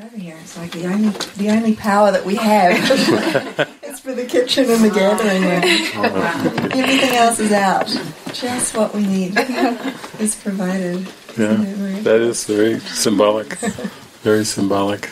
over here. It's like the only power that we have is for the kitchen and the gathering room. Everything else is out. Just what we need is provided. Yeah, that is very symbolic. Very symbolic.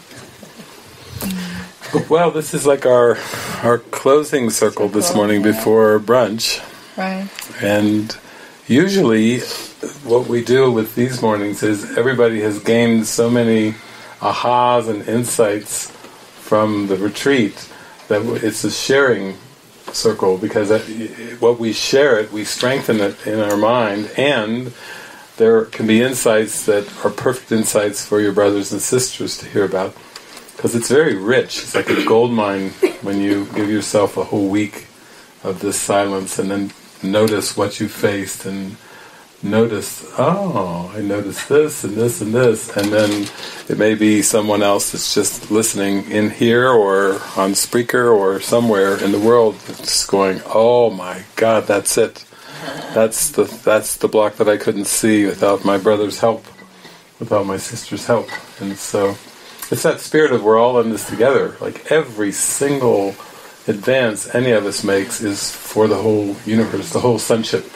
Well, this is like our closing circle this morning before brunch. Right. And usually what we do with these mornings is everybody has gained so many ahas and insights from the retreat that it's a sharing circle, because what we share it, we strengthen it in our mind, and there can be insights that are perfect insights for your brothers and sisters to hear about, because it's very rich. It's like a gold mine when you give yourself a whole week of this silence and then notice what you faced and notice, oh, I noticed this and this and this, and then it may be someone else that's just listening in here or on Spreaker or somewhere in the world that's going, oh my God, that's it. That's the block that I couldn't see without my brother's help, without my sister's help. And so it's that spirit of we're all in this together. Like every single advance any of us makes is for the whole universe, the whole sonship.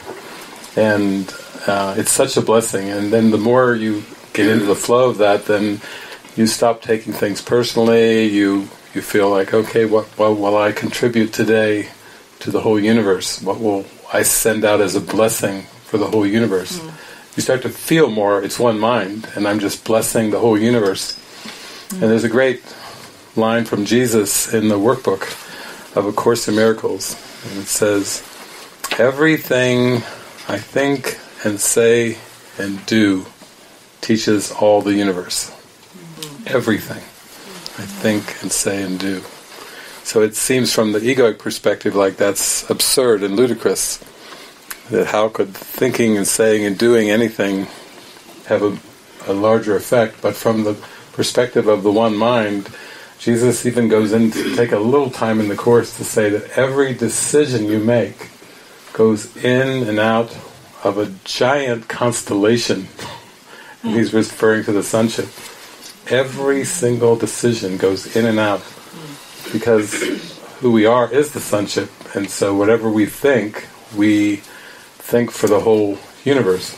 And it's such a blessing. And then the more you get into the flow of that, then you stop taking things personally. You feel like, okay, what will I contribute today to the whole universe? What will I send out as a blessing for the whole universe? You start to feel more, it's one mind, and I'm just blessing the whole universe. And there's a great line from Jesus in the workbook of A Course in Miracles, and it says, everything I think and say and do teaches all the universe. Everything I think and say and do. So it seems from the egoic perspective like that's absurd and ludicrous. That how could thinking and saying and doing anything have a larger effect? But from the perspective of the one mind, Jesus even goes in to take a little time in the Course to say that every decision you make goes in and out of a giant constellation. And he's referring to the sonship. Every single decision goes in and out, because who we are is the sonship, and so whatever we think for the whole universe.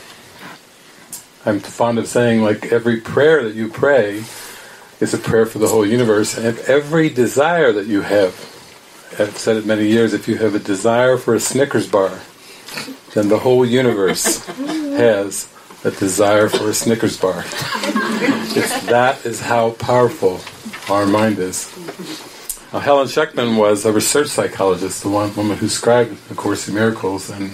I'm fond of saying, like, every prayer that you pray is a prayer for the whole universe, and every desire that you have, I've said it many years, if you have a desire for a Snickers bar, then the whole universe has a desire for a Snickers bar. That is how powerful our mind is. Helen Sheckman was a research psychologist, the one woman who scribed A Course in Miracles, and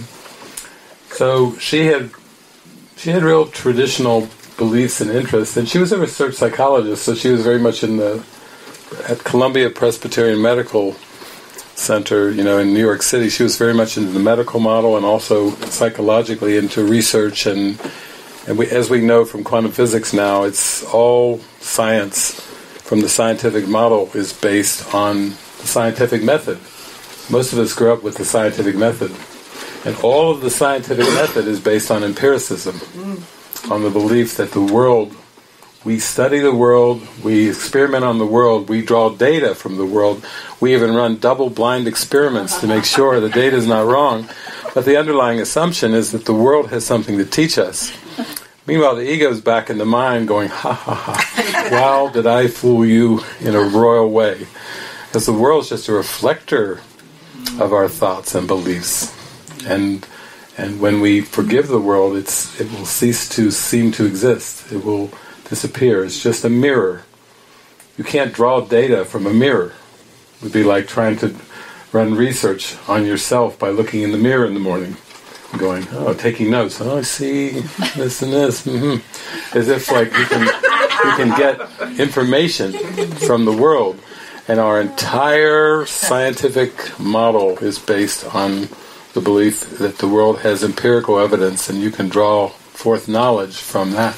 so she had real traditional beliefs and interests, and she was a research psychologist, so she was very much at Columbia Presbyterian Medical Center, in New York City. She was very much into the medical model and also psychologically into research, and as we know from quantum physics now, it's all science from the scientific model is based on the scientific method. Most of us grew up with the scientific method. And all of the scientific method is based on empiricism, on the belief that the world, we study the world, we experiment on the world, we draw data from the world, we even run double-blind experiments to make sure the data is not wrong, but the underlying assumption is that the world has something to teach us. Meanwhile, the ego is back in the mind going, ha ha ha, wow, did I fool you in a royal way? Because the world is just a reflector of our thoughts and beliefs. And when we forgive the world, it will cease to seem to exist. It will disappear. It's just a mirror. You can't draw data from a mirror. It would be like trying to run research on yourself by looking in the mirror in the morning, going, taking notes. I see this and this. Mm-hmm. As if like you can get information from the world. And our entire scientific model is based on the belief that the world has empirical evidence and you can draw forth knowledge from that.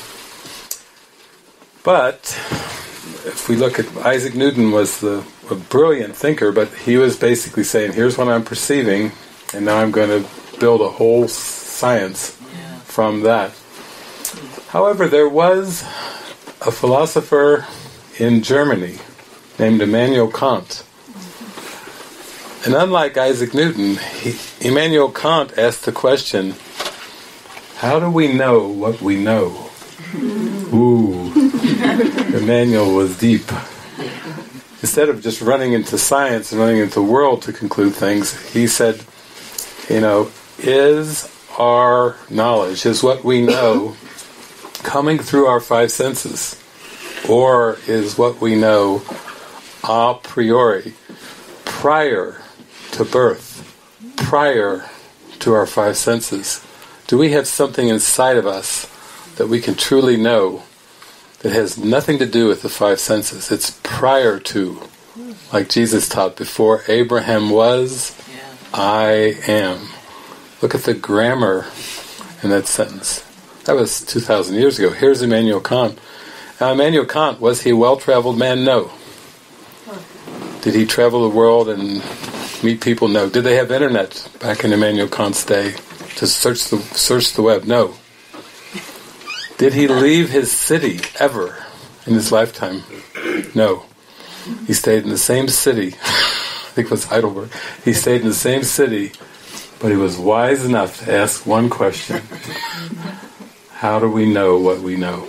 But if we look at Isaac Newton was a brilliant thinker, but he was basically saying, here's what I'm perceiving, and now I'm going to build a whole science from that. However, there was a philosopher in Germany named Immanuel Kant. And unlike Isaac Newton, Immanuel Kant asked the question, how do we know what we know? Ooh, Immanuel was deep. Instead of just running into science and running into the world to conclude things, he said, is our knowledge, is what we know coming through our five senses? Or is what we know a priori, prior to birth, prior to our five senses? Do we have something inside of us that we can truly know that has nothing to do with the five senses? It's prior to, like Jesus taught, before Abraham was, I am. Look at the grammar in that sentence. That was 2,000 years ago. Here's Immanuel Kant. Now, Immanuel Kant, was he a well-traveled man? No. Did he travel the world and meet people? No. Did they have internet back in Immanuel Kant's day to search the web? No. Did he leave his city ever in his lifetime? No. He stayed in the same city. I think it was Heidelberg. He stayed in the same city, but he was wise enough to ask one question. How do we know what we know?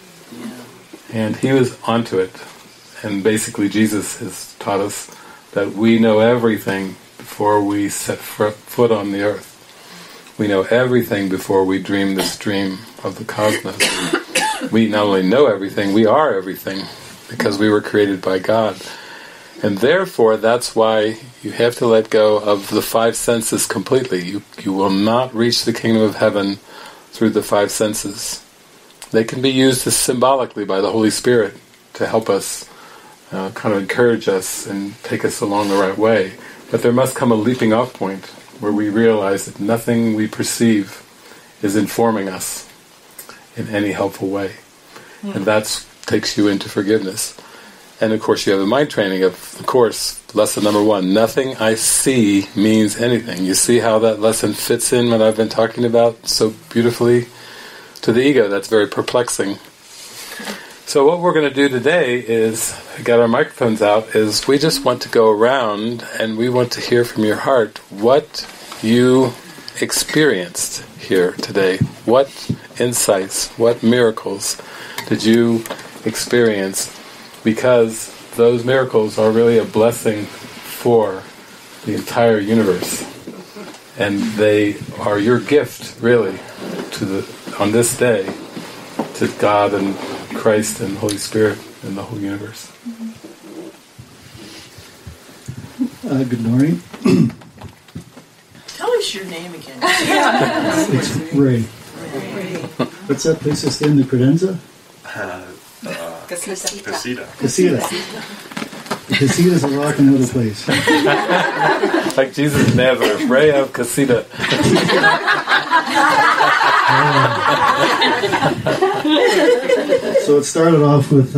And he was onto it. And basically Jesus has taught us that we know everything before we set foot on the earth. We know everything before we dream this dream of the cosmos. We not only know everything, we are everything, because we were created by God. And therefore, that's why you have to let go of the five senses completely. You will not reach the kingdom of heaven through the five senses. They can be used symbolically by the Holy Spirit to help us, kind of encourage us and take us along the right way. But there must come a leaping off point where we realize that nothing we perceive is informing us in any helpful way. And that takes you into forgiveness. And of course you have the mind training of the course, lesson number 1. Nothing I see means anything. You see how that lesson fits in what I've been talking about so beautifully? To the ego, that's very perplexing. So what we're going to do today is, get our microphones out, is we just want to go around and we want to hear from your heart what you experienced here today. What insights, what miracles did you experience? Because those miracles are really a blessing for the entire universe. And they are your gift, really, on this day, to God and Christ and Holy Spirit and the whole universe. Good morning. Tell us your name again. It's Ray. What's that place that's in the Credenza? Casita. The Casita's a rockin' little place. Like Jesus of Nazareth, Ray of Casita. So it started off with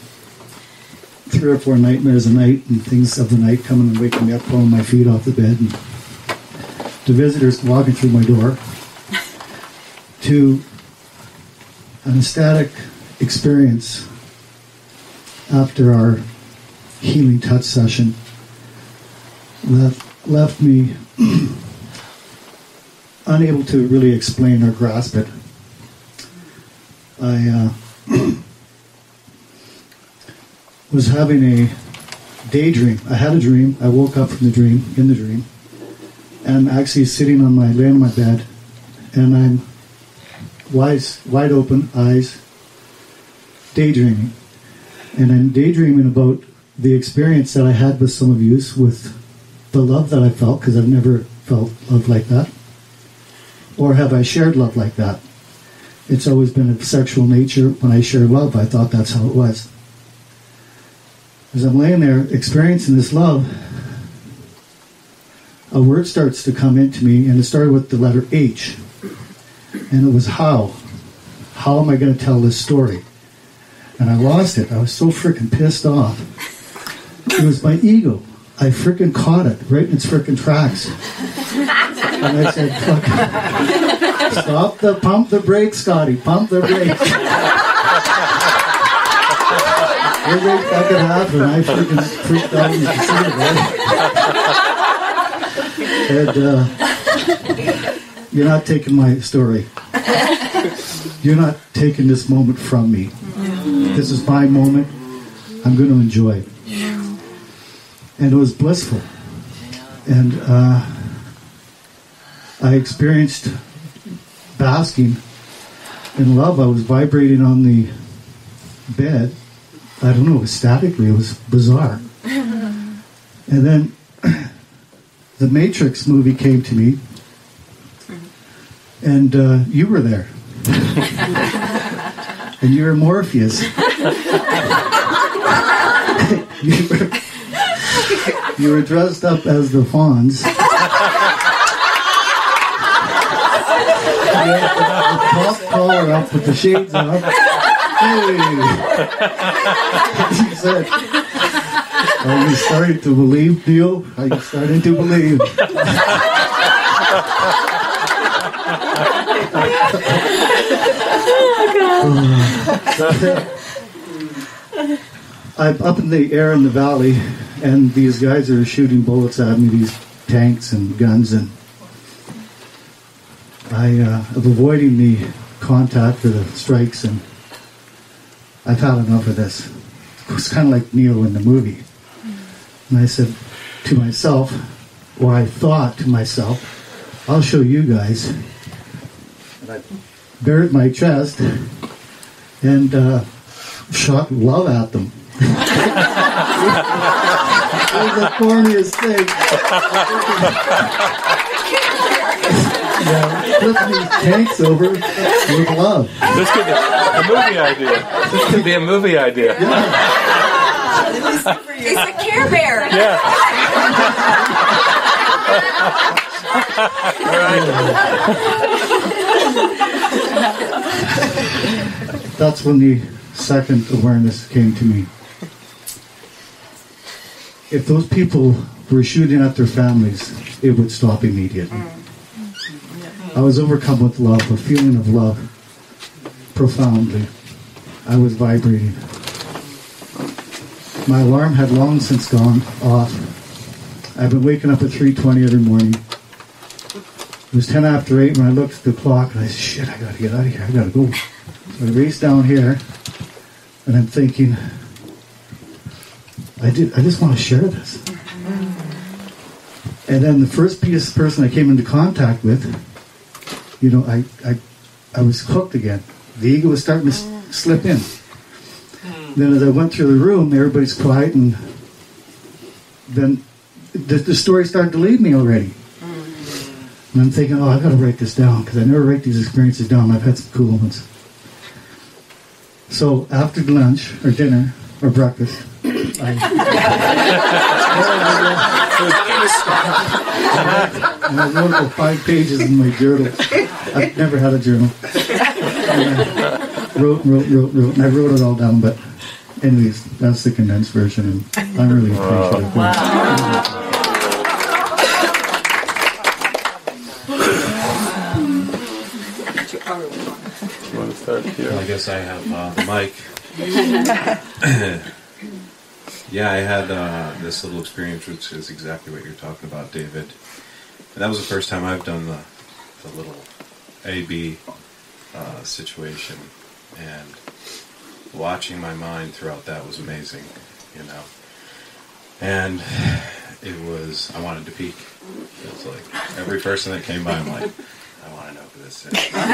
3 or 4 nightmares a night and things of the night coming and waking me up, pulling my feet off the bed, and the visitors walking through my door, to an ecstatic experience after our healing touch session that left me unable to really explain or grasp it. I was having a daydream. I had a dream. I woke up from the dream, in the dream, and actually sitting on laying on my bed, and I'm wide open, eyes, daydreaming. And I'm daydreaming about the experience that I had with some of you, with the love that I felt, because I've never felt love like that. Or have I shared love like that? It's always been of sexual nature. When I share love, I thought that's how it was. As I'm laying there experiencing this love, a word starts to come into me, and it started with the letter H. And it was how. How am I going to tell this story? And I lost it. I was so freaking pissed off. It was my ego. I freaking caught it right in its freaking tracks. And I said, fuck. Pump the brakes, Scotty. Pump the brakes. right back at half, and I freaking freaked out and could see it, right? And you're not taking my story. You're not taking this moment from me. This is my moment. I'm going to enjoy it. And it was blissful. And I experienced basking in love. I was vibrating on the bed. I don't know, it was statically. It was bizarre. And then the Matrix movie came to me. And you were there. And you were Morpheus. You were dressed up as the Fonz. You had the top collar up with the shades on. Hey! He said, "Are you starting to believe, Neil? Are you starting to believe?" I'm up in the air in the valley, and these guys are shooting bullets at me, these tanks and guns, and I'm avoiding the contact or the strikes, and I've had enough of this. It was kind of like Neo in the movie. And I said to myself, or I thought to myself, I'll show you guys. And I bared my chest and shot love at them. It was the corniest thing. Flipping these tanks over with love. This could be a movie idea. This could be a movie idea. Yeah. He's a Care Bear. Yeah. That's when the second awareness came to me. If those people were shooting at their families, it would stop immediately. I was overcome with love, a feeling of love, profoundly. I was vibrating. My alarm had long since gone off. I've been waking up at 3:20 every morning. It was 10 after 8 when I looked at the clock, and I said, shit, I gotta get out of here, I gotta go. So I raced down here, and I'm thinking, I just want to share this. And then the first person I came into contact with, you know, I was hooked again. The ego was starting to slip in. Then as I went through the room, everybody's quiet, and then the story started to leave me already. And I'm thinking, oh, I've got to write this down, because I never write these experiences down. I've had some cool ones. So after lunch, or dinner, or breakfast, I wrote about 5 pages in my journal. I've never had a journal. And I wrote, and I wrote it all down, but anyways, that's the condensed version, and I'm really appreciative. Wow. You want to start here? Well, I guess I have the mic. Yeah, I had this little experience, which is exactly what you're talking about, David. And that was the first time I've done the little A-B situation. And watching my mind throughout that was amazing, you know. And it was, I wanted to peek. It was like, every person that came by, I'm like, I want to know who this is.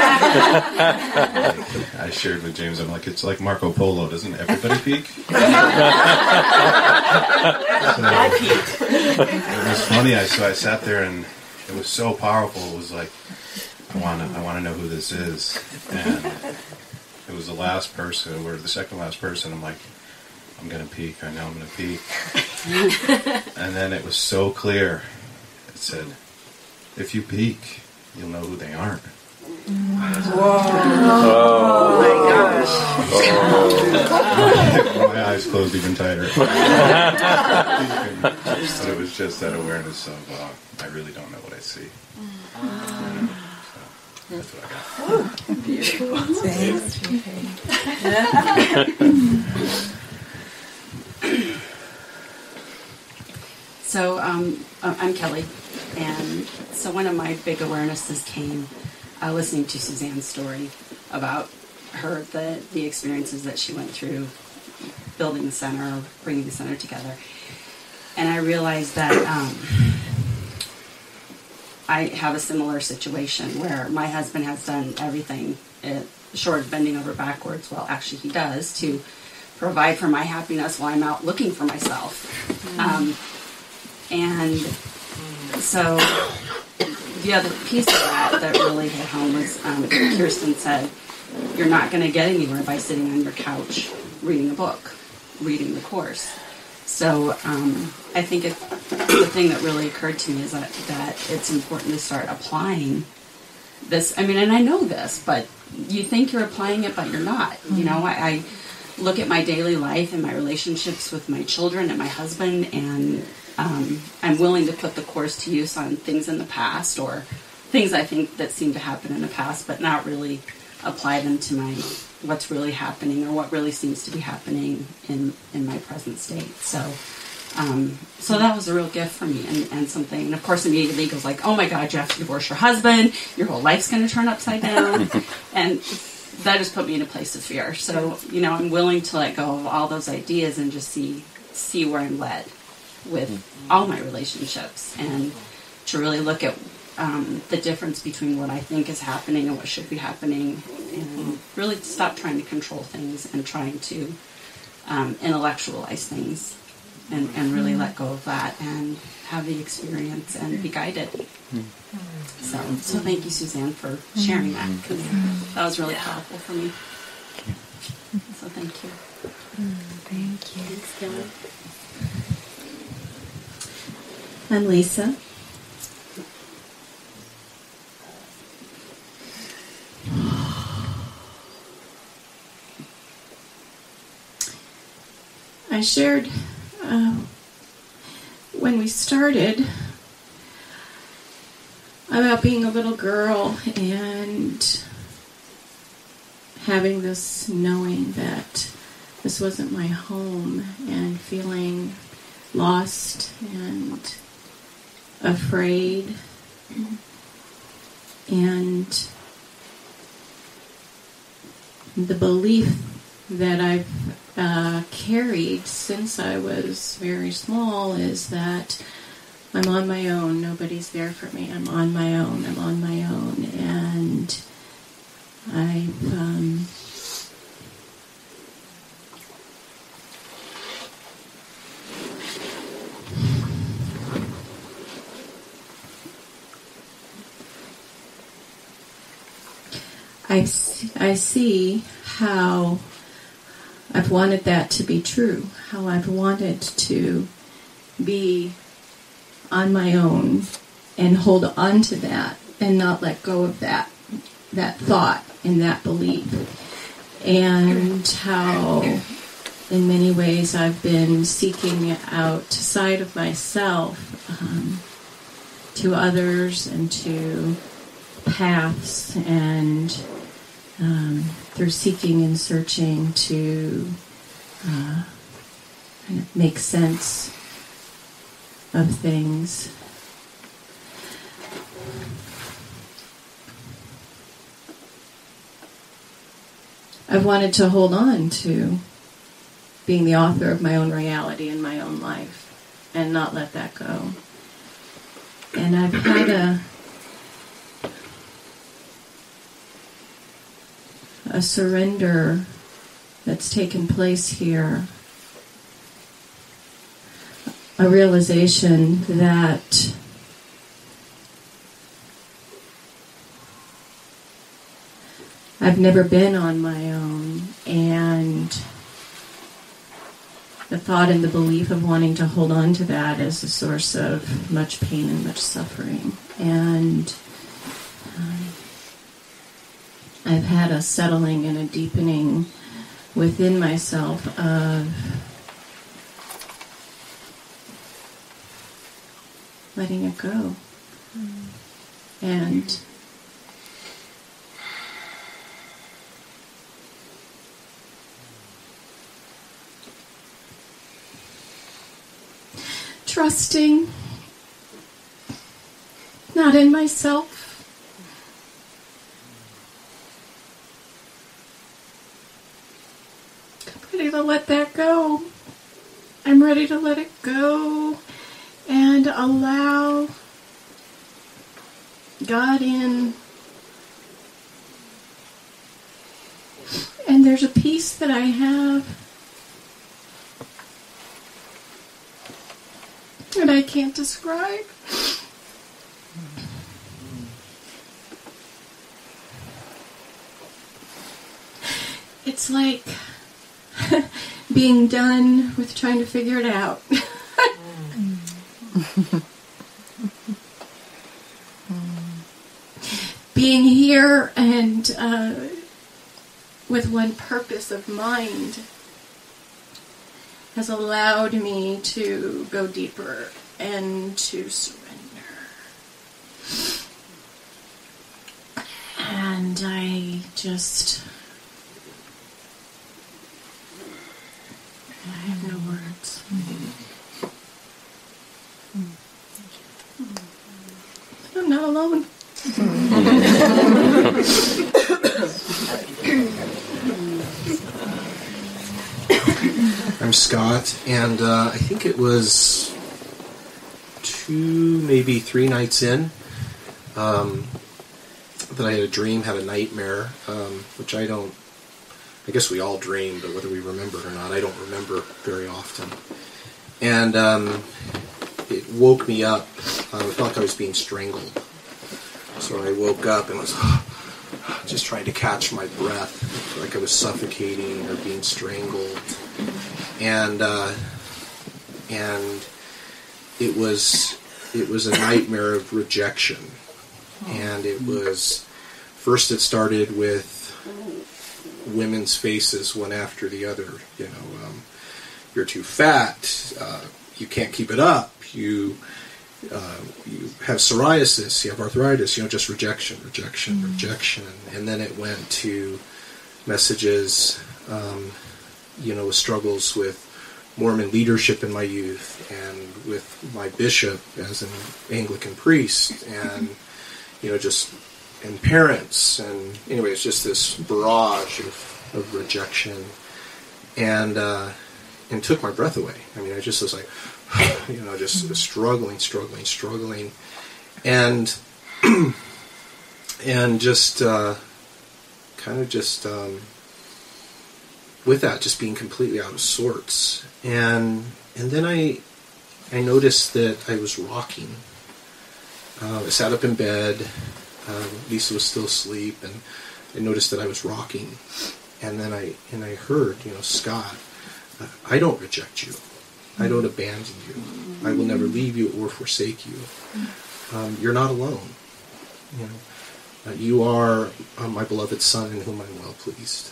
I shared with James, I'm like, it's like Marco Polo, doesn't everybody peek? I peeked. It was funny, so I sat there and it was so powerful. It was like, I want to know who this is. And it was the last person, or the second last person. I'm like, I'm going to peek. I know I'm going to peek. And then it was so clear. It said, if you peek, you'll know who they aren't. Whoa. Oh my gosh. Oh. My eyes closed even tighter. But it was just that awareness of, I really don't know what I see. So, that's what I got. Beautiful. Thanks. So I'm Kelly, and so one of my big awarenesses came listening to Suzanne's story about her, the experiences that she went through building the center, bringing the center together. And I realized that I have a similar situation where my husband has done everything short of bending over backwards. Well, actually he does, to provide for my happiness while I'm out looking for myself. And so the other piece of that really hit home was Kirsten said, you're not going to get anywhere by sitting on your couch reading a book, reading the Course. So I think the thing that really occurred to me is that it's important to start applying this. I mean, and I know this, but you think you're applying it, but you're not. You know, I look at my daily life and my relationships with my children and my husband, and I'm willing to put the Course to use on things in the past or things I think that seem to happen in the past, but not really apply them to what's really happening or what really seems to be happening in my present state. So that was a real gift for me, and something. And of course, immediately goes like, "Oh my God, you have to divorce your husband. Your whole life's going to turn upside down," and that just put me in a place of fear. So I'm willing to let go of all those ideas and just see where I'm led with all my relationships, and to really look at the difference between what I think is happening and what should be happening, and really stop trying to control things and trying to intellectualize things, and really let go of that and have the experience and be guided. So thank you, Suzanne, for sharing that, because that was really powerful for me. So thank you. Thank you. Thanks, Kelly. I'm Lisa. I shared when we started about being a little girl and having this knowing that this wasn't my home, and feeling lost and afraid, and the belief that I've carried since I was very small is that I'm on my own, nobody's there for me, I'm on my own, and I see how I've wanted that to be true, how I've wanted to be on my own and hold on to that and not let go of that thought and that belief, and how in many ways I've been seeking outside of myself to others and to paths, and through seeking and searching to kind of make sense of things. I've wanted to hold on to being the author of my own reality in my own life and not let that go. And I've had a surrender that's taken place here, a realization that I've never been on my own, and the thought and the belief of wanting to hold on to that is a source of much pain and much suffering. And I've had a settling and a deepening within myself of letting it go. And trusting, not in myself. I'm ready to let that go. I'm ready to let it go and allow God in. And there's a peace that I have that I can't describe. It's like being done with trying to figure it out. Being here and with one purpose of mind has allowed me to go deeper and to surrender. And I have no words. I'm not alone. I'm Scott, and I think it was 2, maybe 3 nights in that I had a dream, had a nightmare, which I guess we all dream, but whether we remember it or not, I don't remember very often. And it woke me up. I felt like I was being strangled. So I woke up and was just trying to catch my breath, like I was suffocating or being strangled. And it was a nightmare of rejection. And it started with women's faces one after the other. You're too fat. You can't keep it up. You have psoriasis. You have arthritis. Just rejection. And then it went to messages, with struggles with Mormon leadership in my youth, and with my bishop as an Anglican priest, and and parents, and anyway, it's just this barrage of rejection, and took my breath away. I just was like, just struggling, and just with that, just being completely out of sorts, and then I noticed that I was rocking. I sat up in bed. Lisa was still asleep, and I noticed that I was rocking. And then I heard, Scott, I don't reject you. I don't abandon you. I will never leave you or forsake you. You're not alone. You are my beloved son in whom I'm well pleased.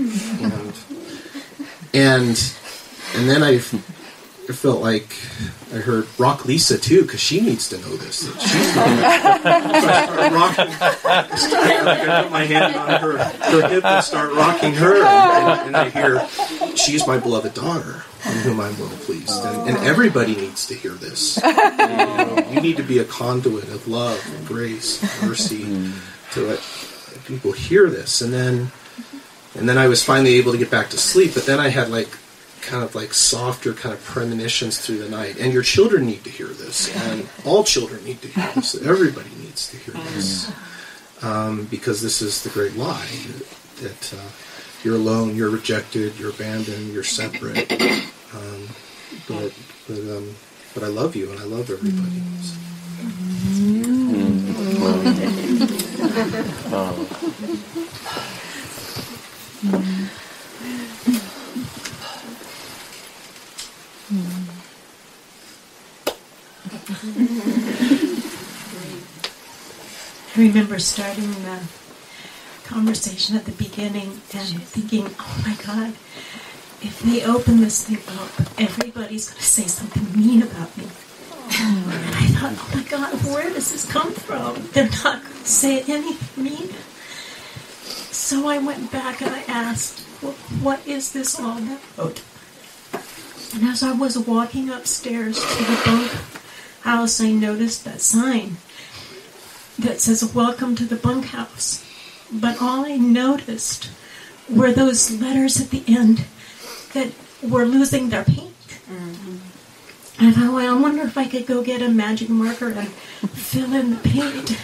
And then I felt like I heard rock Lisa too, because she needs to know this. That she's not. So I started rocking. I put my hand on her hip and start rocking her, and I hear, "She's my beloved daughter, in whom I'm well pleased." And everybody needs to hear this. You need to be a conduit of love and grace and mercy to let people hear this. And then I was finally able to get back to sleep. But then I had softer kind of premonitions through the night. And your children need to hear this, and all children need to hear this. Everybody needs to hear this, because this is the great lie that you're alone, you're rejected, you're abandoned, you're separate. But I love you, and I love everybody. I remember starting the conversation at the beginning and thinking, oh my God, if they open this thing up, everybody's going to say something mean about me. And I thought, oh my God, where does this come from? They're not going to say anything mean. So I went back and I asked, what is this all about? And as I was walking upstairs to the bunkhouse, I noticed that sign that says, "Welcome to the bunkhouse." But all I noticed were those letters at the end that were losing their paint. And I thought, well, I wonder if I could go get a magic marker and fill in the paint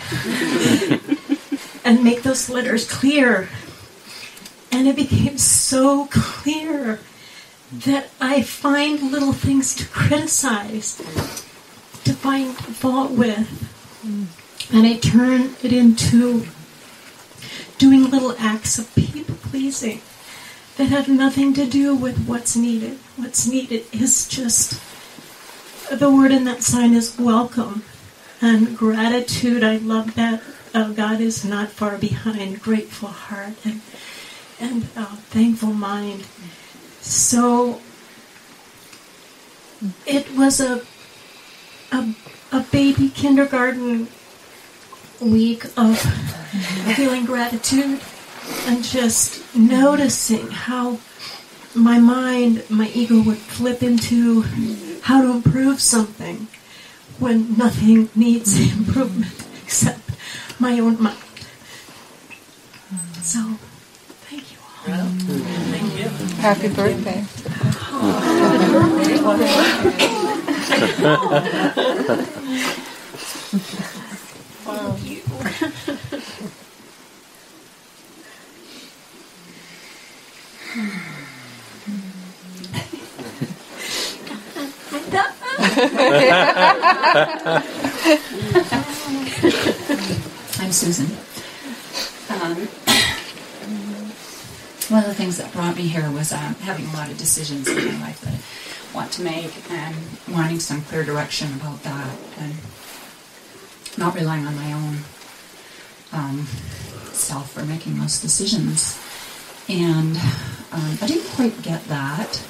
and make those letters clear. And it became so clear that I find little things to criticize, to find fault with. And I turn it into doing little acts of people-pleasing that have nothing to do with what's needed. What's needed is just, the word in that sign is welcome. And gratitude, I love that. God is not far behind. Grateful heart and thankful mind. So it was a baby kindergarten week of feeling gratitude and just noticing how my mind, my ego would flip into how to improve something when nothing needs improvement except my own mind. So, thank you all. Thank you. Happy birthday. Thank you. I'm Susan. One of the things that brought me here was having a lot of decisions in my life that I want to make and wanting some clear direction about that and not relying on my own self for making those decisions. And I didn't quite get that.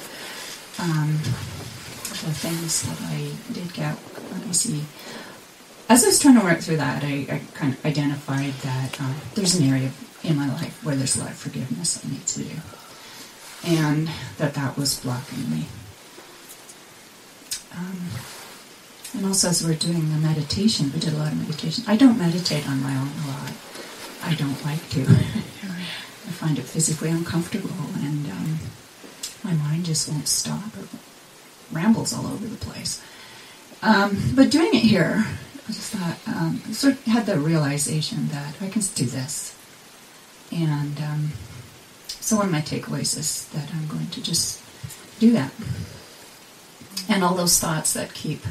The things that I did get, let me see. As I was trying to work through that, I kind of identified that there's an area in my life where there's a lot of forgiveness I need to do. And that was blocking me. And also as we were doing the meditation, we did a lot of meditation. I don't meditate on my own a lot. I don't like to. I find it physically uncomfortable and my mind just won't stop. It rambles all over the place. But doing it here, I just thought, I sort of had the realization that I can do this. And so one of my takeaways is that I'm going to just do that. And all those thoughts that keep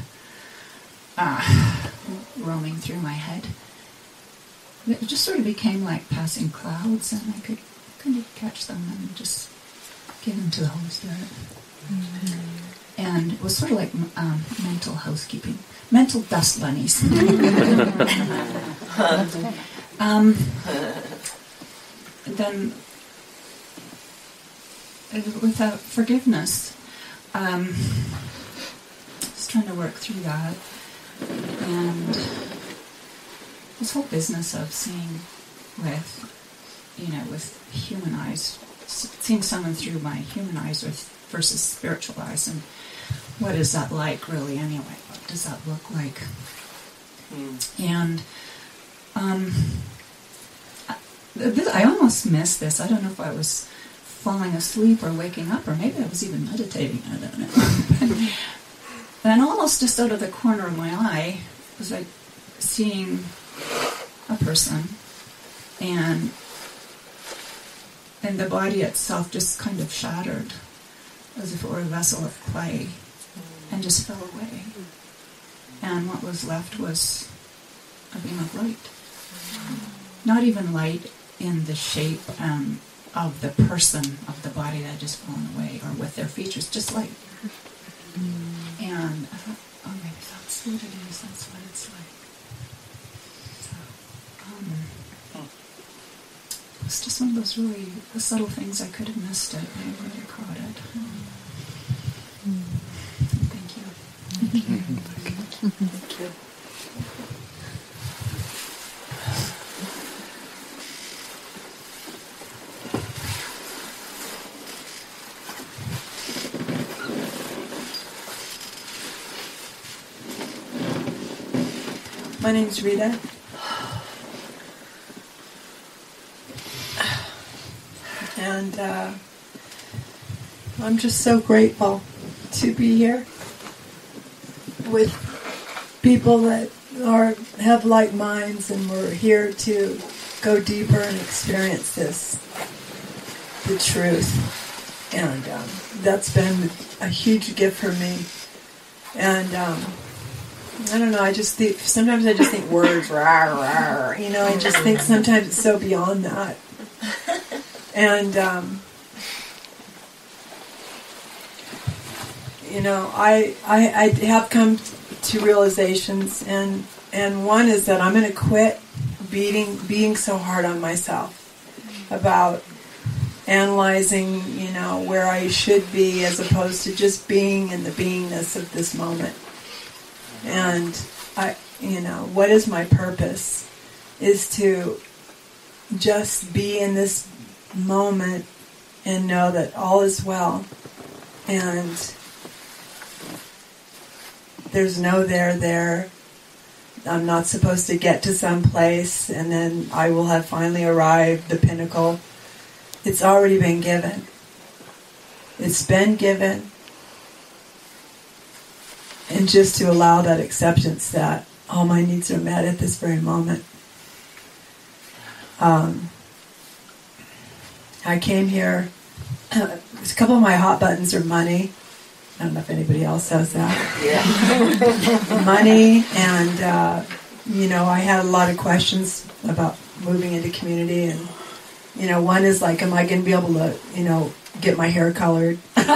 roaming through my head, it just sort of became like passing clouds, and I could kind of catch them and just give them to the Holy Spirit. Mm-hmm. And it was sort of like mental housekeeping, mental dust bunnies. Then, without forgiveness, I was trying to work through that, and this whole business of seeing with human eyes, seeing someone through my human eyes versus spiritual eyes, and what is that like really anyway? What does that look like? And I almost missed this. I don't know if I was falling asleep or waking up, or maybe I was even meditating. I don't know. And almost just out of the corner of my eye was like seeing a person, and the body itself just kind of shattered, as if it were a vessel of clay, and just fell away. And what was left was a beam of light. Not even light in the shape of the person, of the body that had just fallen away, or with their features, just light. And I thought, oh, maybe that's what it is, that's what it's like. So, it was just one of those really subtle things. I could have missed it, but I really caught it. Thank you. Thank you. Thank you. My name's Rita. And I'm just so grateful to be here with people that have like minds, and we're here to go deeper and experience the truth. And that's been a huge gift for me. And I don't know, sometimes I just think words, rah, rah, I just think sometimes it's so beyond that. And, I have come to realizations, and one is that I'm going to quit being so hard on myself about analyzing, where I should be, as opposed to just being in the beingness of this moment. And what is my purpose is to just be in this moment and know that all is well, and there's no there. I'm not supposed to get to some place and then I will have finally arrived, the pinnacle. It's already been given. It's been given. And just to allow that acceptance that all my needs are met at this very moment. I came here, a couple of my hot buttons are money. I don't know if anybody else has that. Yeah. Money, and I had a lot of questions about moving into community, and one is like, am I going to be able to, get my hair colored?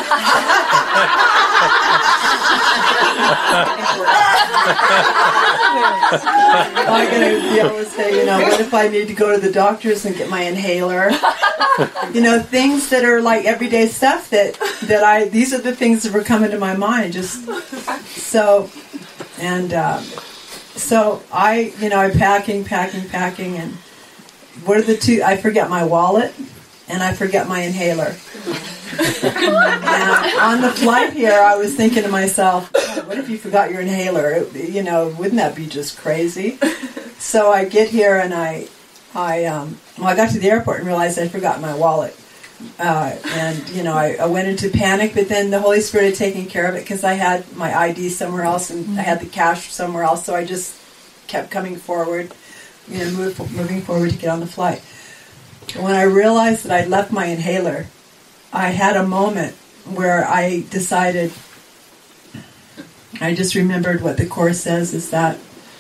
Am I going to be able to say, what if I need to go to the doctors and get my inhaler? Things that are like everyday stuff that these are the things that were coming to my mind. Just so, and so I'm packing, and what are the two? I forget my wallet, and I forget my inhaler. And on the flight here, I was thinking to myself, what if you forgot your inhaler? Wouldn't that be just crazy? So I get here, and I got to the airport and realized I'd forgotten my wallet. I went into panic, but then the Holy Spirit had taken care of it because I had my ID somewhere else and I had the cash somewhere else, so I just kept coming forward, moving forward to get on the flight. When I realized that I'd left my inhaler, I had a moment where I decided, I just remembered what the Course says is that,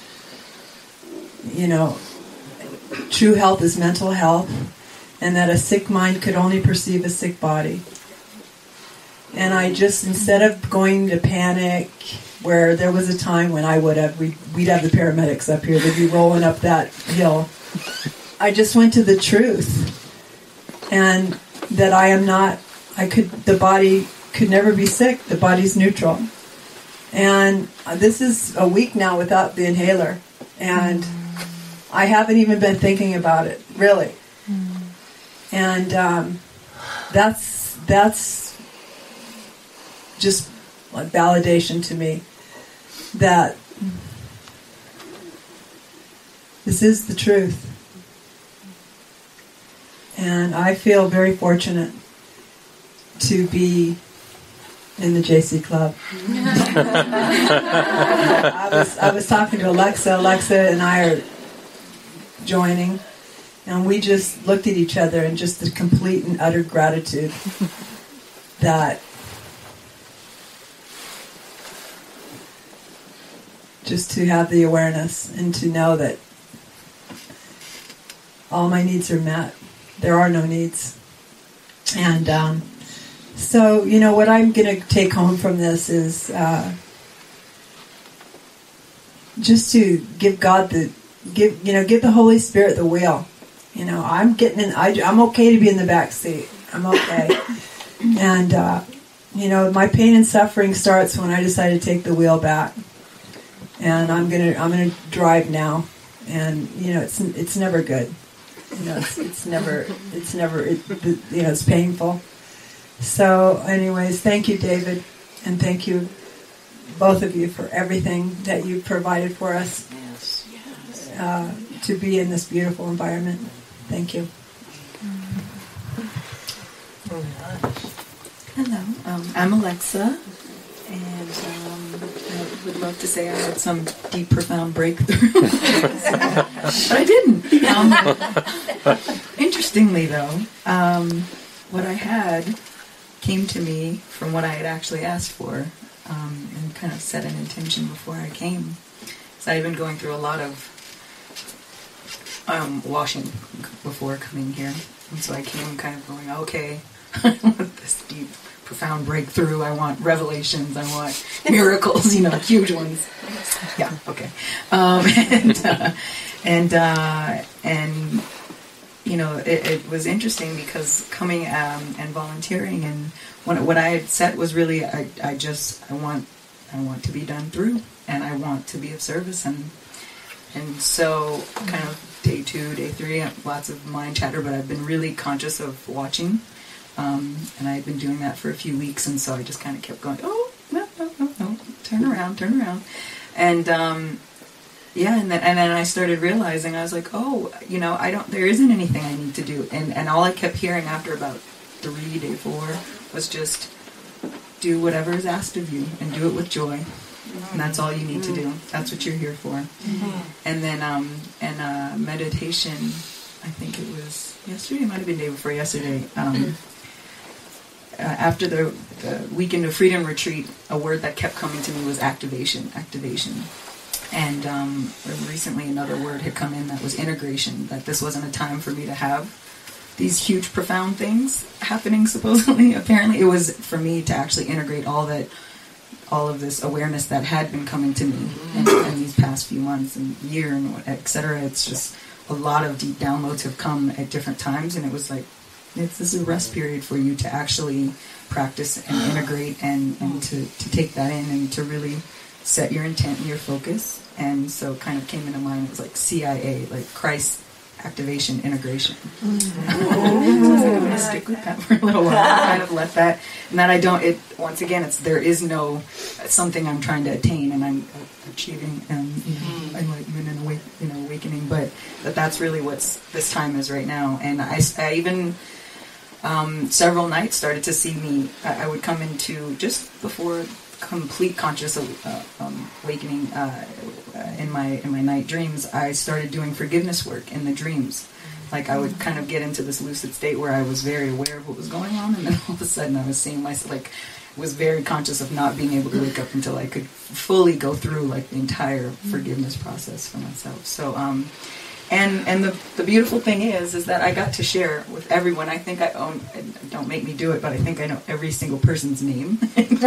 true health is mental health, and that a sick mind could only perceive a sick body. And I just, instead of going to panic, where there was a time when we'd have the paramedics up here, they'd be rolling up that hill, I just went to the truth, and that I am not, the body could never be sick, the body's neutral. And this is a week now without the inhaler, and I haven't even been thinking about it, really. And that's just like validation to me that this is the truth. And I feel very fortunate to be in the JC Club. I was talking to Alexa. Alexa and I are joining, and we just looked at each other in just the complete and utter gratitude that just to have the awareness and to know that all my needs are met. There are no needs. And so, what I'm going to take home from this is just to give God give the Holy Spirit the wheel. I'm I'm okay to be in the back seat. I'm okay. And my pain and suffering starts when I decide to take the wheel back. And I'm gonna drive now. And it's never good. It's painful. So anyways, thank you, David, and thank you, both of you, for everything that you provided for us. Yes. to be in this beautiful environment. Thank you. Hello, I'm Alexa, and I would love to say I had some deep, profound breakthrough, but I didn't. Interestingly, though, what I had came to me from what I had actually asked for, and kind of set an intention before I came. So I had been going through a lot of washing before coming here, and so I came kind of going, okay, I want this deep, profound breakthrough. I want revelations. I want miracles. Huge ones. Yeah. Okay. And it was interesting because coming and volunteering, and what I had set was really I want to be done through, and I want to be of service, and so kind of day 2, day 3, lots of mind chatter, but I've been really conscious of watching. And I had been doing that for a few weeks, and so I just kind of kept going, oh, no, turn around. And, and then I started realizing, I was like, there isn't anything I need to do. And all I kept hearing after about day 4, was just do whatever is asked of you, and do it with joy. And that's all you need to do. That's what you're here for. And then, meditation, I think it was yesterday, it might have been the day before yesterday, after the Weekend of Freedom retreat, a word that kept coming to me was activation. And recently another word had come in that was integration, that this wasn't a time for me to have these huge, profound things happening, supposedly. Apparently it was for me to actually integrate all of this awareness that had been coming to me in these past few months and year and et cetera. It's just a lot of deep downloads have come at different times, and it was like, this is a rest period for you to actually practice and integrate and to take that in and to really set your intent and your focus. And so it kind of came into mind, it was like CIA, like Christ Activation Integration. So I was like, I'm going to stick with that for a little while, kind of let that, and that once again, there is no something I'm trying to attain and I'm achieving enlightenment and awakening, but that's really what this time is right now. And I even several nights started to see me, I would come into, just before complete conscious awakening in my night dreams, I started doing forgiveness work in the dreams. Like I would kind of get into this lucid state where I was very aware of what was going on, and then all of a sudden I was seeing myself, was very conscious of not being able to wake up until I could fully go through the entire forgiveness process for myself. So and the beautiful thing is that I got to share with everyone. I think don't make me do it, but I think I know every single person's name.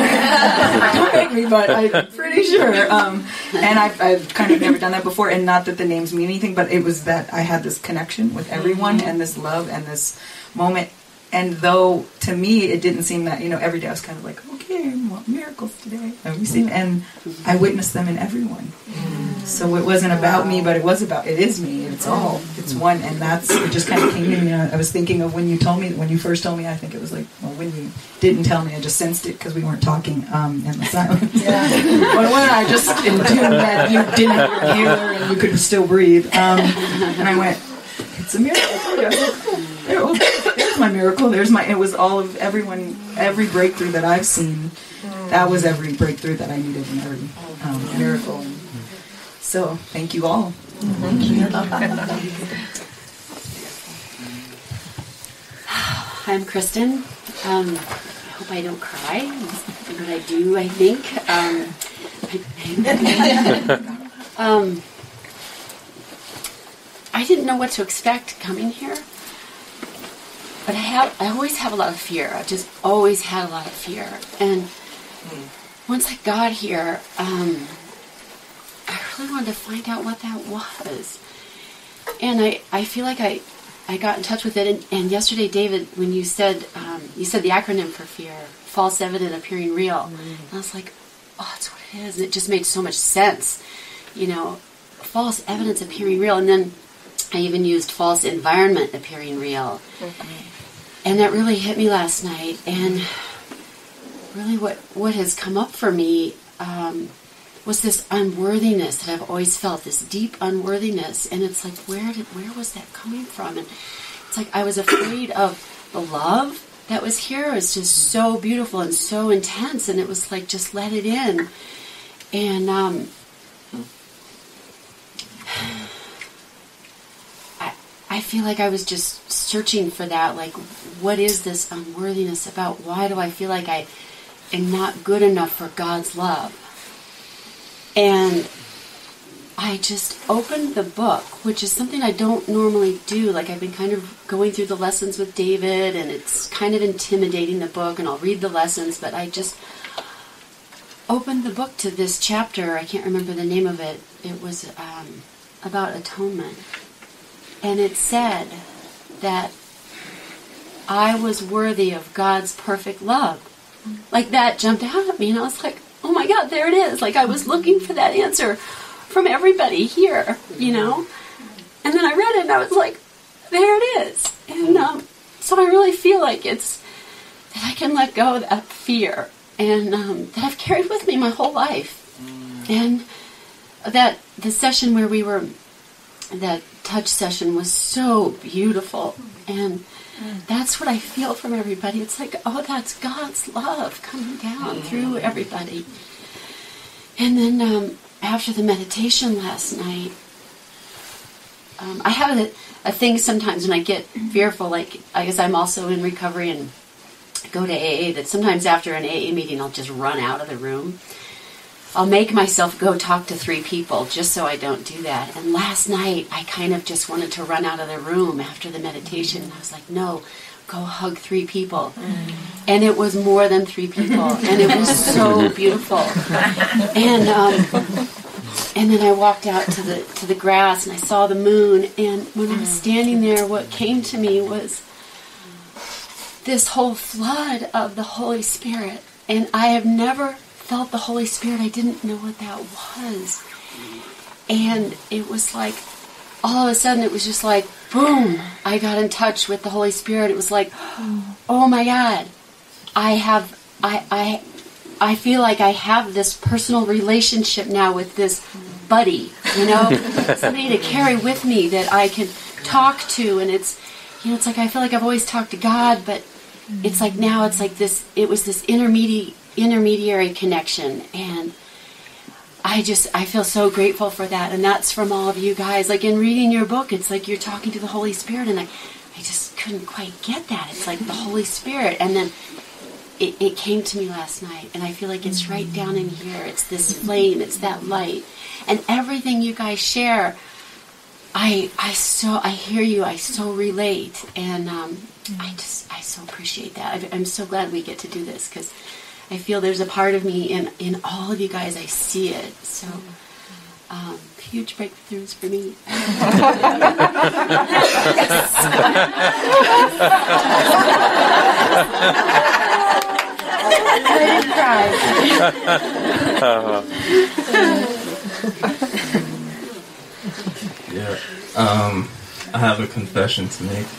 Don't make me, but I'm pretty sure. And I've kind of never done that before, and not that the names mean anything, but it was that I had this connection with everyone and this love and this moment. And though to me it didn't seem that, every day I was kind of like, okay, I want miracles today. And I witnessed them in everyone. So it wasn't about me, but it is me. It's one. And it just kind of came to me. I was thinking of when you first told me, I think it was when you didn't tell me, I just sensed it because we weren't talking in the silence. But when I just intuited that you didn't hear and you could still breathe. And I went, it's a miracle. I was like, oh, there's my miracle. It was all of every breakthrough that I've seen. That was every breakthrough that I needed in every miracle. So, thank you all. Thank you. Hi, I'm Kirsten. I hope I don't cry, but I do, I think. I didn't know what to expect coming here, but I always have a lot of fear. I've just always had a lot of fear. And once I got here, I really wanted to find out what that was. And I feel like I got in touch with it. And yesterday, David, when you said the acronym for fear, false evident appearing real. And I was like, oh, that's what it is. And it just made so much sense. False evidence appearing real. And then I even used false environment appearing real. And that really hit me last night. And really what has come up for me was this unworthiness that I've always felt, this deep unworthiness. And it's like, where was that coming from? And it's like I was afraid of the love that was here. It was just so beautiful and so intense, and it was like, just let it in. And I feel like I was just searching for that, like, what is this unworthiness about? Why do I feel like I am not good enough for God's love? And I just opened the book, which is something I don't normally do. Like, I've been kind of going through the lessons with David, and it's kind of intimidating, the book, and I'll read the lessons, but I just opened the book to this chapter. I can't remember the name of it. It was about atonement. And it said that I was worthy of God's perfect love. Like, that jumped out at me, and I was like, oh my God, there it is. Like, I was looking for that answer from everybody here, you know. And then I read it, and I was like, there it is. And so I really feel like it's that I can let go of that fear, and that I've carried with me my whole life. And that the session where we were, that touch session, was so beautiful. And that's what I feel from everybody. It's like, oh, that's God's love coming down through everybody. And then after the meditation last night, I have a thing sometimes when I get fearful, like, I guess I'm also in recovery and go to AA, that sometimes after an AA meeting I'll just run out of the room. I'll make myself go talk to 3 people just so I don't do that. And last night I kind of just wanted to run out of the room after the meditation. And I was like, no, go hug 3 people. And it was more than 3 people. And it was so beautiful. And then I walked out to the grass, and I saw the moon. And when I was standing there, what came to me was this whole flood of the Holy Spirit. And I have never felt the Holy Spirit. I didn't know what that was. And it was like, all of a sudden, it was just like, boom, I got in touch with the Holy Spirit. It was like, oh my God, I feel like I have this personal relationship now with this buddy, you know, somebody to carry with me that I can talk to. And it's, you know, it's like, I feel like I've always talked to God, but it's like now it's like this, it was this intermediary connection. And I feel so grateful for that. And that's from all of you guys. Like, in reading your book, it's like you're talking to the Holy Spirit, and I just couldn't quite get that. It's like the Holy Spirit. And then it came to me last night, and I feel like it's right down in here. It's this flame, it's that light. And everything you guys share, I hear you, I so relate. And I so appreciate that. I'm so glad we get to do this, because I feel there's a part of me in all of you guys. I see it. So huge breakthroughs for me. Yeah. I have a confession to make.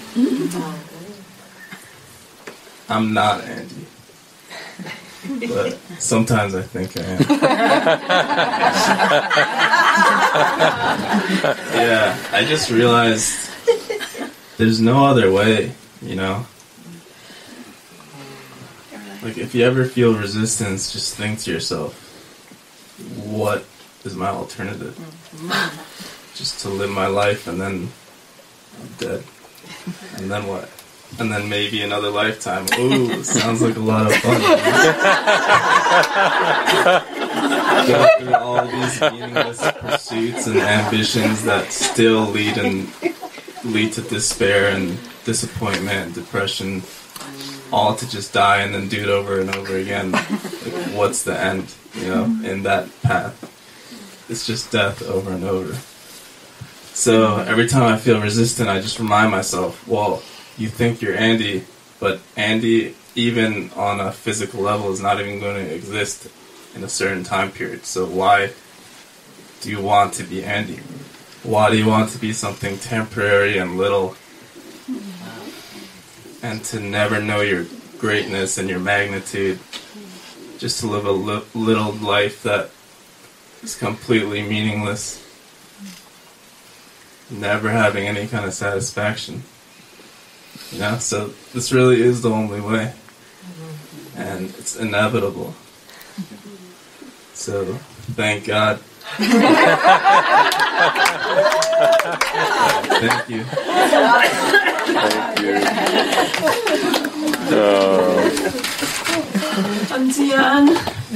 I'm not Andy. But sometimes I think I am. Yeah, I just realized there's no other way, you know? Like, if you ever feel resistance, just think to yourself, what is my alternative? Just to live my life, and then I'm dead. And then what? And then maybe another lifetime. Ooh, sounds like a lot of fun. Go through all these meaningless pursuits and ambitions that still lead to despair and disappointment and depression, all to just die and then do it over and over again. Like, what's the end, you know, in that path? It's just death over and over. So every time I feel resistant, I just remind myself, well, you think you're Andy, but Andy, even on a physical level, is not even going to exist in a certain time period. So why do you want to be Andy? Why do you want to be something temporary and little, and to never know your greatness and your magnitude, just to live a little life that is completely meaningless. Never having any kind of satisfaction. You know, so this really is the only way. And it's inevitable. So, thank God. Thank you. Thank you. I'm Diane.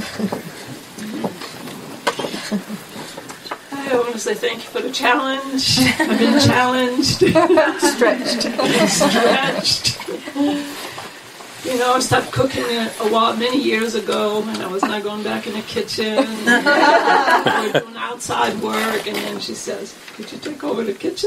I want to say thank you for the challenge. I've been challenged. Stretched. You know, I stopped cooking many years ago, and I was not going back in the kitchen. We were doing outside work, and then she says, "Could you take over the kitchen?"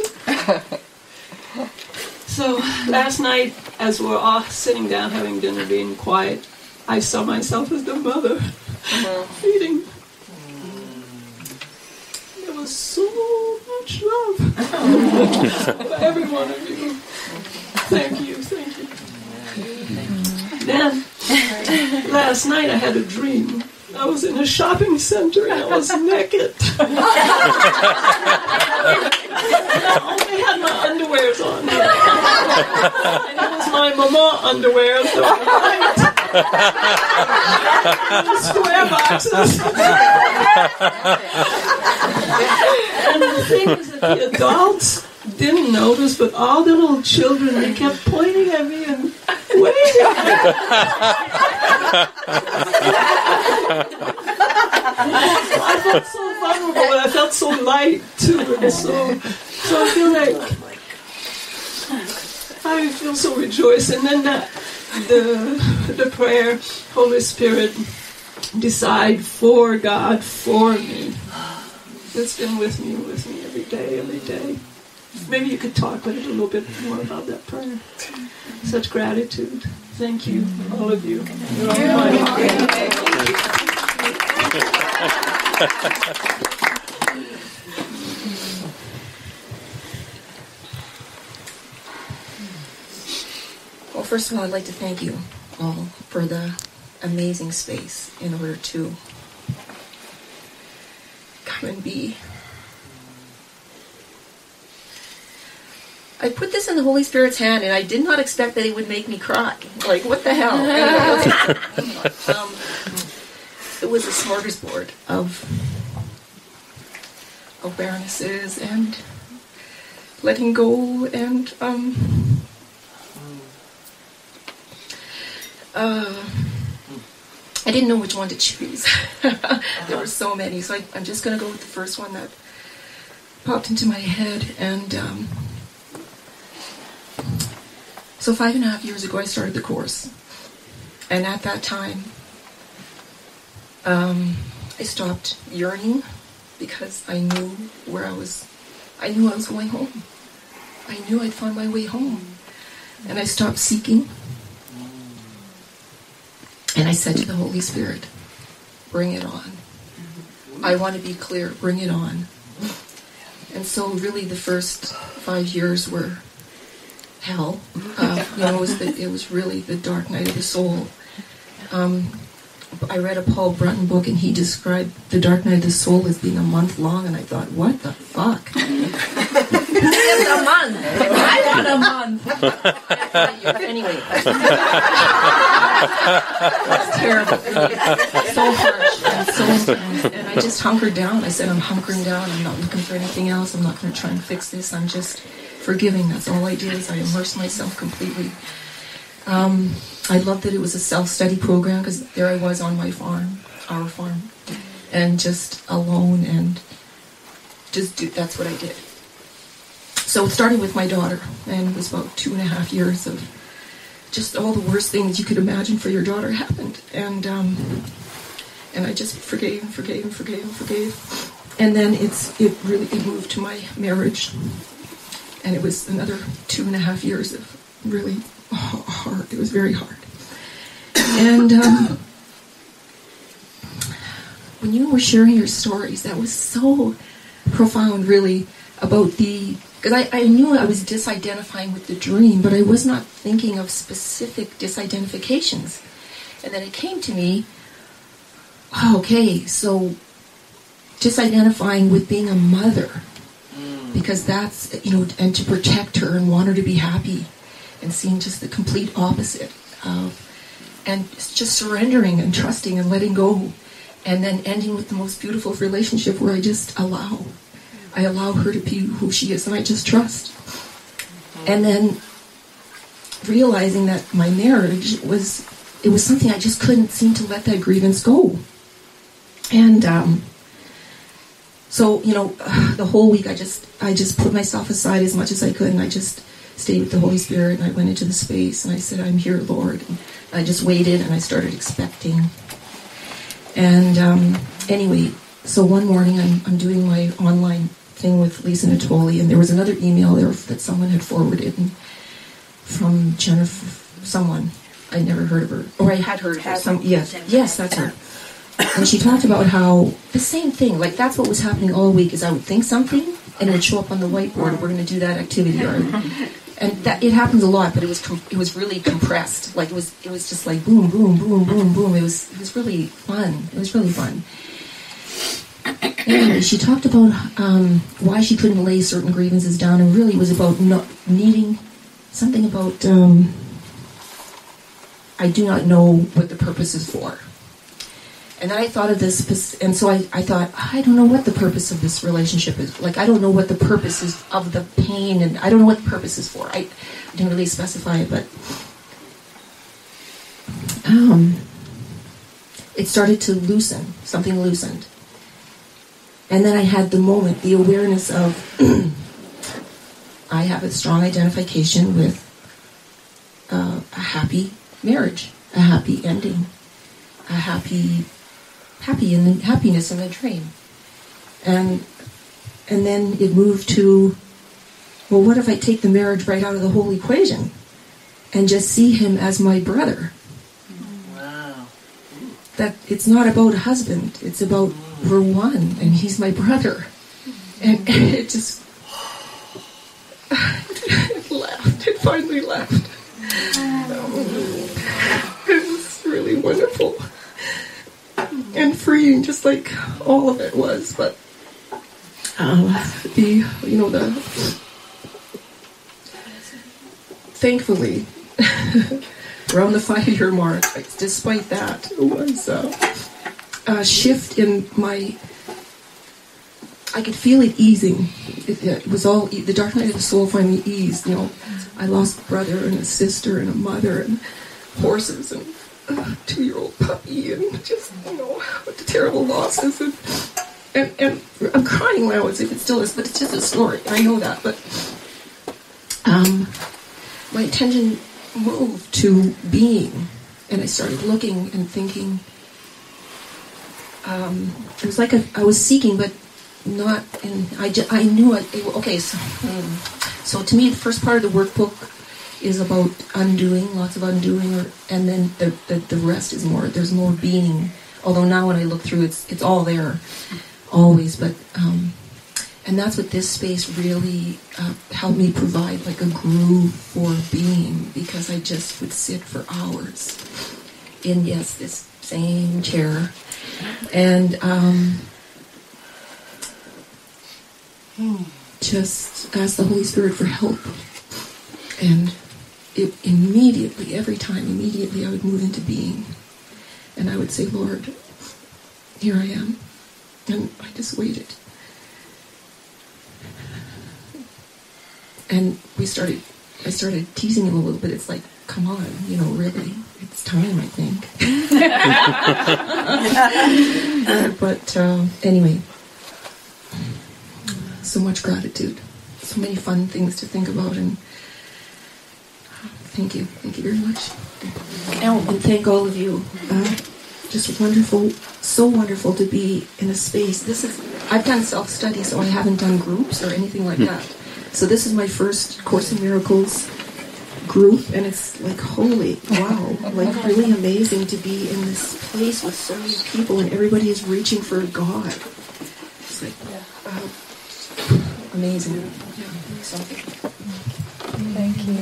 So last night, as we're all sitting down having dinner, being quiet, I saw myself as the mother feeding. There was so much love for every one of you. Thank you, thank you. Then, last night I had a dream. I was in a shopping center and I was naked. I only had my underwears on. And it was my mama underwear. So square boxes. And the thing is that the adults didn't notice, but all the little children, they kept pointing at me and waving at me. I felt so vulnerable, and I felt so light too, and so I feel like I feel so rejoiced. And then the prayer, Holy Spirit, decide for God, for me. It's been with me every day, every day. Maybe you could talk with it a little bit more about that prayer. Such gratitude. Thank you, all of you. You're all mine. Well, first of all, I'd like to thank you all for the amazing space in order to come and be. I put this in the Holy Spirit's hand, and I did not expect that He would make me cry. Like, what the hell? It was a smorgasbord of awarenesses and letting go and I didn't know which one to choose. There were so many, so I'm just going to go with the first one that popped into my head. And so 5.5 years ago, I started the course, and at that time, I stopped yearning because I knew where I was. I knew I was going home. I knew I'd found my way home, and I stopped seeking. And I said to the Holy Spirit, "Bring it on. I want to be clear. Bring it on." And so, really, the first 5 years were hell. It was really the dark night of the soul. I read a Paul Brunton book, and he described the dark night of the soul as being a month long, and I thought, what the fuck? It's a month. I want a month. Anyway. That's terrible. So harsh and so intense. And I just hunkered down. I said, I'm hunkering down. I'm not looking for anything else. I'm not going to try and fix this. I'm just forgiving. That's all I did is I immersed myself completely. I loved that it was a self-study program because there I was on my farm, our farm, and just alone and that's what I did. So it started with my daughter, and it was about 2.5 years of just all the worst things you could imagine for your daughter happened. And I just forgave. And then it moved to my marriage. And it was another 2.5 years of really hard. It was very hard. And when you were sharing your stories, that was so profound, really, about because I knew I was disidentifying with the dream, but I was not thinking of specific disidentifications. And then it came to me, okay, so just identifying with being a mother, because that's, and to protect her and want her to be happy, and seeing just the complete opposite of, and just surrendering and trusting and letting go, and then ending with the most beautiful relationship where I just allow her to be who she is, and I just trust. And then realizing that my marriage was something I just couldn't seem to let that grievance go. And so, the whole week I just put myself aside as much as I could, and I just stayed with the Holy Spirit, and I went into the space, and I said, I'm here, Lord. And I just waited, and I started expecting. And anyway, so one morning I'm doing my online thing with Lisa Natoli, and there was another email there that someone had forwarded from Jennifer, someone. I'd never heard of her. Or I had heard of her. Yes, that's her. And she talked about how the same thing, like that's what was happening all week, is I would think something, and it would show up on the whiteboard, we're going to do that activity. And that it happens a lot, but it was really compressed. Like it was just like boom, boom, boom, boom, boom. It was really fun. It was really fun. Anyway, she talked about why she couldn't lay certain grievances down, and really it was about not needing something about I do not know what the purpose is for. And then I thought of this, and so I thought, I don't know what the purpose of this relationship is. Like, I don't know what the purpose is of the pain, and I don't know what the purpose is for. I didn't really specify it, but it started to loosen. Something loosened. And then I had the moment, the awareness of, I have a strong identification with a happy marriage, a happy ending, a happiness in the dream. And then it moved to, well, what if I take the marriage right out of the whole equation and just see him as my brother? Wow. That it's not about a husband, it's about we're one, and he's my brother. And it just, it left, it finally left. It was really wonderful. And freeing, just like all of it was, but thankfully, around the 5-year mark, despite that, it was a shift in my. I could feel it easing. It was all the dark night of the soul finally eased. I lost a brother and a sister and a mother and horses and a 2-year-old puppy, and just, with the terrible losses, and I'm crying now as if it still is, but it's just a story. I know that, but my attention moved to being, and I started looking and thinking. It was like I was seeking, but not in. I knew it. Okay, so to me, the first part of the workbook is about undoing, lots of undoing, and then the rest is more. There's more being. Although now when I look through, it's all there, always. But and that's what this space really helped me provide, like a groove for being, because I just would sit for hours in this same chair, and just ask the Holy Spirit for help. And it immediately I would move into being. And I would say, Lord, here I am. And I just waited. And I started teasing him a little bit. It's like, come on, really, it's time, I think. But anyway, so much gratitude. So many fun things to think about, and thank you very much. And thank all of you. Just wonderful, so wonderful to be in a space. I've done self-study, so I haven't done groups or anything like that. So this is my first Course in Miracles group, and it's like, holy wow, like really amazing to be in this place with so many people, and everybody is reaching for God. It's like, amazing. So, thank you.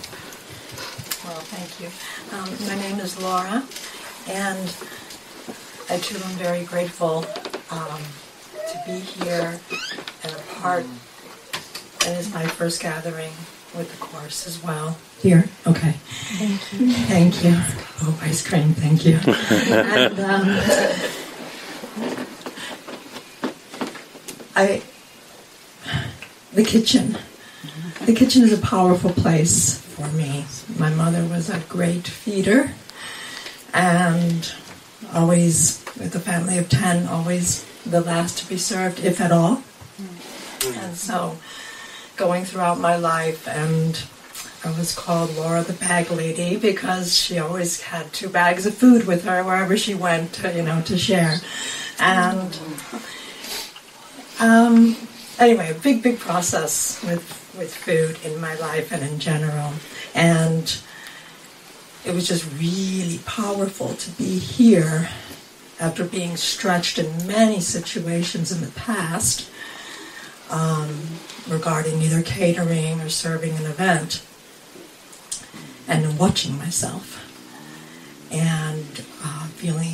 Well, thank you. My name is Laura, and I too am very grateful to be here and a part. And it's my first gathering with the Course as well. Here? Okay. Thank you. Thank you. Oh, ice cream, thank you. And the kitchen. The kitchen is a powerful place for me. My mother was a great feeder, and always, with a family of 10, always the last to be served, if at all. And so, going throughout my life, and I was called Laura the Bag Lady because she always had 2 bags of food with her wherever she went, to share. And anyway, a big process with food in my life and in general. And it was just really powerful to be here after being stretched in many situations in the past regarding either catering or serving an event, and watching myself and feeling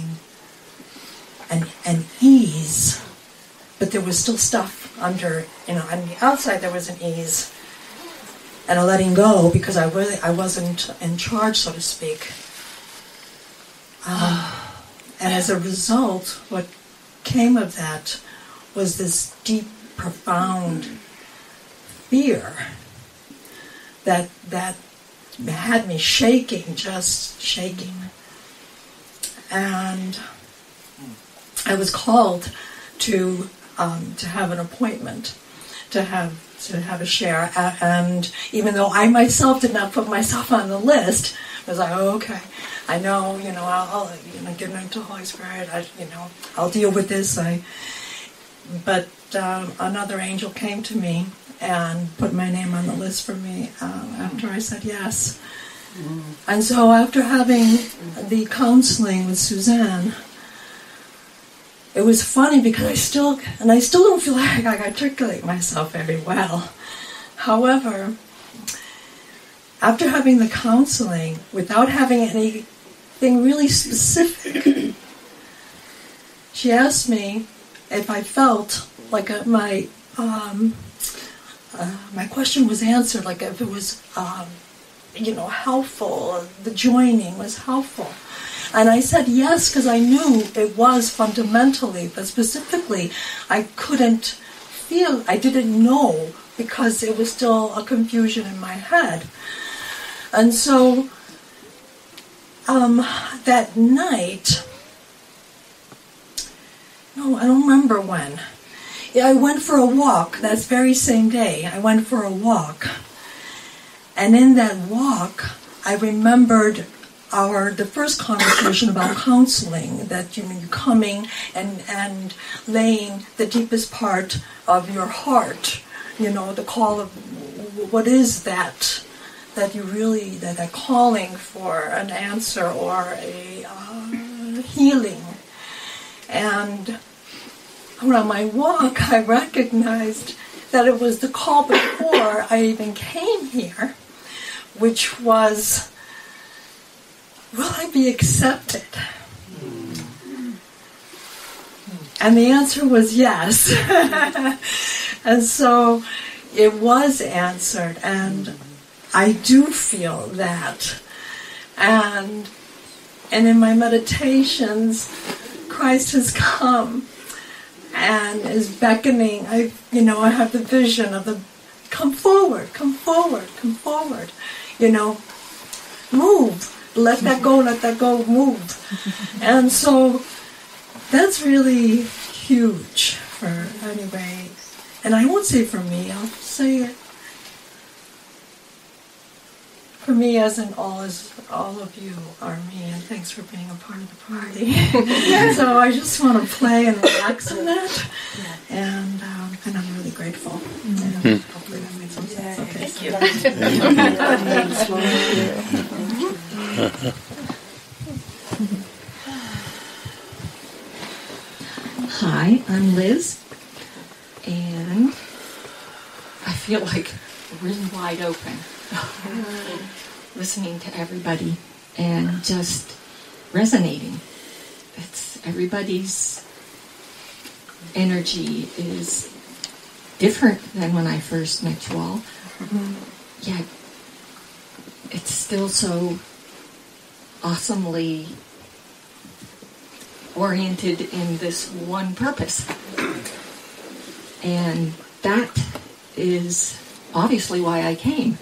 an ease, but there was still stuff under, on the outside there was an ease and a letting go because I wasn't in charge, so to speak. And as a result, what came of that was this deep, profound fear that had me shaking, just shaking. And I was called to have an appointment, to have a share, and even though I myself did not put myself on the list, I was like, oh, okay, I know, I'll give it to the Holy Spirit, I'll deal with this. But another angel came to me and put my name on the list for me after I said yes. And so after having the counseling with Suzanne, it was funny because I still don't feel like I articulate myself very well. However, after having the counseling, without having anything really specific, she asked me if I felt like my question was answered, like if it was helpful, the joining was helpful. And I said yes, because I knew it was fundamentally, but specifically I didn't know, because it was still a confusion in my head. And so that night, I don't remember when, I went for a walk. That very same day, I went for a walk. And in that walk, I remembered the first conversation about counseling, that you're coming and laying the deepest part of your heart, the call of what is that you really, that calling for an answer or a healing. And on my walk, I recognized that it was the call before I even came here, which was, will I be accepted? And the answer was yes. And so it was answered, and I do feel that. And in my meditations, Christ has come and is beckoning. I have the vision of the come forward, come forward, come forward. Move. Let that go, move. And so that's really huge for anybody. And I won't say for me, I'll say it for me as in all of you are me, and thanks for being a part of the party. So I just want to play and relax in that, and I'm really grateful. And hopefully that made some sense. Okay. Thank you. Hi, I'm Liz, and I feel like really wide open, listening to everybody and just resonating. everybody's energy is different than when I first met you all. Yet it's still so awesomely oriented in this one purpose. And that is obviously why I came.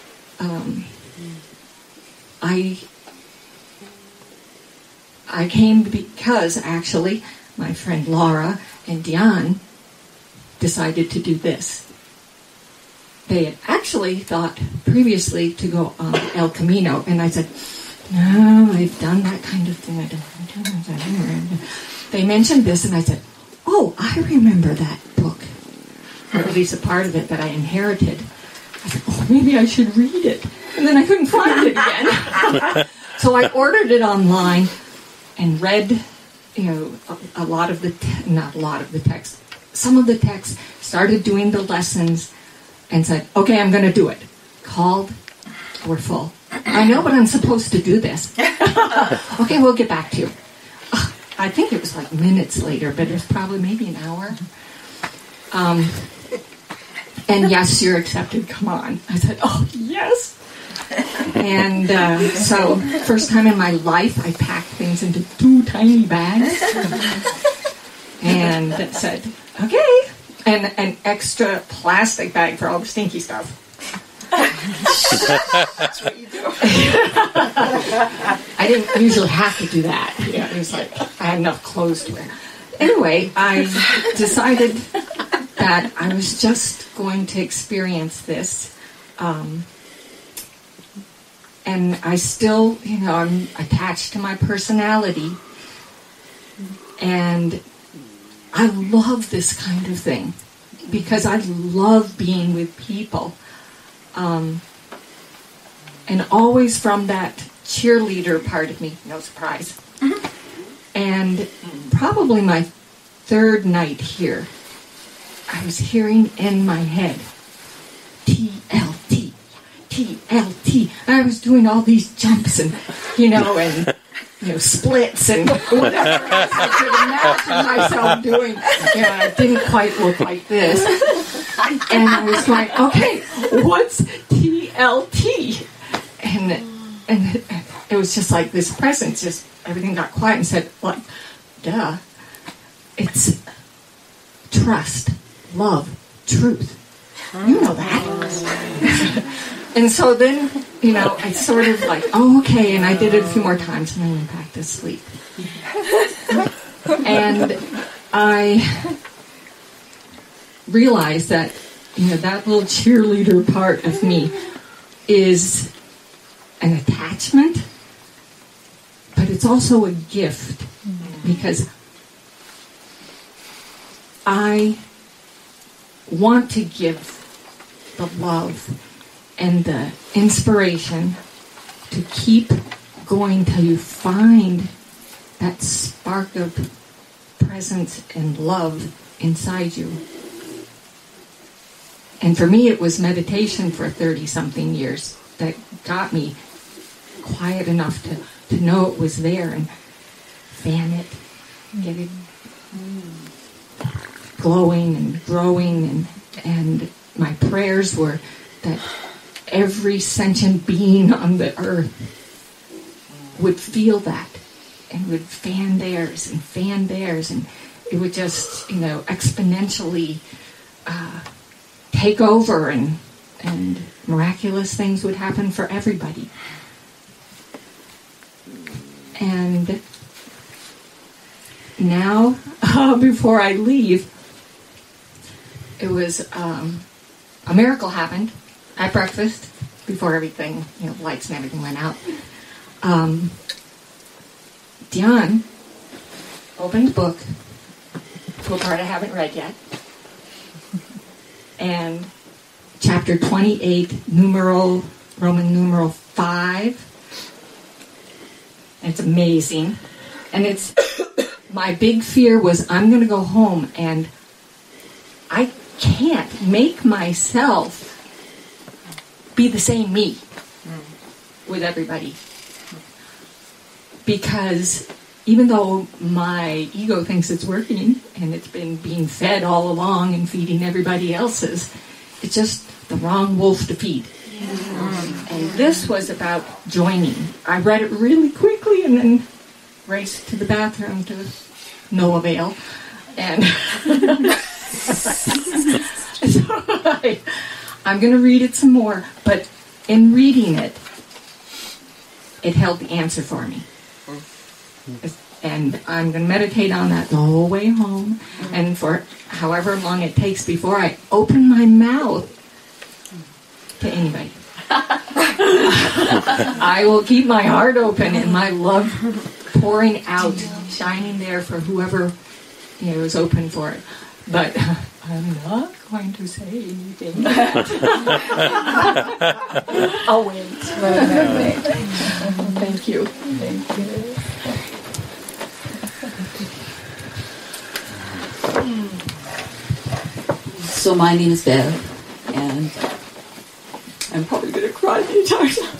I came because, actually, my friend Laura and Diane decided to do this. They had actually thought previously to go on El Camino, and I said, no, I've done that kind of thing. I don't do that. They mentioned this, and I said, oh, I remember that book, or at least a part of it that I inherited. I said, oh, maybe I should read it. And then I couldn't find it again. So I ordered it online and read, a lot of the, not a lot of the text, some of the text, started doing the lessons, and said, okay, I'm going to do it. Called, we're full. I know, but I'm supposed to do this. Okay, we'll get back to you. I think it was like minutes later, but it was probably maybe an hour. And yes, you're accepted, come on. I said, oh, yes. And so, first time in my life, I packed things into 2 tiny bags. And said, okay. And an extra plastic bag for all the stinky stuff. That's what you do. I didn't usually have to do that. It was like I had enough clothes to wear. Anyway, I decided that I was just going to experience this. And I still, I'm attached to my personality. And I love this kind of thing because I love being with people. And always from that cheerleader part of me, no surprise. And probably my 3rd night here, I was hearing in my head, TLT, TLT. I was doing all these jumps and, splits and whatever else I could imagine myself doing. It didn't quite look like this. And I was going, okay, what's TLT? And it was just like this presence, just everything got quiet and said, like, duh. It's trust, love, truth. You know that. And so then, I sort of like, oh, okay, and I did it a few more times and then went back to sleep. And I realized that, that little cheerleader part of me is an attachment, but it's also a gift because I want to give the love and the inspiration to keep going till you find that spark of presence and love inside you. And for me, it was meditation for 30-something years that got me quiet enough to know it was there and fan it, get it glowing and growing. And my prayers were that every sentient being on the earth would feel that and would fan theirs and fan theirs, and it would just, exponentially take over, and miraculous things would happen for everybody. And now, before I leave, it was a miracle happened at breakfast before everything, lights and everything went out. Diane opened the book to a part I haven't read yet. And chapter 28, Roman numeral 5. It's amazing. And it's, my big fear was I'm going to go home and I can't make myself be the same me with everybody. Because, even though my ego thinks it's working and it's been being fed all along and feeding everybody else's, it's just the wrong wolf to feed. And this was about joining. I read it really quickly and then raced to the bathroom to no avail. And so I'm going to read it some more, but in reading it, it held the answer for me. And I'm going to meditate on that the whole way home, and for however long it takes before I open my mouth to anybody. I will keep my heart open and my love pouring out, shining there for whoever is open for it. But I'm not going to say anything. I'll wait. Thank you. Thank you. So my name is Bev, and I'm probably going to cry the entire time.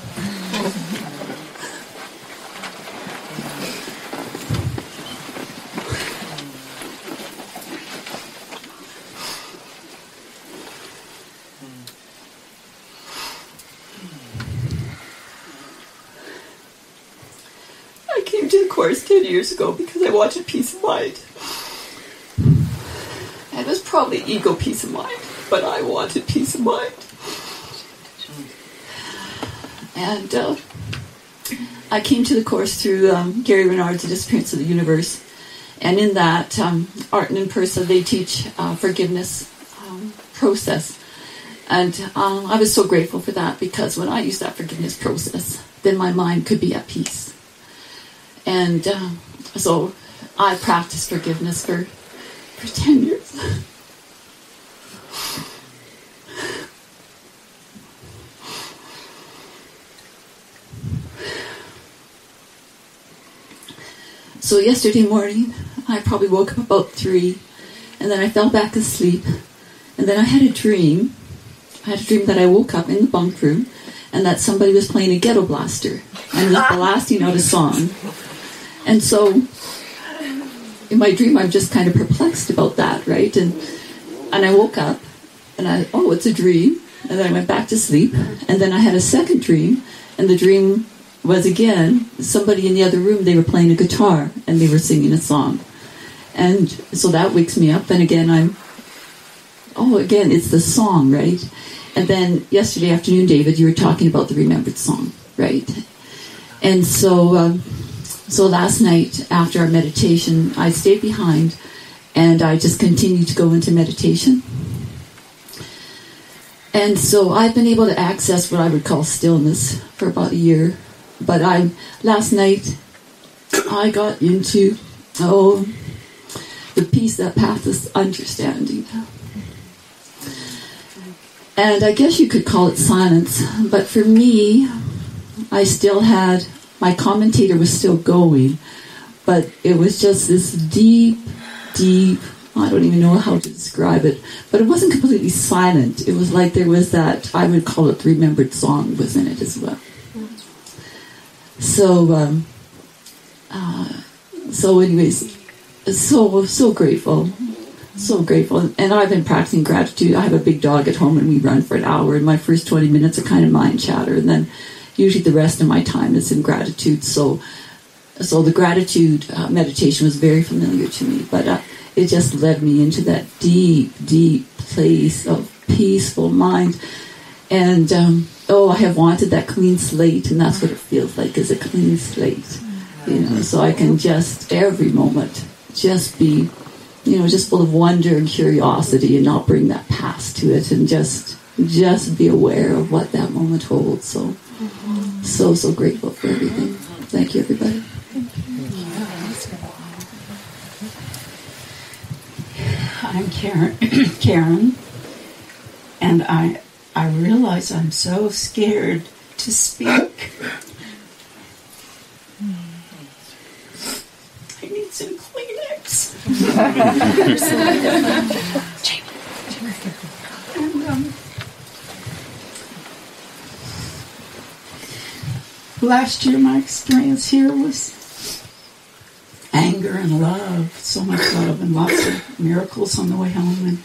I came to the course 10 years ago because I wanted peace of mind. And it was probably ego peace of mind, but I wanted peace of mind. And I came to the course through Gary Renard's The Disappearance of the Universe. And in that, Art and Persa, they teach forgiveness process. And I was so grateful for that, because when I used that forgiveness process, then my mind could be at peace. And so I practiced forgiveness for 10 years. So yesterday morning, I probably woke up about 3, and then I fell back asleep, and then I had a dream. I had a dream that I woke up in the bunk room, and that somebody was playing a ghetto blaster, and was blasting out a song. And so, in my dream, I'm just kind of perplexed about that, right? And I woke up, and it's a dream, and then I went back to sleep, and then I had a second dream, and the dream was again somebody in the other room. They were playing a guitar and they were singing a song, and so that wakes me up. And again again it's the song, right? And then yesterday afternoon, David, you were talking about the remembered song, right? And so last night after our meditation, I stayed behind and I just continued to go into meditation. And so I've been able to access what I would call stillness for about a year. But last night, I got into, the peace that passeth understanding. And I guess you could call it silence. But for me, I still had, my commentator was still going. But it was just this deep, I don't even know how to describe it. But it wasn't completely silent. It was like there was that, I would call it the remembered song was in it as well. So anyways, so grateful. And I've been practicing gratitude. I have a big dog at home and we run for an hour, and my first 20 minutes are kind of mind chatter, and then usually the rest of my time is in gratitude. So the gratitude meditation was very familiar to me, but it just led me into that deep place of peaceful mind. And I have wanted that clean slate, and that's what it feels like, is a clean slate. So I can just every moment just be, just full of wonder and curiosity, and not bring that past to it, and just be aware of what that moment holds. So grateful for everything. Thank you, everybody. I'm Karen, and I realize I'm so scared to speak. I need some Kleenex. And, last year my experience here was anger and love, so much love, and lots of miracles on the way home,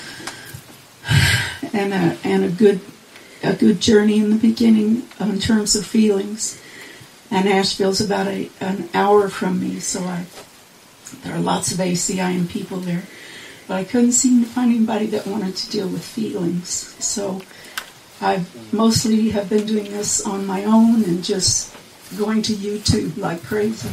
and a good journey in the beginning in terms of feelings. And Asheville's about an hour from me, so there are lots of ACIM people there. But I couldn't seem to find anybody that wanted to deal with feelings. So I mostly have been doing this on my own and just going to YouTube like crazy.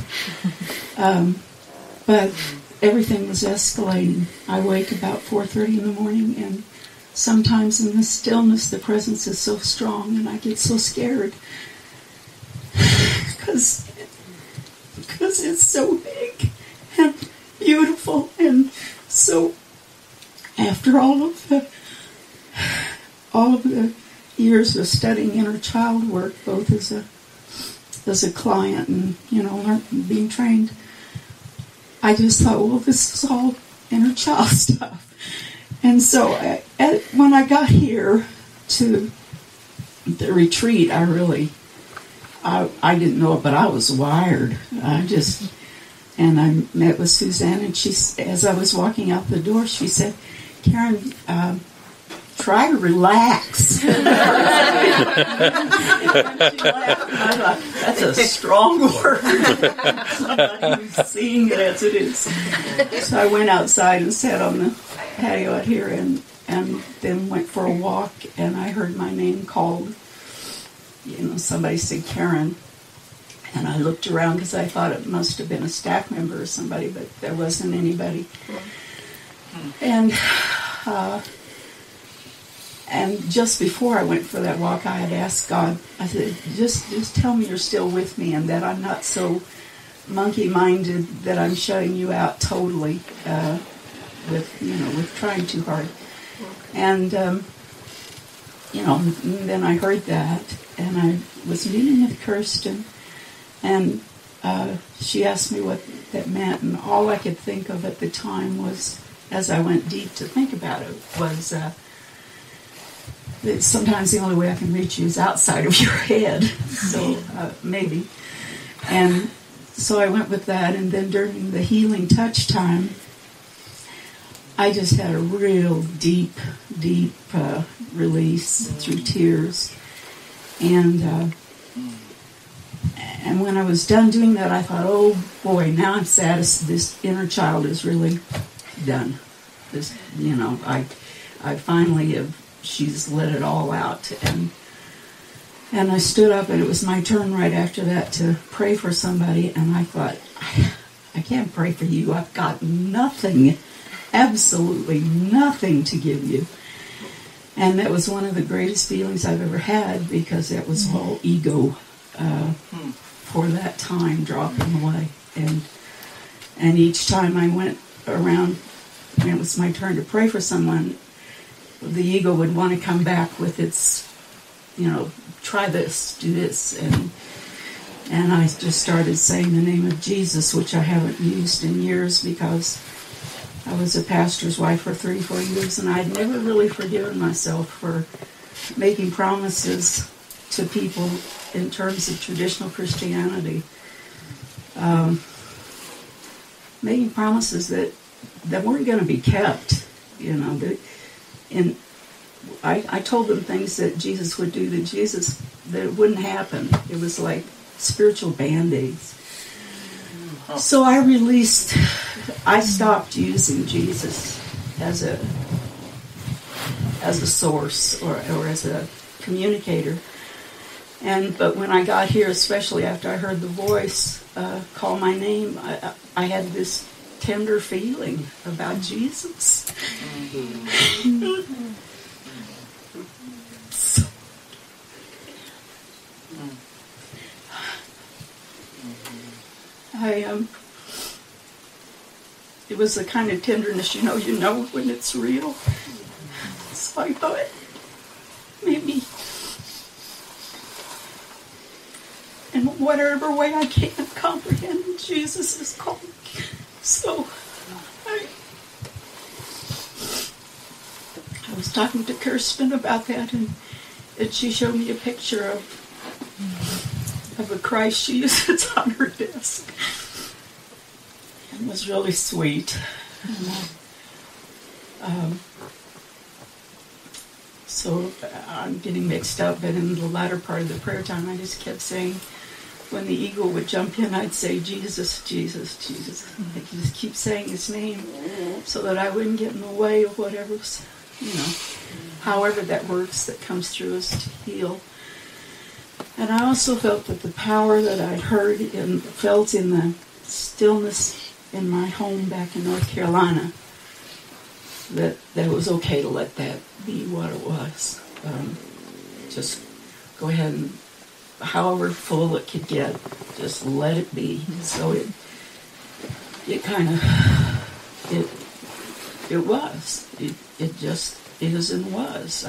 But everything was escalating. I wake about 4:30 in the morning, and sometimes in the stillness the presence is so strong, and I get so scared. Because it's so big and beautiful, and so after all of the years of studying inner child work, both as a client and being trained, I just thought, well, this is all inner child stuff. And so when I got here to the retreat, I didn't know it, but I was wired. And I met with Suzanne, and as I was walking out the door, she said, "Karen, try to relax." She laughed, and I thought, that's a strong word. Somebody who's seeing it as it is. So I went outside and sat on the patio out here, and then went for a walk, and I heard my name called. Somebody said Karen, and I looked around because I thought it must have been a staff member or somebody, but there wasn't anybody. And just before I went for that walk, I had asked God, I said, just tell me you're still with me, and that I'm not so monkey-minded that I'm shutting you out totally with trying too hard. And then I heard that, and I was meeting with Kirsten, and she asked me what that meant, and all I could think of at the time was, as I went deep to think about it, was that sometimes the only way I can reach you is outside of your head, so maybe. And so I went with that, and then during the healing touch time, I just had a real deep release through tears. And when I was done doing that, I thought, oh boy, now I'm satisfied. This inner child is really done. I finally have, she's let it all out. And I stood up, and it was my turn right after that to pray for somebody, and I thought, I can't pray for you. I've got nothing, absolutely nothing to give you. And that was one of the greatest feelings I've ever had, because that was all ego for that time dropping away. And each time I went around, when it was my turn to pray for someone, the ego would want to come back with its, try this, do this. And I just started saying the name of Jesus, which I haven't used in years because I was a pastor's wife for 34 years, and I'd never really forgiven myself for making promises to people in terms of traditional Christianity. Making promises that weren't going to be kept, And I told them things that Jesus would do that it wouldn't happen. It was like spiritual band-aids. So I stopped using Jesus as a source or as a communicator. But when I got here, especially after I heard the voice call my name, I had this tender feeling about Jesus. It was the kind of tenderness, you know when it's real. So I thought, maybe in whatever way I can't comprehend, Jesus is calling. So I was talking to Kirsten about that, and she showed me a picture of a Christ she uses on her desk. was really sweet. So I'm getting mixed up, but in the latter part of the prayer time, I just kept saying, when the eagle would jump in, I'd say, Jesus, Jesus, Jesus. I could just keep saying his name so that I wouldn't get in the way of whatever's, however that works, that comes through us to heal. And I also felt that the power that I heard and felt in the stillness in my home back in North Carolina, that it was okay to let that be what it was. Just go ahead and, however full it could get, just let it be. So it kind of, it was. It just is and was.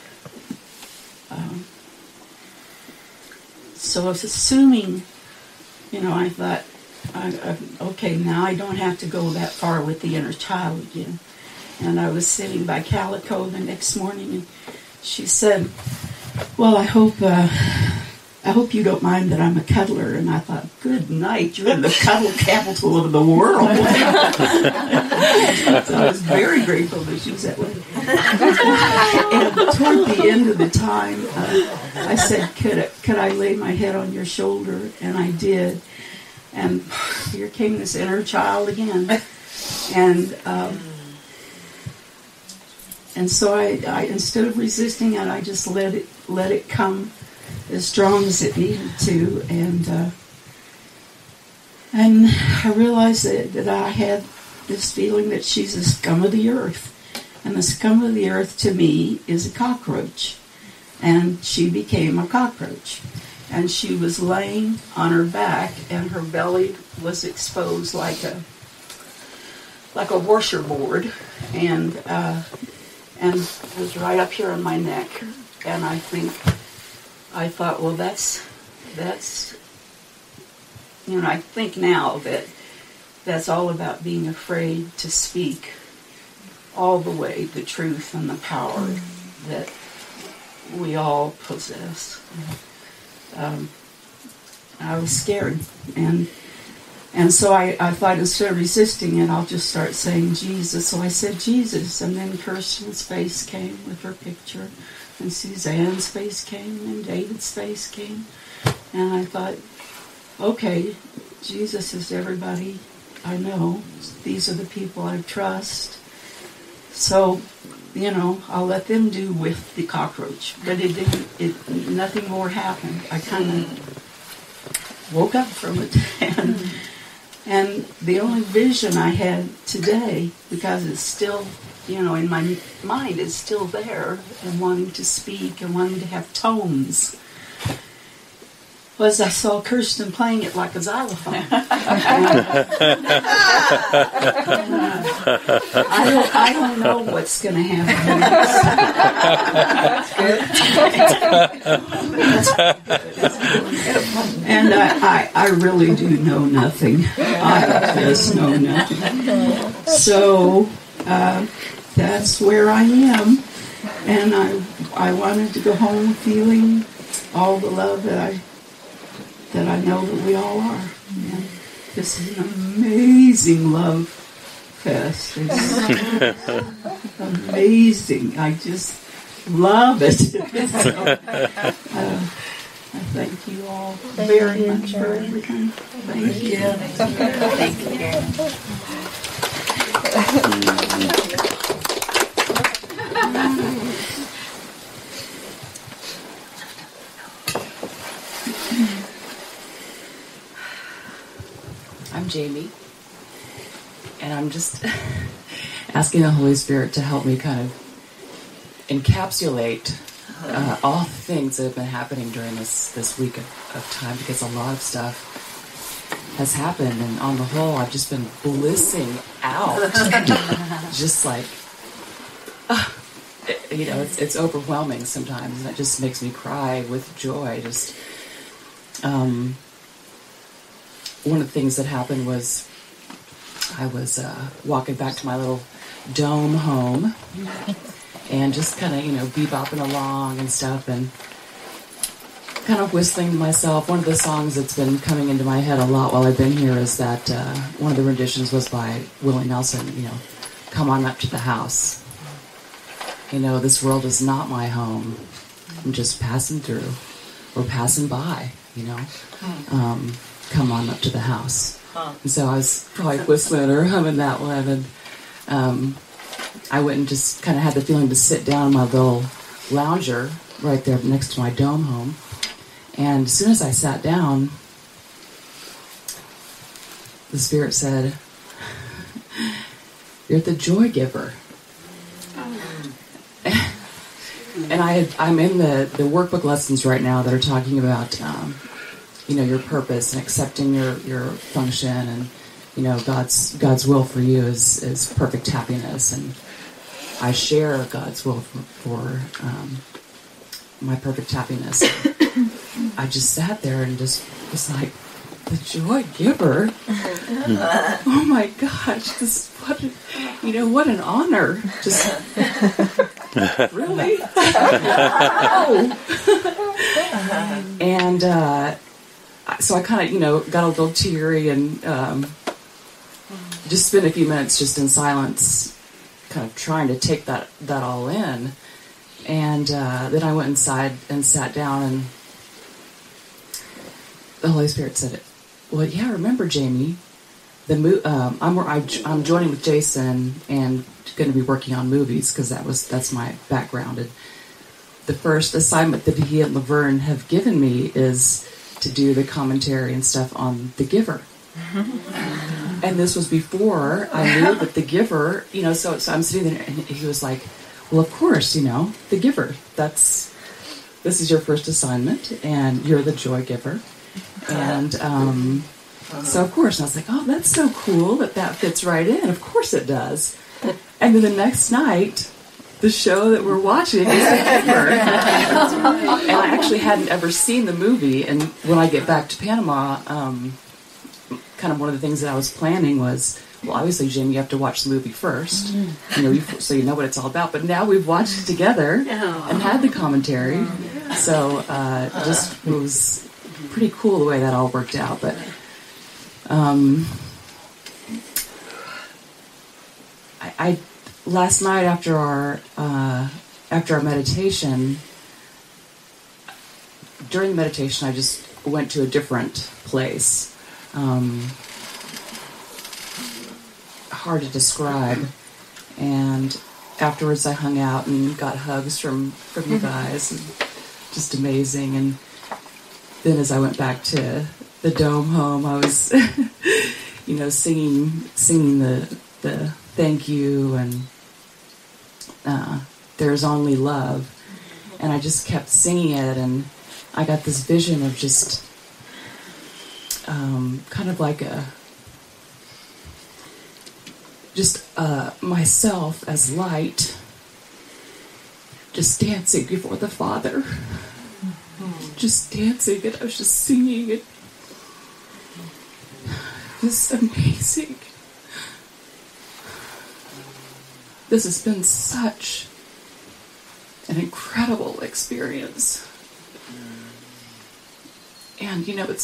So I was assuming, I thought, okay, now I don't have to go that far with the inner child again. And I was sitting by Calico the next morning, and she said, well, I hope you don't mind that I'm a cuddler. And I thought, good night, you're in the cuddle capital of the world. So I was very grateful that she was that way. And toward the end of the time, I said, could I lay my head on your shoulder? And I did. And here came this inner child again. And so I instead of resisting it, I just let it come as strong as it needed to, and I realized that I had this feeling that she's the scum of the earth, and the scum of the earth to me is a cockroach, and she became a cockroach, and she was laying on her back, and her belly was exposed like a washerboard, and it was right up here on my neck, and I thought, well, that's I think now that that's all about being afraid to speak all the way the truth and the power that we all possess. I was scared, and so I thought instead of resisting it, I'll just start saying Jesus. So I said Jesus, and then Kirsten's face came with her picture, and Suzanne's face came, and David's face came, and I thought, okay, Jesus is everybody I know. These are the people I trust. So, I'll let them do with the cockroach. But nothing more happened. I kind of woke up from it, and the only vision I had today, because it's still, in my mind, it's still there, and wanting to speak and wanting to have tones, was I saw Kirsten playing it like a xylophone. I don't know what's going to happen next. And I really do know nothing. I just know nothing. So that's where I am. And I wanted to go home feeling all the love that I know that we all are. And this is an amazing love fest. It's amazing. I just love it. So, I thank you all very much for everything. Thank you. Thank you very much. I'm Jamie, and I'm just asking the Holy Spirit to help me kind of encapsulate all the things that have been happening during this week of time, because a lot of stuff has happened, and on the whole, I've just been blissing out. Just like, it's overwhelming sometimes, and it just makes me cry with joy. Just, one of the things that happened was I was walking back to my little dome home and just kind of, bebopping along and stuff, and kind of whistling to myself. One of the songs that's been coming into my head a lot while I've been here is that one of the renditions was by Willie Nelson, Come On Up to the House. This world is not my home. I'm just passing through or passing by, come on up to the house. And so I was probably whistling or humming that one, and I went and just kind of had the feeling to sit down in my little lounger right there next to my dome home. And as soon as I sat down, the Spirit said, "You're the joy giver." And I'm in the workbook lessons right now that are talking about, your purpose and accepting your function, and God's will for you is perfect happiness, and I share God's will for my perfect happiness. I just sat there and just was like, the joy giver. Oh my gosh! What an honor! Just really. And so I kind of got a little teary and just spent a few minutes just in silence, kind of trying to take that all in. And then I went inside and sat down, and the Holy Spirit said, "Well, yeah, remember, Jamie, I'm joining with Jason and going to be working on movies because that's my background. And the first assignment that he and Laverne have given me is to do the commentary and stuff on The Giver." And this was before I knew that The Giver, so I'm sitting there, and he was like, "Well, of course, The Giver. This is your first assignment, and you're the joy giver." And so, of course, I was like, "Oh, that's so cool that fits right in. Of course it does." And then the next night, the show that we're watching is The Giver. And I actually hadn't ever seen the movie. And when I get back to Panama, kind of one of the things that I was planning was, well, obviously, Jim, you have to watch the movie first, so you know what it's all about. But now we've watched it together and had the commentary. So it was pretty cool the way that all worked out. But I last night after our meditation, during the meditation, I just went to a different place. Hard to describe. And afterwards, I hung out and got hugs from you guys. And just amazing. And then as I went back to the dome home, I was, singing the thank you and there's only love. And I just kept singing it, and I got this vision of just kind of like myself as light, just dancing before the Father. Just dancing, and I was just singing it. It was amazing. This has been such an incredible experience. And,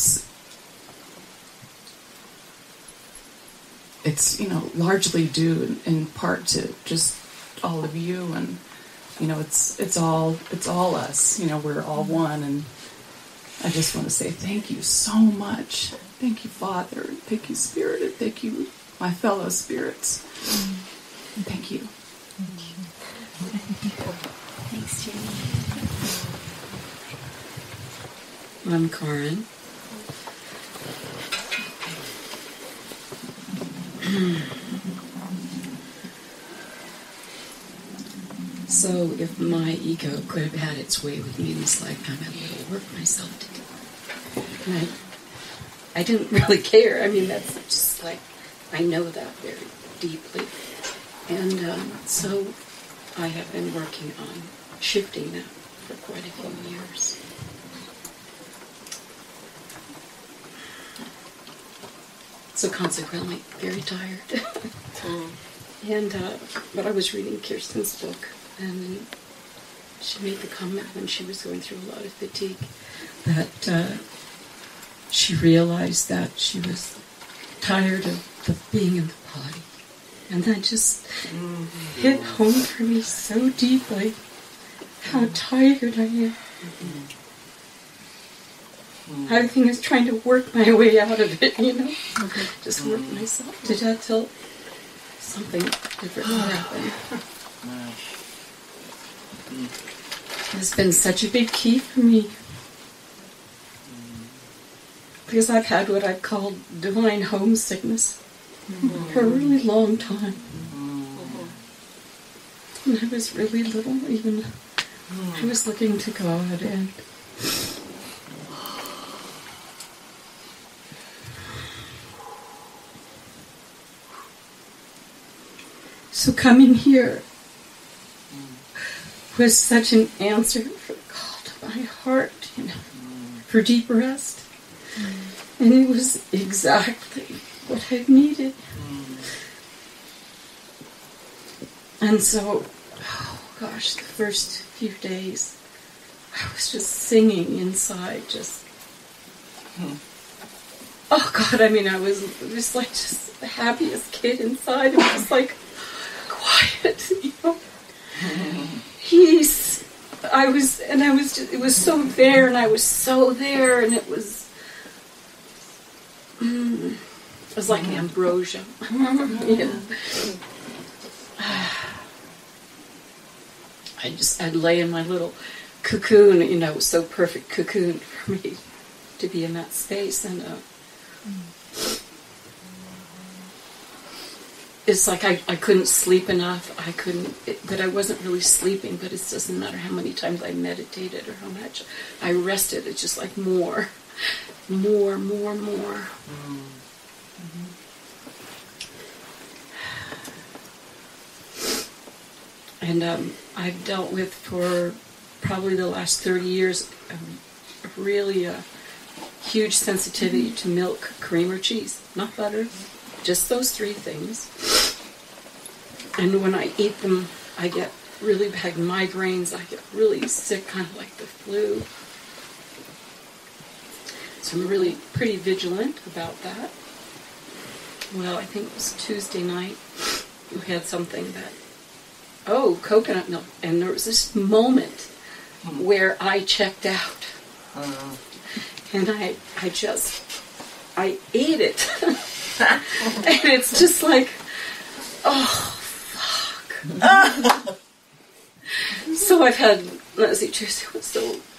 it's largely due in part to just all of you, and it's all us. We're all one, and I just want to say thank you so much. Thank you, Father, and thank you, Spirit, and thank you, my fellow spirits. Thank you. Thanks, Jenny. I'm Karen. So if my ego could have had its way with me in this lifetime, I had a little work myself to do. And I didn't really care. I mean, that's just like, I know that very deeply. And so I have been working on shifting that for quite a few years. So consequently, very tired. And but I was reading Kirsten's book, and she made the comment when she was going through a lot of fatigue that she realized that she was tired of being in the body. And that just hit home for me so deeply, how tired I am. Everything is trying to work my way out of it, just work myself to death till something different will happen. It's been such a big key for me. Because I've had what I've called divine homesickness for a really long time. When I was really little, even I was looking to God, and so coming here was such an answer for the call to my heart, for deep rest. And it was exactly what I needed. And so, the first few days, I was just singing inside, oh God, I was like just the happiest kid inside. It was like quiet, peace. It was so there, and I was so there, and it was like ambrosia. I'd lay in my little cocoon, it was so perfect cocoon for me to be in that space, and it's like I couldn't sleep enough. But I wasn't really sleeping, but it doesn't matter how many times I meditated or how much I rested. It's just like more. And I've dealt with, for probably the last 30 years, really a huge sensitivity to milk, cream, or cheese. Not butter, just those three things. And when I eat them, I get really bad migraines. I get really sick, kind of like the flu. So I'm really pretty vigilant about that. Well, I think it was Tuesday night. We had something that, coconut milk. And there was this moment where I checked out. And I ate it. And it's just like, oh, fuck. So I've had, Tuesday was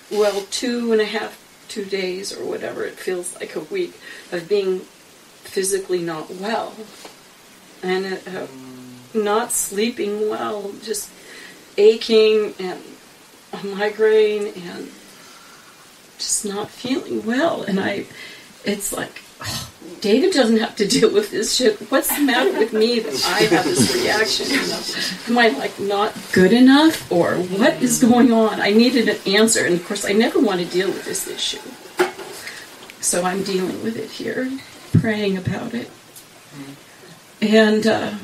2 days or whatever, it feels like a week, of being physically not well. And not sleeping well, just aching and a migraine and just not feeling well. And it's like, David doesn't have to deal with this shit. What's the matter with me that I have this reaction? Am I like not good enough, or what is going on? I needed an answer, and of course I never want to deal with this issue. So I'm dealing with it here, praying about it. And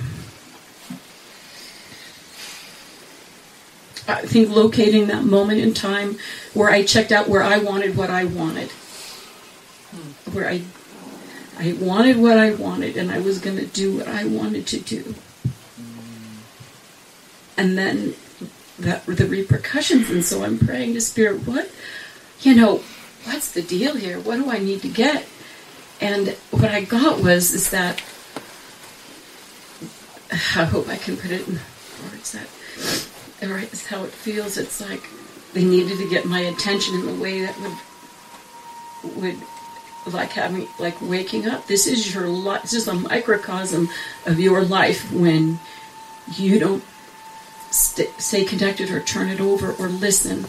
I think locating that moment in time where I checked out, where I wanted what I wanted. Where I wanted what I wanted, and I was going to do what I wanted to do. And then the repercussions, and so I'm praying to Spirit, what's the deal here? What do I need to get? And what I got is that, I hope I can put it in words, that is how it feels. It's like they needed to get my attention in the way that would like having, like waking up. This is your life. This is a microcosm of your life when you don't stay connected or turn it over or listen.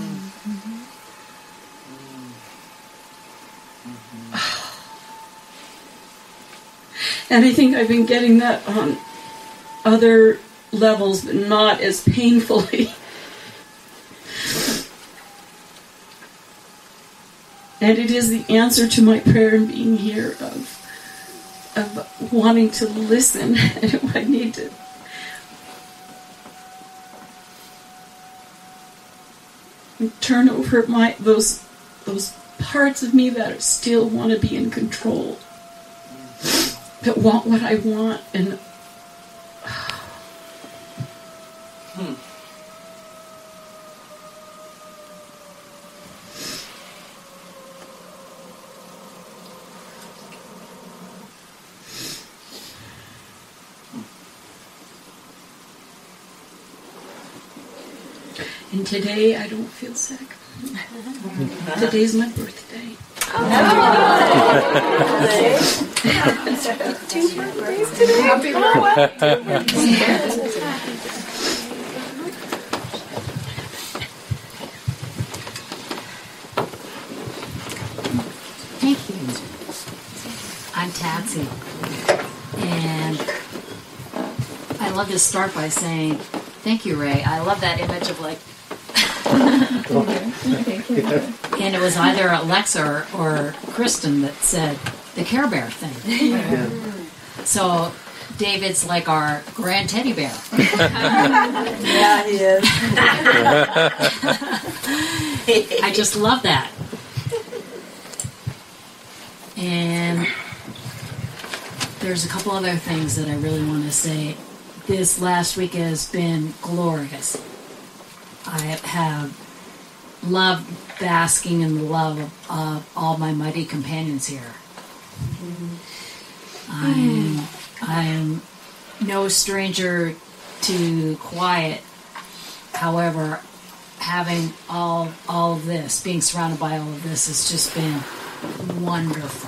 And I think I've been getting that on other levels, but not as painfully. And it is the answer to my prayer and being here of wanting to listen. And I need to turn over those parts of me that still want to be in control, that want what I want, and and today I don't feel sick. Today's my birthday. Two birthdays today. Happy birthday. Thank you. I'm Tatsy, and I love to start by saying thank you, Ray. I love that image of like, and it was either Alexa or Kristen that said the Care Bear thing. Yeah. So David's like our grand teddy bear. Yeah, he is. I just love that. And there's a couple other things that I really want to say. This last week has been glorious. I have loved basking in the love of all my mighty companions here. I am no stranger to quiet. However, having all of this, being surrounded by all of this, has just been wonderful.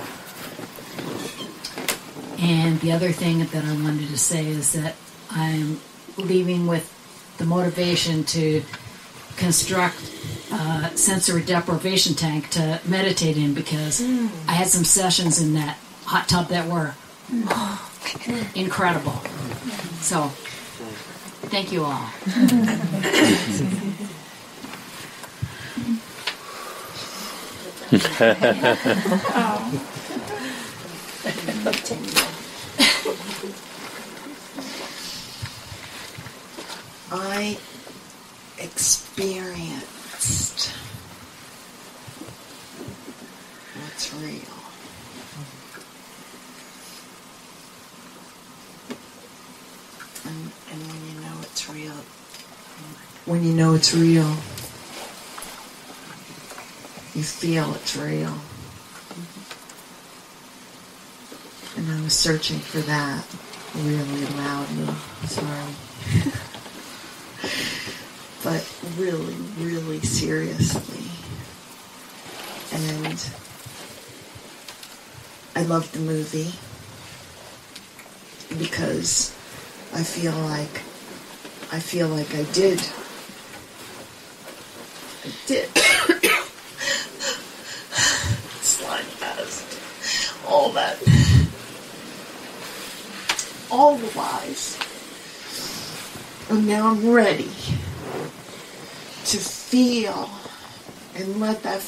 And the other thing that I wanted to say is that I'm leaving with the motivation to construct a sensory deprivation tank to meditate in, because I had some sessions in that hot tub that were incredible. So, thank you all. I experienced what's real. And when you know it's real, you feel it's real. And I was searching for that really loudly. Sorry. But really, really seriously. And I loved the movie because I feel like I did. Slide past all the lies. And now I'm ready to feel and let that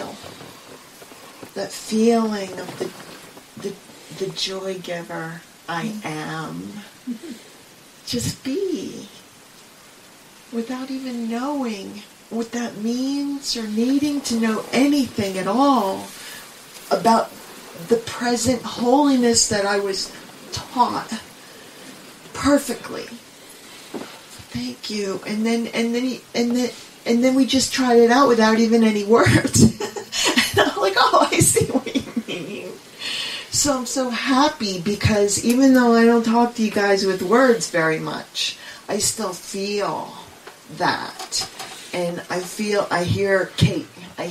feeling of the joy giver I am, just be, without even knowing what that means or needing to know anything at all about the present holiness that I was taught perfectly. Thank you. And then we just tried it out without even any words. And I'm like, oh, I see what you mean. So I'm so happy because even though I don't talk to you guys with words very much, I still feel that. And I hear Kate.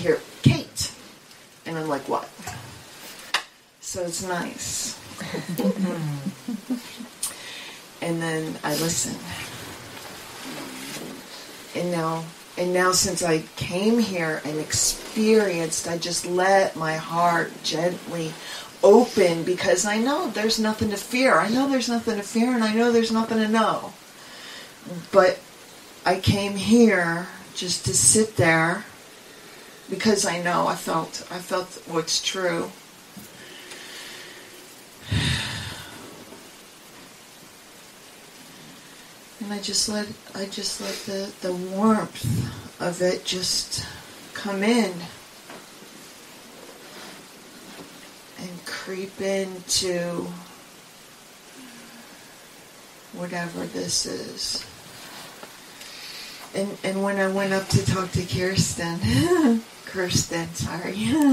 And I'm like, what? So it's nice. And then I listen. And now since I came here and experienced, I just let my heart gently open because I know there's nothing to fear. I know there's nothing to fear and I know there's nothing to know. But I came here just to sit there because I know I felt what's true. And I just let the warmth of it just come in and creep into whatever this is. And when I went up to talk to Kirsten, sorry.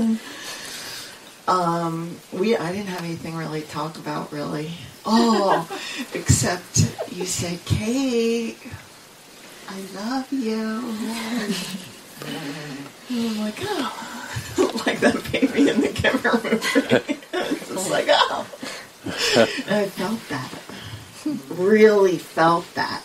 I didn't have anything really to talk about, really. Oh, except you said, Kate, I love you. And I'm like, oh, like that baby in the camera movie. It's just like, oh. And I felt that. Really felt that.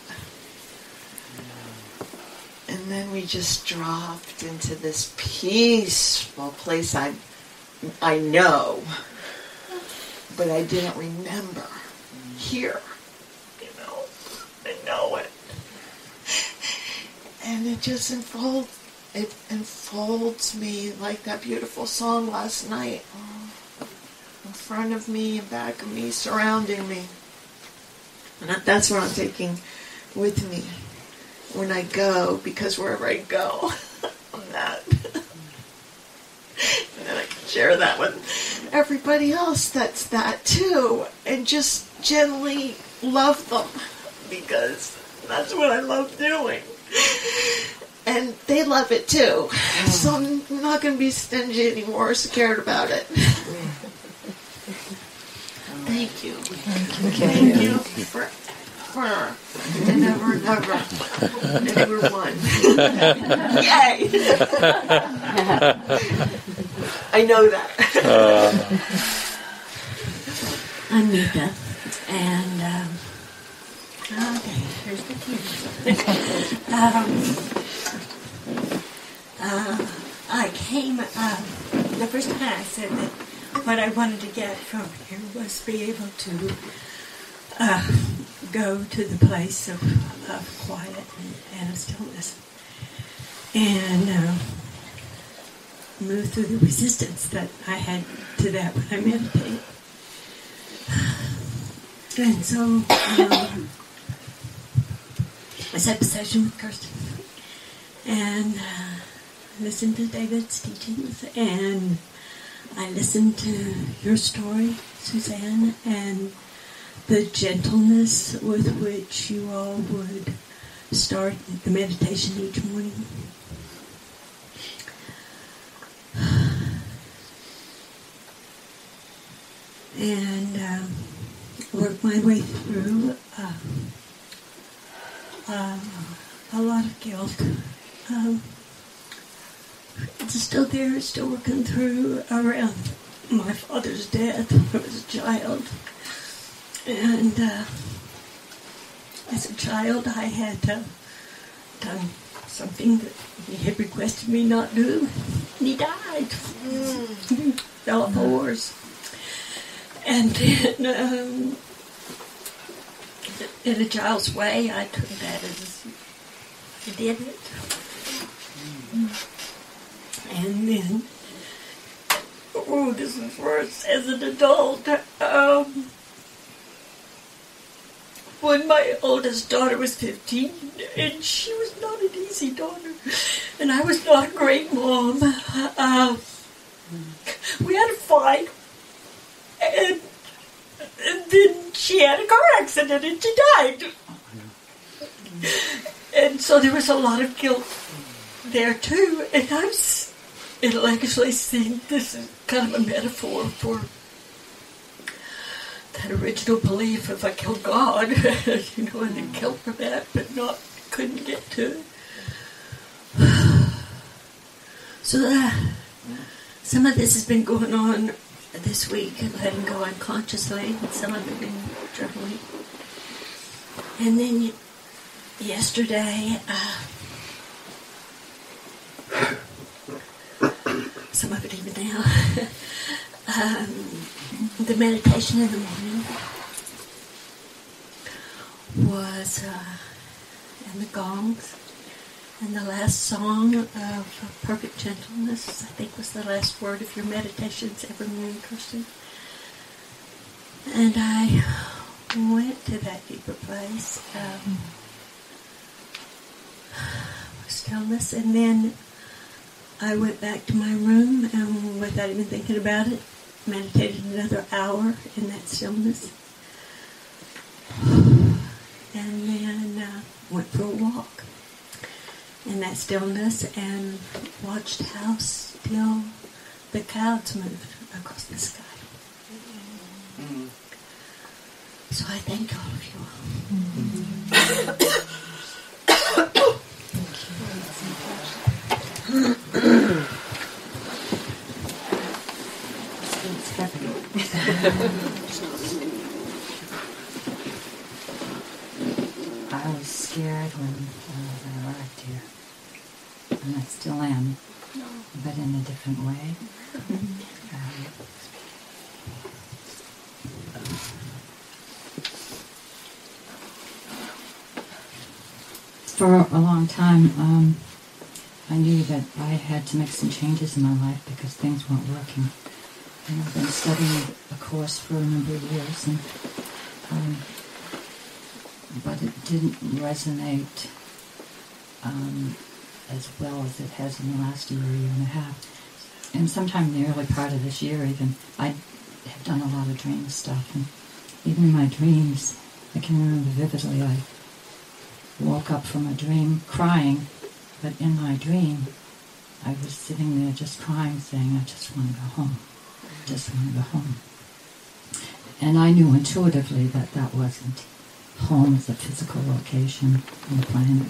And then we just dropped into this peaceful place I know, but I didn't remember. Here, I know it. And it just enfolds me like that beautiful song last night. In front of me, and back of me, surrounding me. And that's what I'm taking with me when I go, because wherever I go, I'm that. And then I can share that with everybody else that's that too, and just gently love them, because that's what I love doing. And they love it too. So I'm not going to be stingy anymore or scared about it. Thank you. Thank you for and ever and ever. And we're one. Yay! I know that. I'm Nita, and okay, here's the key. I came, the first time I said that what I wanted to get from here was be able to go to the place of quiet and of stillness, and move through the resistance that I had to that when I meditate. And so I sat beside with Kirsten and listened to David's teachings, and I listened to your story, Suzanne, and the gentleness with which you all would start the meditation each morning. And work my way through a lot of guilt. It's still there, still working through around my father's death when I was a child. And as a child, I had done something that he had requested me not do, and he died. He fell off a horse. And then, in a child's way, I took that as he did it. And then, oh, this is worse, as an adult, when my oldest daughter was 15, and she was not an easy daughter, and I was not a great mom, we had a fight, and then she had a car accident and she died. And so there was a lot of guilt there too, and I'm intellectually seeing this is kind of a metaphor for that original belief if I killed God, and then killed for that, but couldn't get to it. So some of this has been going on this week, and letting go unconsciously, and some of it in journaling. And then yesterday, some of it even now, the meditation in the morning was, and the gongs, and the last song of Perfect Gentleness, I think was the last word of your meditations every morning, Kirsten. And I went to that deeper place. stillness, and then I went back to my room and, without even thinking about it, meditated another hour in that stillness. And then went for a walk in that stillness and watched how still the clouds moved across the sky. So I thank all of I was scared when I arrived here, and I still am, but in a different way. For a long time, I knew that I had to make some changes in my life because things weren't working. And I've been studying a course for a number of years, and but it didn't resonate as well as it has in the last year and a half. And sometime in the early part of this year even, I have done a lot of dream stuff. And even in my dreams, I can remember vividly, I woke up from a dream crying, but in my dream, I was sitting there just crying, saying, I just want to go home. I just want to go home. And I knew intuitively that that wasn't home as a physical location on the planet.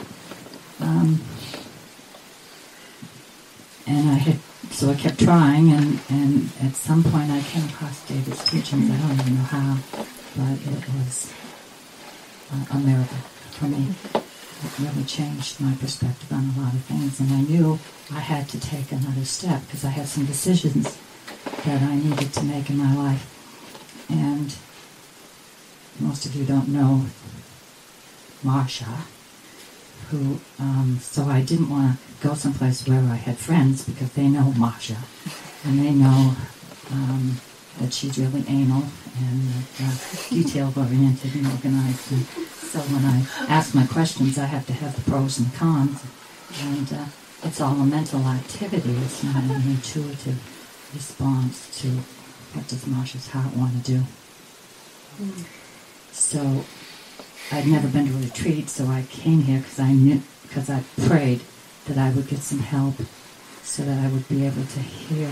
So I kept trying, and at some point I came across David's teachings. I don't even know how, but it was a miracle for me. It really changed my perspective on a lot of things, and I knew I had to take another step because I had some decisions that I needed to make in my life. And most of you don't know Marsha, who, so I didn't want to go someplace where I had friends because they know Marsha, and they know that she's really anal and detail-oriented and organized. And so when I ask my questions, I have to have the pros and cons, and it's all a mental activity. It's not an intuitive response to what does Marsha's heart want to do. So I'd never been to a retreat, so I came here because I prayed that I would get some help so that I would be able to hear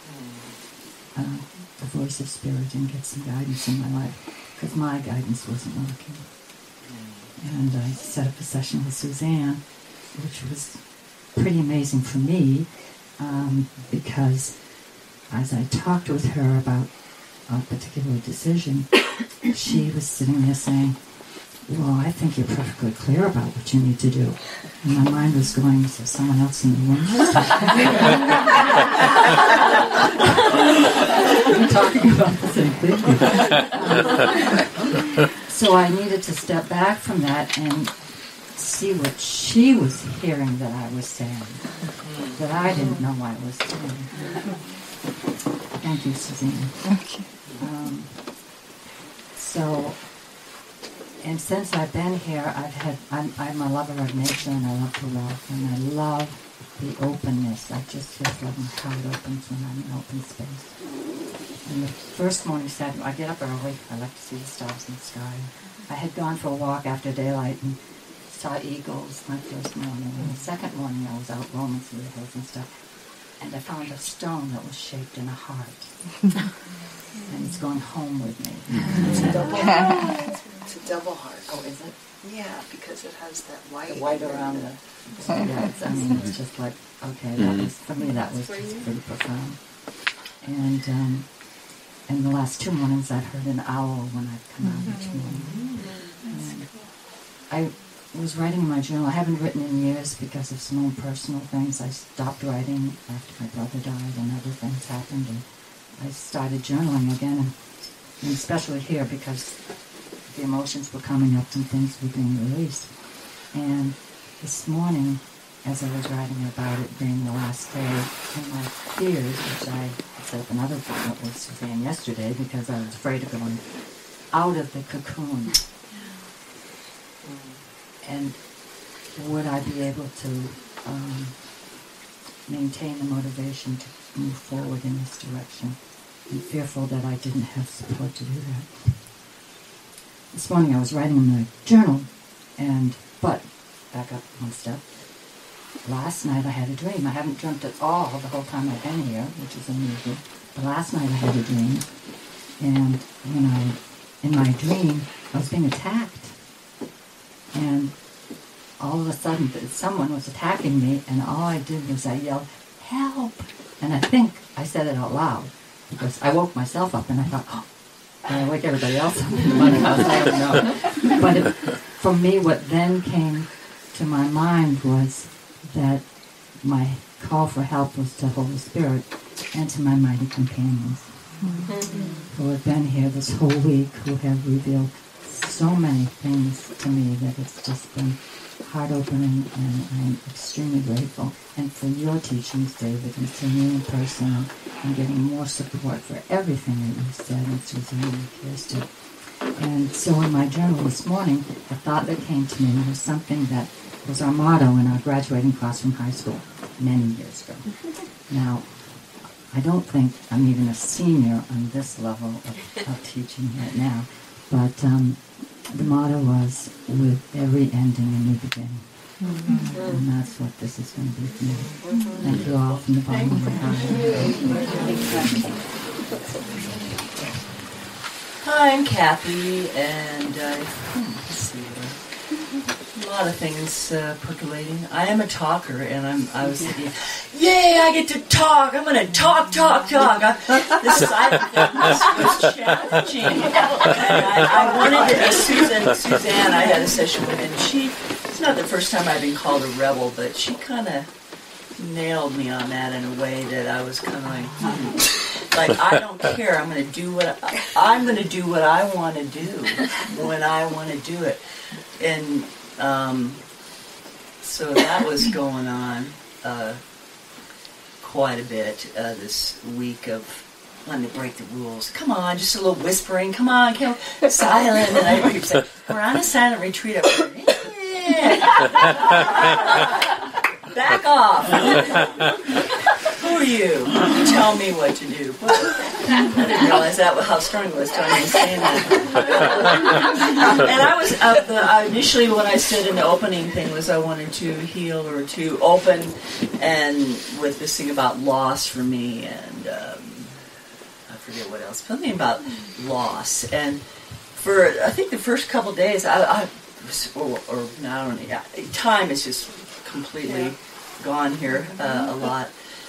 the voice of Spirit and get some guidance in my life, because my guidance wasn't working. And I set up a session with Suzanne, which was pretty amazing for me, because as I talked with her about a particular decision, she was sitting there saying, well, I think you're perfectly clear about what you need to do. And my mind was going, is there someone else in the room? We're talking about the same thing. So I needed to step back from that and see what she was hearing that I was saying, that I didn't know I was saying. Thank you, Suzanne. Thank you. And since I've been here, I'm a lover of nature, and I love to walk, and I love the openness. I just feel like my heart opens when I'm in open space. And the first morning, I get up early. I like to see the stars in the sky. I had gone for a walk after daylight and saw eagles my first morning. And the second morning, I was out roaming through the hills and stuff, and I found a stone that was shaped in a heart. And it's going home with me. It's a double heart. It's a double heart. Oh, is it? Yeah, because it has that white. The white around the... Yeah, it's just like, okay, that was, for me, that was just pretty profound. And in the last 2 mornings, I've heard an owl when I've come out each morning. And I was writing in my journal. I haven't written in years because of some own personal things. I stopped writing after my brother died and other things happened. And I started journaling again, and especially here because the emotions were coming up and things were being released. And this morning, as I was writing about it being the last day, and my fears, which I set up another thought with Suzanne yesterday because I was afraid of going out of the cocoon. And would I be able to maintain the motivation to move forward in this direction? I'm fearful that I didn't have support to do that. This morning I was writing in my journal, but back up one step. Last night I had a dream. I haven't dreamt at all the whole time I've been here, which is unusual. But last night I had a dream, and in my dream I was being attacked, and all of a sudden someone was attacking me, and all I did was I yelled, "Help!" And I think I said it out loud because I woke myself up, and I thought, "Oh, did I wake everybody else up in the mud house?" I don't know. But for me, what then came to my mind was that my call for help was to Holy Spirit and to my mighty companions who have been here this whole week, who have revealed so many things to me that it's just been heart-opening, and I'm extremely grateful. And for your teachings, David, and seeing you in person, and getting more support for everything that you said, and Suzanne and Kirsten. And so in my journal this morning, the thought that came to me was something that was our motto in our graduating class from high school many years ago. Now, I don't think I'm even a senior on this level of teaching right now, but the motto was, with every ending a new beginning. And that's what this is going to be for me. Thank you all from the bottom of my heart. Hi, I'm Kathy, and let's see, a lot of things percolating. I am a talker, and I was thinking, yay, I get to talk. I'm going to talk. This silent thing was challenging. And I wanted to, Suzanne, I had a session with, and it's not the first time I've been called a rebel, but she kind of nailed me on that in a way that I was kind of like, I don't care. I'm going to do what I want to do when I want to do it. And so that was going on quite a bit this week of let me break the rules. Come on, just a little whispering. Come on, silent. And I keep saying, we're on a silent retreat. Back off. Who are you? Tell me what to do. I didn't realize how strong it was to understand that. And I was initially what I said in the opening thing was I wanted to heal or to open, and with this thing about loss for me, and I forget what else, something about loss. And for I think the first couple of days, time is just completely gone here a lot.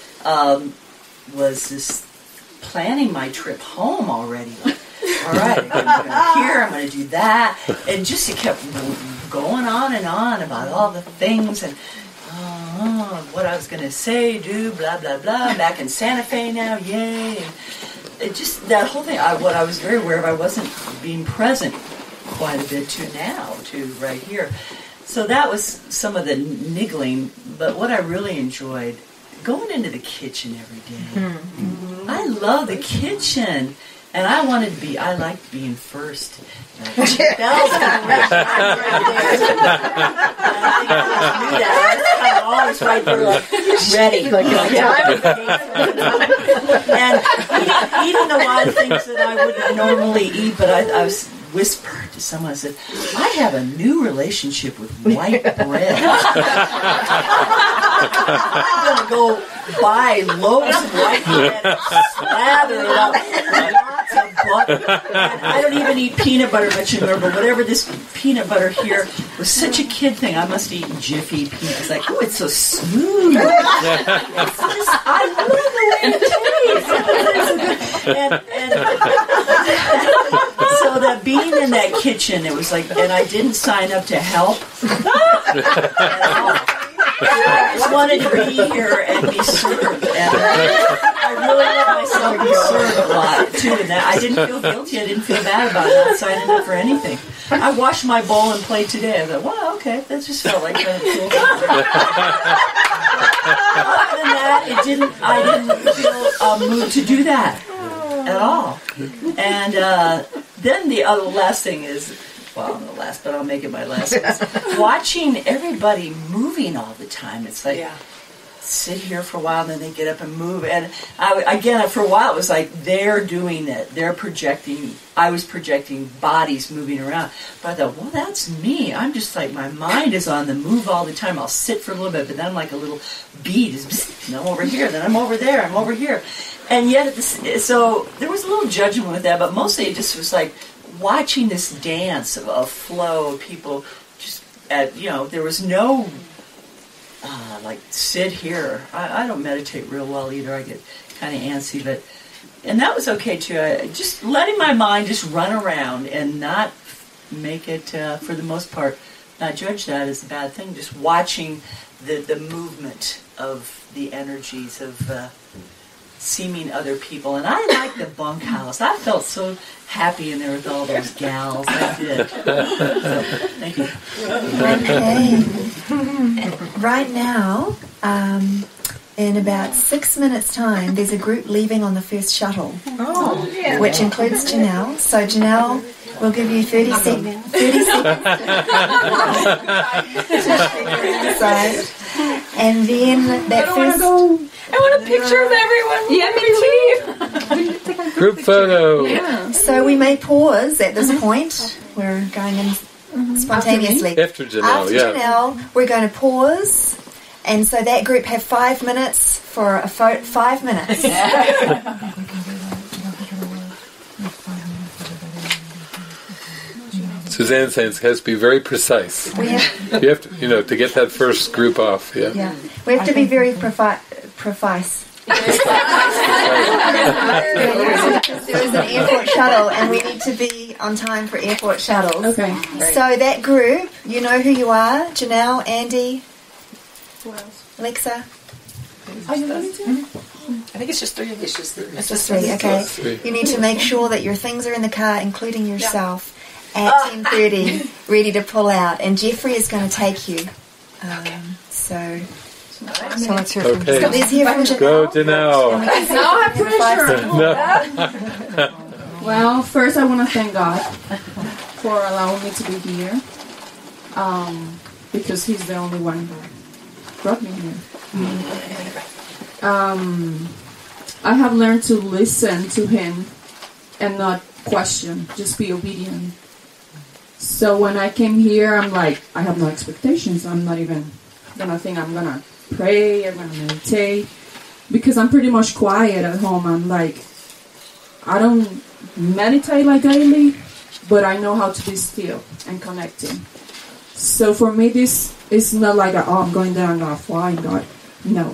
Was this planning my trip home already? Like, all right, I'm going here, I'm going to do that, and just it kept going on and on about all the things and what I was going to say, do, blah blah blah. I'm back in Santa Fe now, yay! And it just that whole thing. What I was very aware of, I wasn't being present quite a bit to right here. So that was some of the niggling, but what I really enjoyed, going into the kitchen every day. I love the kitchen, and I liked being first. Bells going to ring I was always right there, like, ready. And eating a lot of things that I wouldn't normally eat, but I was whispered to someone, I said, I have a new relationship with white bread. I'm going to go buy loaves of white bread and slather it up with lots of butter. And I don't even eat peanut butter much anymore, but whatever this peanut butter here was such a kid thing. I must eat Jiffy peanut. It's like, oh, it's so smooth. It's just, I love the way it tastes. And so that being in that kitchen, it was like, and I didn't sign up to help I just wanted to be here and be served. And I really let myself be served a lot, too. And that I didn't feel guilty. I didn't feel bad about not signing up for anything. I washed my bowl and plate today. I thought, wow, okay, that just felt like kind of cool. Other than that, I didn't feel moved to do that at all. And then the other last thing is, well, I'm the last, but I'll make it my last. It's watching everybody moving all the time. It's like, sit here for a while, and then they get up and move. And again, for a while, it was like they're doing it. They're projecting. I was projecting bodies moving around. But I thought, well, that's me. I'm just like, my mind is on the move all the time. I'll sit for a little bit, but then I'm like a little bead. I'm over here, then I'm over there, I'm over here. And yet, so there was a little judgment with that, but mostly it just was like watching this dance of flow of people. Just there was no like sit here. I don't meditate real well either. I get kind of antsy, and that was okay too. Just letting my mind just run around and not make it, for the most part, not judge that as a bad thing. Just watching the movement of the energies of seeming other people. And I like the bunkhouse. I felt so happy in there with all those gals. I did. So, thank you. Okay. Right now, in about 6 minutes' time, there's a group leaving on the first shuttle, which includes Janelle. So Janelle, we'll give you 30 seconds to decide. And then that first... I want a picture of everyone. Yeah, me too. Group photo. Yeah. So we may pause at this point. We're going in spontaneously. After Janelle, we're going to pause. And so that group have 5 minutes for a 5 minutes. Suzanne says it has to be very precise. You have to, to get that first group off. Yeah. We have to be very precise. There is an airport shuttle, and we need to be on time for airport shuttles. Okay. So that group, you know who you are: Janelle, Andy, Alexa. Are you ready to? I think it's just three of us. It's just three. Okay. You need to make sure that your things are in the car, including yourself, at 10:30, ready to pull out. And Jeffrey is going to take you. So let's hear from Okay. Let's hear from Janelle. Go, Janelle. Now I have pressure. Well, first I want to thank God for allowing me to be here, because He's the only one who brought me here. I have learned to listen to Him and not question, just be obedient. So when I came here, I'm like, I have no expectations. I'm not even gonna think I'm gonna pray, I'm gonna meditate, because I'm pretty much quiet at home. I'm like, I don't meditate like daily, but I know how to be still and connecting. So for me, this is not like, I'm going there, I'm gonna fly, God. No.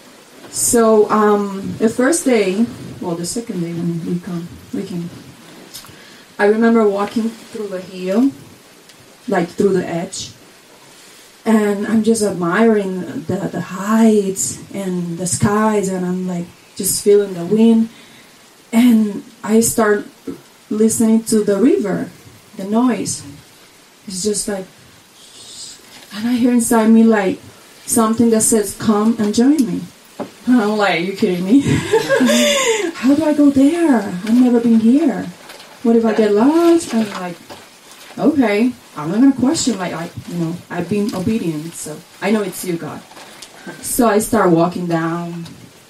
So the first day, the second day when we came, I remember walking through the hill, like through the edge, and I'm just admiring the heights and the skies, and I'm like just feeling the wind, and I start listening to the river, the noise. It's just like, and I hear inside me like something that says, "Come and join me." And I'm like, "Are you kidding me? How do I go there? I've never been here. What if I get lost?" I'm like, okay, I'm not gonna question. I've been obedient, so I know it's you, God. So I start walking down.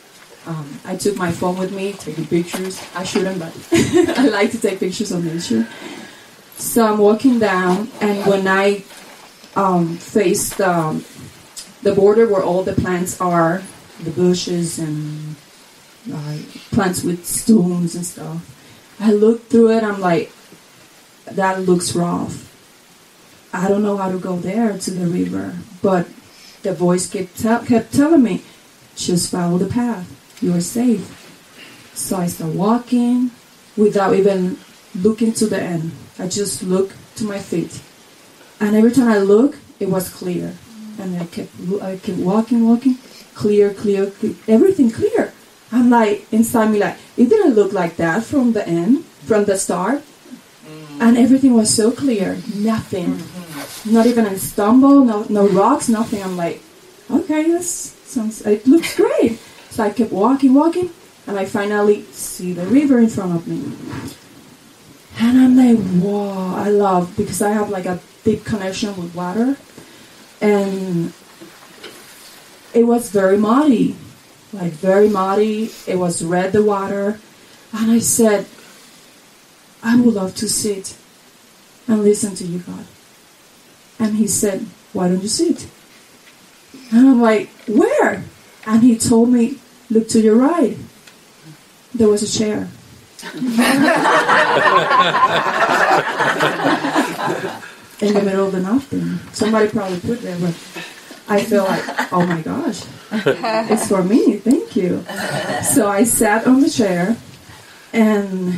I took my phone with me, taking pictures. I shouldn't, but I like to take pictures of nature. So I'm walking down, and when I face the border where all the plants are, the bushes and plants with stones and stuff, I look through it, I'm like, that looks rough. I don't know how to go there to the river. But the voice kept telling me, just follow the path. You are safe. So I start walking without even looking to the end. I just look to my feet. And every time I look, it was clear. And I kept walking, clear, everything clear. I'm like, inside me, like, it didn't look like that from the end, from the start. And everything was so clear, nothing. Not even a stumble, no rocks, nothing. I'm like, okay, it looks great. So I kept walking, and I finally see the river in front of me. And I'm like, wow, I love, because I have like a deep connection with water. And it was very muddy, like very muddy. It was red, the water. And I said, I would love to sit and listen to you, God. And he said, why don't you sit? And I'm like, where? And he told me, look to your right. There was a chair. In the middle of the nothing. Somebody probably put there, but I feel like, oh my gosh, it's for me, thank you. So I sat on the chair, and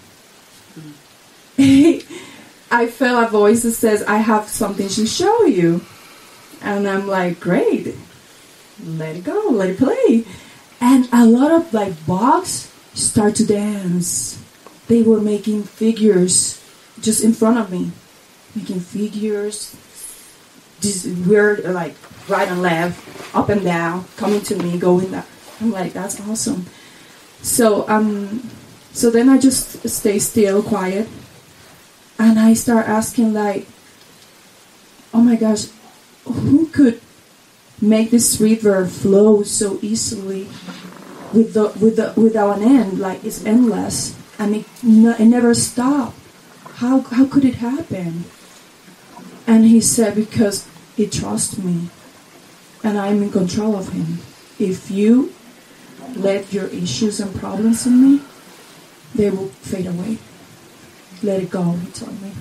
I felt a voice that says, I have something to show you. And I'm like, great, let it go, let it play. And a lot of like bugs start to dance. They were making figures just in front of me. Making figures, this weird, like right and left, up and down, coming to me, going that. I'm like, that's awesome. So then I just stay still, quiet, and I start asking like, oh my gosh, who could make this river flow so easily without an end? Like it's endless, and it never stops. How could it happen? And he said, because he trusts me, and I'm in control of him. If you let your issues and problems in me, they will fade away. Let it go, he told me.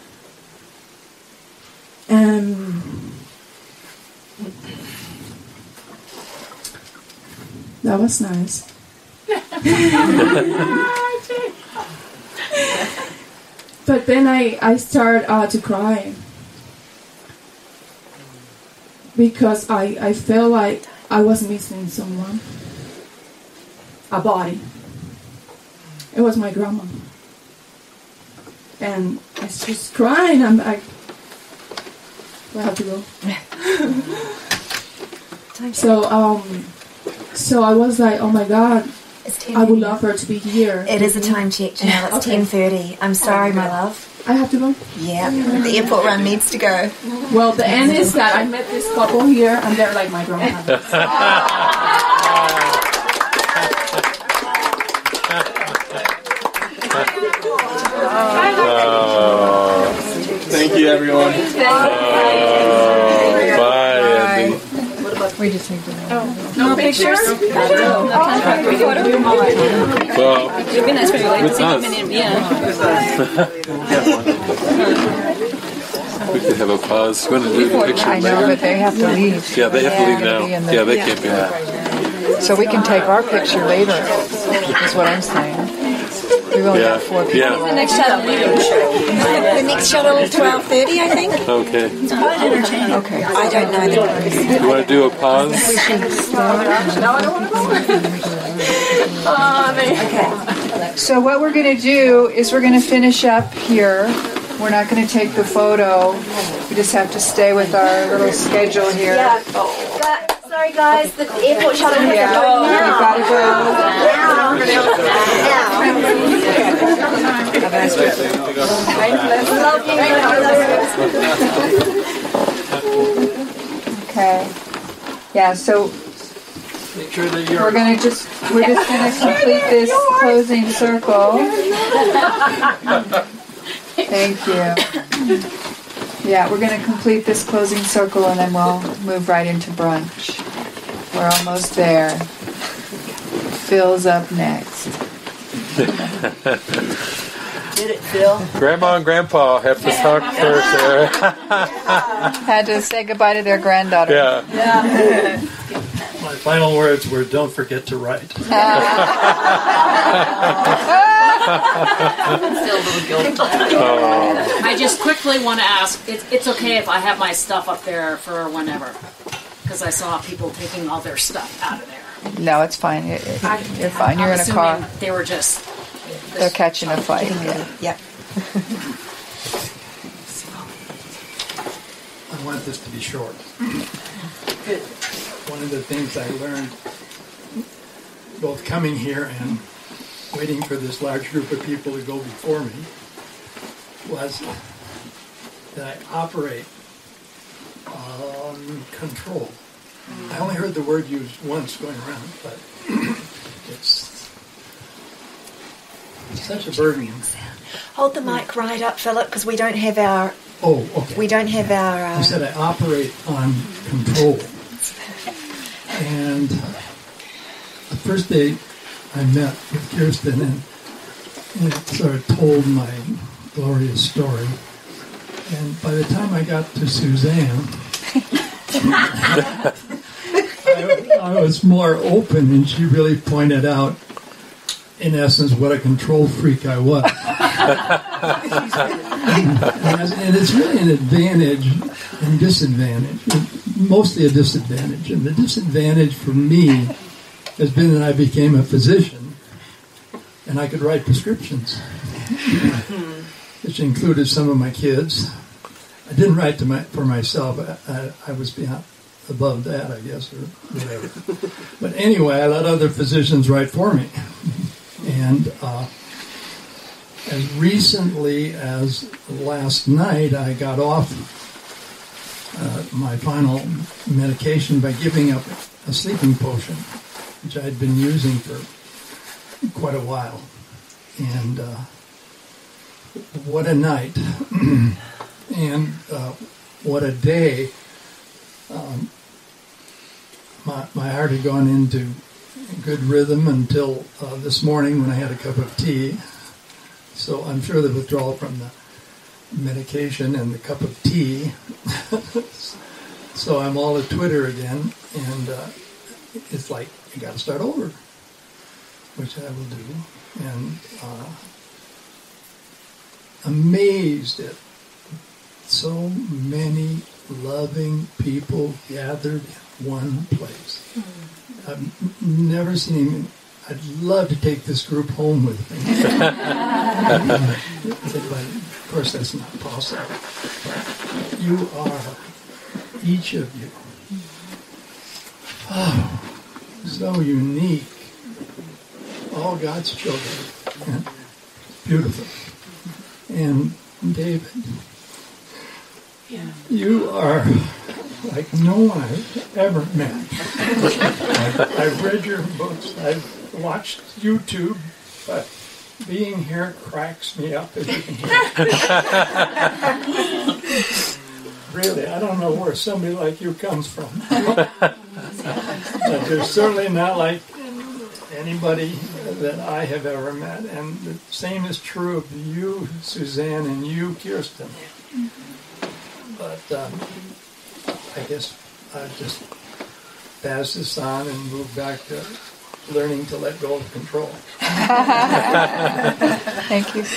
And that was nice. But then I started to cry. Because I felt like I was missing someone. A body. It was my grandma. And I was just crying. I'm like, I have to go. So I was like, oh my God, I would love her to be here. It is a time check, Janelle. It's 10:30. I'm sorry, my love. I have to go? Yeah, the airport run needs to go. Well, the end is that I met this couple here, and they're like my grandparents. Thank you, everyone. Bye, Andy. We just need to know. No pictures? Well, You've been nice for you. with us. We could have a pause. You want to do the picture I know, later? but they have to leave. Yeah, they have to leave now. Yeah, they can't be here. So we can take our picture later, is what I'm saying. We've only got 4 people. Yeah. The next shuttle, the next shuttle is 12:30, I think. Okay. Okay. I don't know. You want to do a pause? No, I don't want to go. Okay. So what we're going to do is we're going to finish up here. We're not going to take the photo. We just have to stay with our little schedule here. Yeah. Sorry, guys. The airport shuttle has to go now. We've got to go. Okay. Yeah, so Make sure that we're gonna just complete this closing circle. Thank you. Yeah, we're gonna complete this closing circle and then we'll move right into brunch. We're almost there. Phil's up next. Did it, Phil? Grandma and Grandpa have to talk first there. Had to say goodbye to their granddaughter. Yeah. My final words were, don't forget to write. I just quickly want to ask, it's okay if I have my stuff up there for whenever, because I saw people taking all their stuff out of there. No, it's fine. You're fine. You're in a car. They were just... They're catching a fight. Yep. I want this to be short. Good. One of the things I learned, both coming here and waiting for this large group of people to go before me, was that I operate on control. I only heard the word used once going around, but it's such a burden. Hold the mic right up, Philip, because we don't have our. Oh, okay. We don't have our. I said I operate on control. And the first day I met with Kirsten and sort of told my glorious story. And by the time I got to Suzanne, I was more open, and she really pointed out, in essence, what a control freak I was. And it's really an advantage and disadvantage, mostly a disadvantage. And the disadvantage for me has been that I became a physician, and I could write prescriptions, which included some of my kids. I didn't write for myself. I was above that, I guess, or whatever. But anyway, I let other physicians write for me. And as recently as last night, I got off my final medication by giving up a sleeping potion, which I'd been using for quite a while. And what a night. And what a day. My heart had gone into good rhythm until this morning when I had a cup of tea. So I'm sure the withdrawal from the medication and the cup of tea. So I'm all at Twitter again, and it's like, you got to start over, which I will do. And amazed at so many loving people gathered in one place. I've never seen him. I'd love to take this group home with me. But of course, that's not possible. But you are, each of you, so unique. All God's children. And beautiful. And David, you are like no one I've ever met. I've read your books, I've watched YouTube, but being here cracks me up, as you can hear. Really, I don't know where somebody like you comes from. But you're certainly not like anybody that I have ever met. And the same is true of you, Suzanne, and you, Kirsten. But I guess I'll just pass this on and move back to learning to let go of control. Thank you.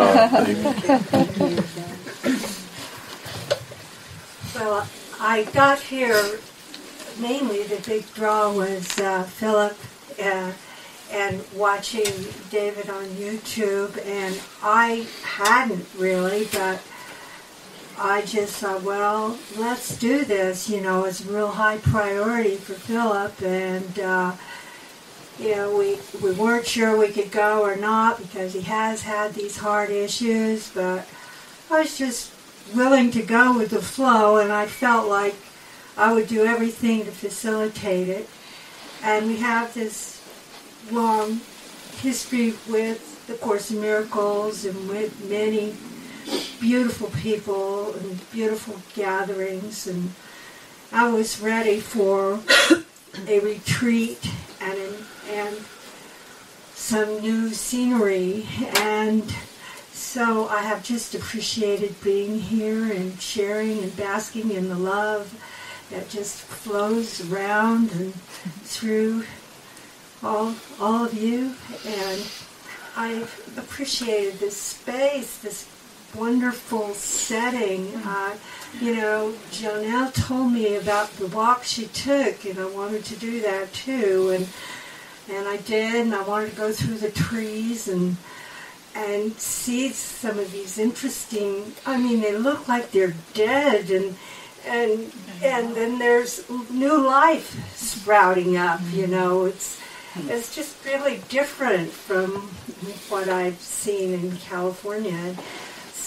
Well, I got here, mainly the big draw was Philip and watching David on YouTube, and I hadn't really, but I just thought, well, let's do this. You know, it's a real high priority for Philip, and you know, we weren't sure we could go or not because he has had these hard issues, but I was just willing to go with the flow, and I felt like I would do everything to facilitate it. And we have this long history with the Course in Miracles and with many beautiful people and beautiful gatherings, and I was ready for a retreat and some new scenery, and so I have just appreciated being here and sharing and basking in the love that just flows around and through all of you, and I've appreciated this space, this wonderful setting. You know, Jonelle told me about the walk she took, and I wanted to do that too, and I did, and I wanted to go through the trees and see some of these interesting, I mean, they look like they're dead, and then there's new life sprouting up, you know. It's just really different from what I've seen in California.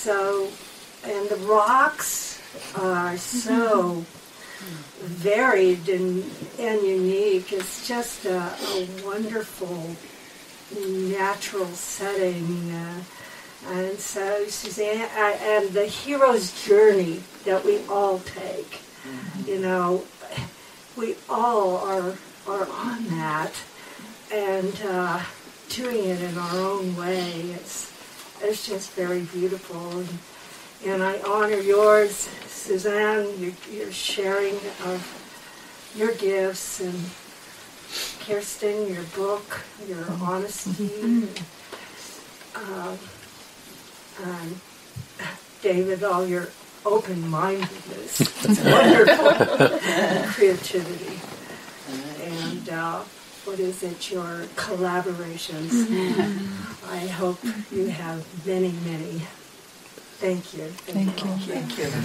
and the rocks are so varied and unique. It's just a wonderful natural setting. And so, Suzanne, and the hero's journey that we all take, you know, we all are on that, and doing it in our own way. It's just very beautiful. And I honor yours, Suzanne, your sharing of your gifts, and Kirsten, your book, your honesty, and David, all your open-mindedness. It's wonderful. Creativity. And what is it, your collaborations. I hope you have many, many. Thank you. Thank you. Thank you.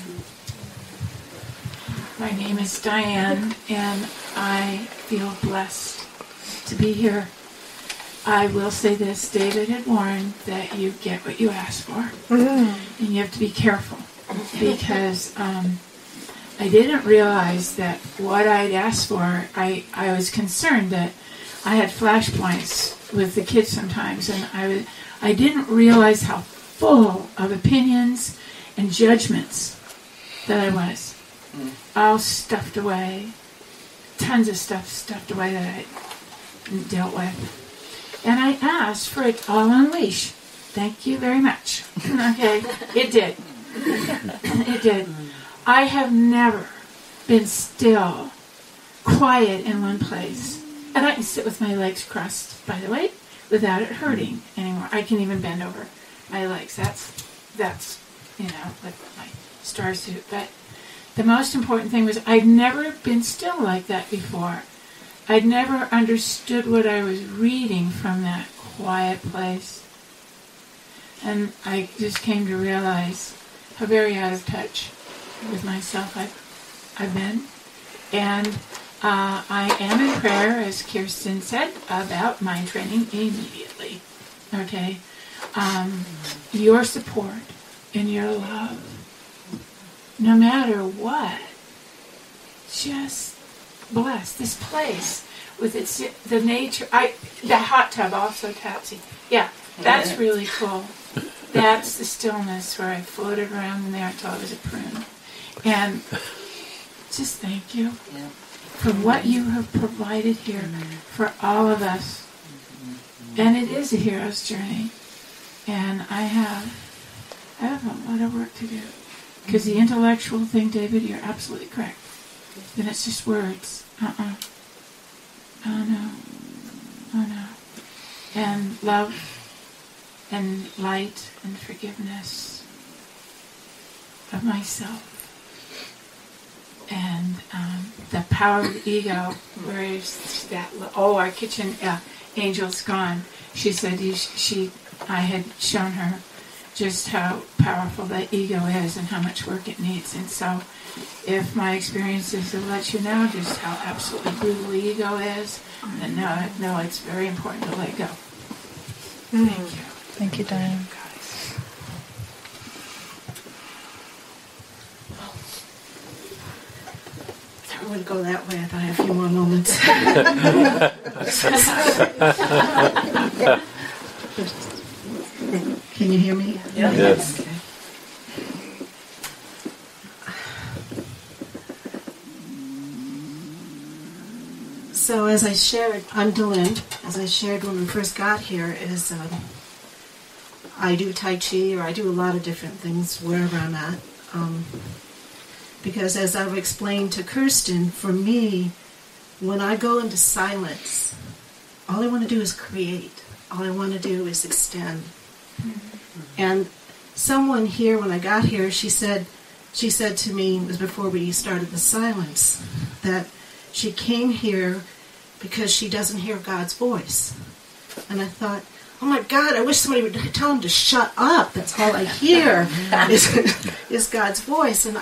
My name is Diane, and I feel blessed to be here. I will say this, David had warned that you get what you ask for, and you have to be careful, because I didn't realize that what I'd asked for, I was concerned that I had flashpoints with the kids sometimes, and I didn't realize how full of opinions and judgments that I was. All stuffed away, tons of stuff stuffed away that I dealt with. And I asked for it all unleashed. Thank you very much. Okay, it did. It did. I have never been still, quiet in one place. And I can sit with my legs crossed, by the way, without it hurting anymore. I can even bend over my legs. That's like my star suit. But the most important thing was I'd never been still like that before. I'd never understood what I was reading from that quiet place. And I just came to realize how very out of touch with myself I've been. And I am in prayer, as Kirsten said, about mind training immediately. Okay? Your support and your love, no matter what, just bless this place with the nature. The hot tub also Topsy. Yeah, that's really cool. That's the stillness where I floated around in there until I was a prune. And just thank you for what you have provided here for all of us. And it is a hero's journey. And I have a lot of work to do. Because the intellectual thing, David, you're absolutely correct. Then it's just words. Oh no. And love and light and forgiveness of myself. And the power of the ego, where is that? Our kitchen angel's gone. She said I had shown her just how powerful that ego is and how much work it needs. And so if my experiences have let you know just how absolutely brutal the ego is, then no, it's very important to let go. Thank you. Thank you, Diane. I wouldn't go that way. I thought I had a few more moments. Can you hear me? Yeah. Yes. Okay. So as I shared, I'm Dylan. As I shared when we first got here, is I do Tai Chi, or I do a lot of different things wherever I'm at. Because as I've explained to Kirsten, for me, when I go into silence, all I want to do is create. All I want to do is extend. And someone here, when I got here, she said to me, it was before we started the silence, that she came here because she doesn't hear God's voice. And I thought, oh my God, I wish somebody would tell him to shut up. That's all I hear is God's voice. And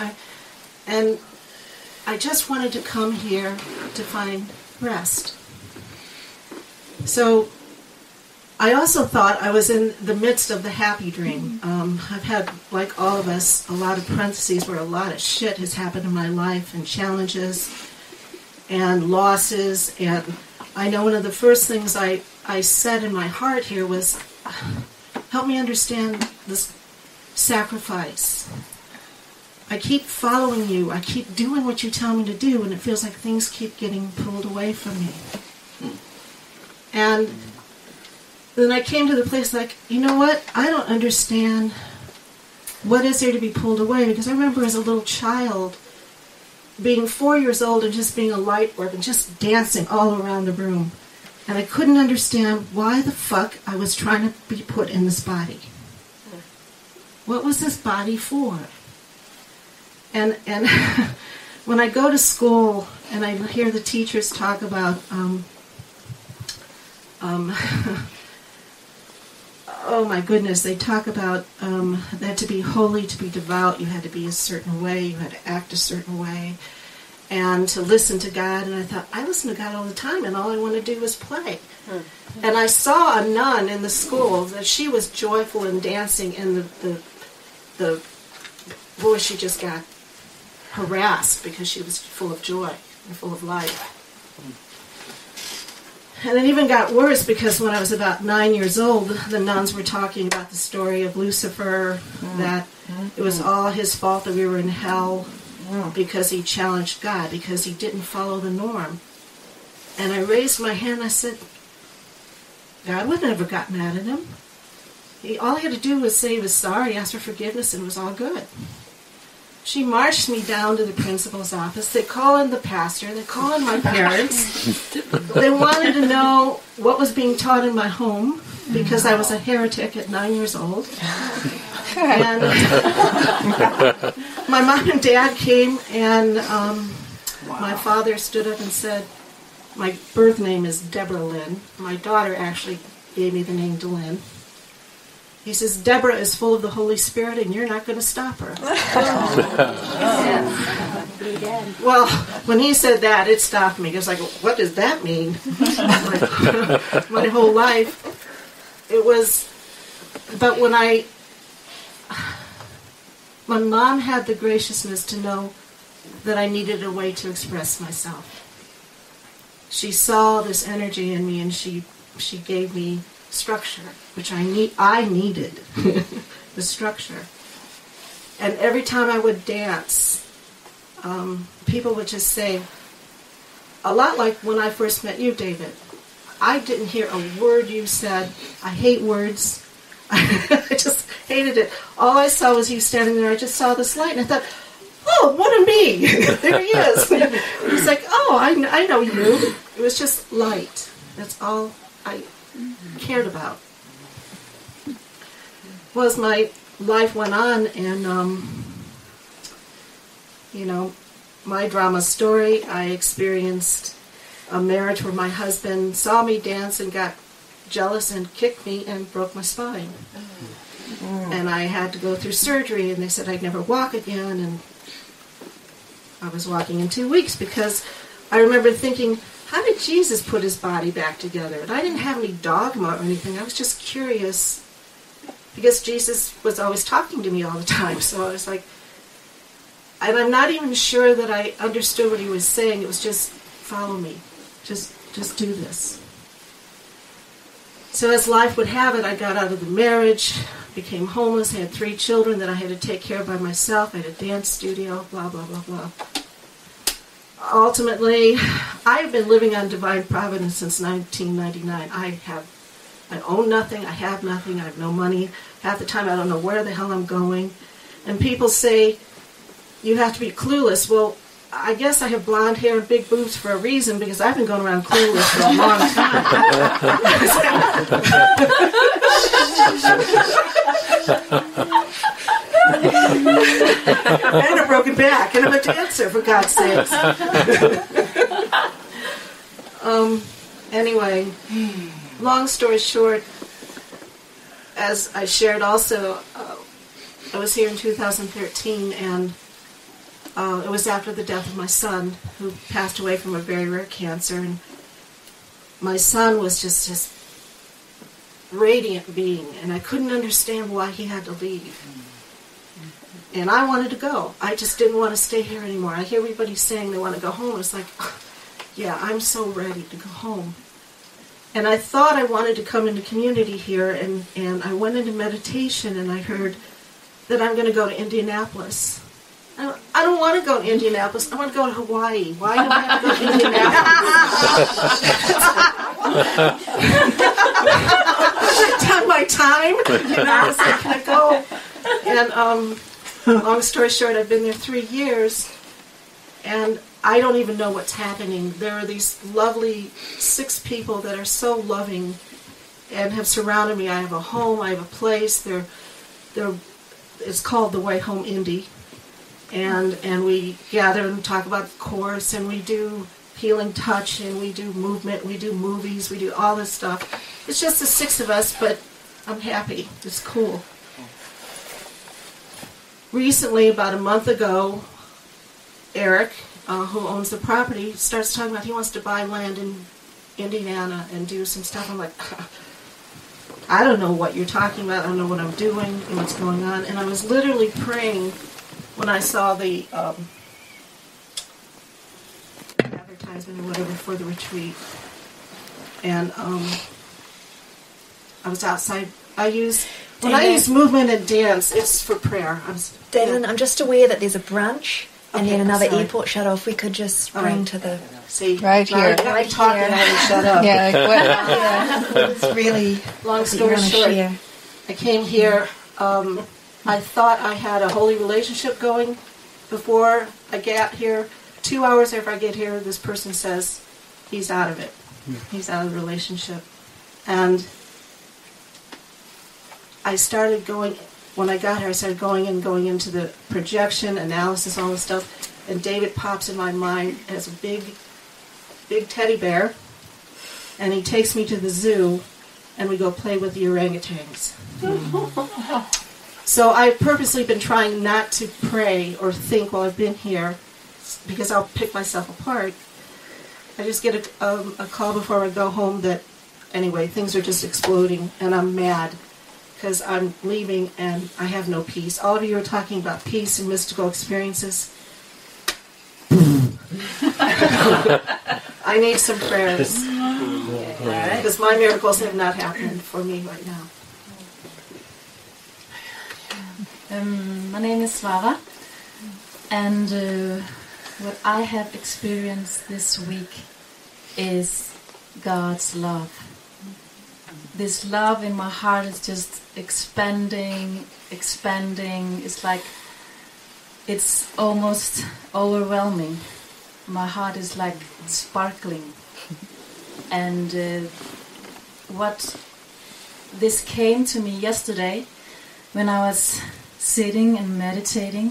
I just wanted to come here to find rest. So I also thought I was in the midst of the happy dream. I've had, like all of us, a lot of parentheses where a lot of shit has happened in my life, and challenges and losses. And I know one of the first things I said in my heart here was, help me understand this sacrifice. I keep following you. I keep doing what you tell me to do, and it feels like things keep getting pulled away from me. And then I came to the place like, you know what? I don't understand what is there to be pulled away, because I remember as a little child being 4 years old and just being a light orb and just dancing all around the room. And I couldn't understand why the fuck I was trying to be put in this body. What was this body for? And when I go to school and I hear the teachers talk about oh my goodness, they talk about that to be holy, to be devout, you had to be a certain way, you had to act a certain way, and to listen to God. And I thought, I listen to God all the time, and all I want to do is play. And I saw a nun in the school that she was joyful and dancing, and the boy, she just got harassed because she was full of joy and full of life. And it even got worse because when I was about 9 years old, the nuns were talking about the story of Lucifer, that it was all his fault that we were in hell because he challenged God, because he didn't follow the norm. And I raised my hand and I said, God would never got mad at him. All he had to do was say he was sorry, ask for forgiveness, and it was all good. She marched me down to the principal's office. They call in the pastor. They call in my parents. They wanted to know what was being taught in my home because I was a heretic at 9 years old. And my mom and dad came, and my father stood up and said, my birth name is Deborah Lynn. My daughter actually gave me the name DeLynn. He says, Deborah is full of the Holy Spirit, and you're not going to stop her. Well, when he said that, it stopped me. It was like, what does that mean? My whole life. It was, but when my mom had the graciousness to know that I needed a way to express myself. She saw this energy in me, and she gave me structure, which I needed, the structure. And every time I would dance, people would just say, a lot like when I first met you, David, I didn't hear a word you said. I hate words. I just hated it. All I saw was you standing there. I just saw this light, and I thought, oh, what a me. There he is. It was like, oh, I know you. It was just light. That's all I cared about. Well, as my life went on, and my drama story, I experienced a marriage where my husband saw me dance and got jealous and kicked me and broke my spine. And I had to go through surgery, and they said I'd never walk again, and I was walking in 2 weeks because I remember thinking, how did Jesus put his body back together? And I didn't have any dogma or anything. I was just curious because Jesus was always talking to me all the time. So I was like, and I'm not even sure that I understood what he was saying. It was just, follow me. Just do this. So as life would have it, I got out of the marriage, became homeless, had 3 children that I had to take care of by myself. I had a dance studio, blah, blah, blah, blah. Ultimately, I've been living on divine providence since 1999. I own nothing, I have nothing, I have no money. Half the time I don't know where the hell I'm going. And people say, you have to be clueless. Well, I guess I have blonde hair and big boobs for a reason, because I've been going around clueless for a long time. And a broken back, and I'm a dancer, for God's sakes. Anyway, long story short, as I shared also, I was here in 2013, and it was after the death of my son, who passed away from a very rare cancer. And my son was just radiant being, and I couldn't understand why he had to leave. And I wanted to go. I just didn't want to stay here anymore. I hear everybody saying they want to go home. It's like, yeah, I'm so ready to go home. And I thought I wanted to come into community here, and I went into meditation, and I heard that I'm going to go to Indianapolis. I don't want to go to Indianapolis. I want to go to Hawaii. Why do I have to go to Indianapolis? I've done my time. So can I go? And long story short, I've been there 3 years, and I don't even know what's happening. There are these lovely 6 people that are so loving and have surrounded me. I have a home. I have a place. It's called the White Home Indy. And we gather and talk about the Course, and we do healing touch, and we do movement, we do movies, we do all this stuff. It's just the 6 of us, but I'm happy. It's cool. Recently, about a month ago, Eric, who owns the property, starts talking about he wants to buy land in Indiana and do some stuff. I'm like, I don't know what you're talking about. I don't know what I'm doing and what's going on. And I was literally praying when I saw the advertisement or whatever for the retreat. And I was outside. When I use movement and dance, it's for prayer. Devin, I'm just aware that there's a branch and Okay, then another I'm sorry. airport shut off. We could just bring to the... See, right now here. I got talking, I haven't shut up. Yeah, well, it's really... Long story short, I came here. I thought I had a holy relationship going before I got here. 2 hours after I get here, this person says he's out of it. He's out of the relationship. And I started going, when I got here, I started going into the projection, analysis, all this stuff. And David pops in my mind as a big teddy bear. And he takes me to the zoo, and we go play with the orangutans. So I've purposely been trying not to pray or think while I've been here, because I'll pick myself apart. I just get a call before I go home that, anyway, things are just exploding, and I'm mad because I'm leaving and I have no peace. All of you are talking about peace and mystical experiences. I need some prayers, because my miracles have not happened for me right now. My name is Svara, and what I have experienced this week is God's love. This love in my heart is just expanding. It's like, it's almost overwhelming. My heart is like sparkling. And what this came to me yesterday when I was sitting and meditating.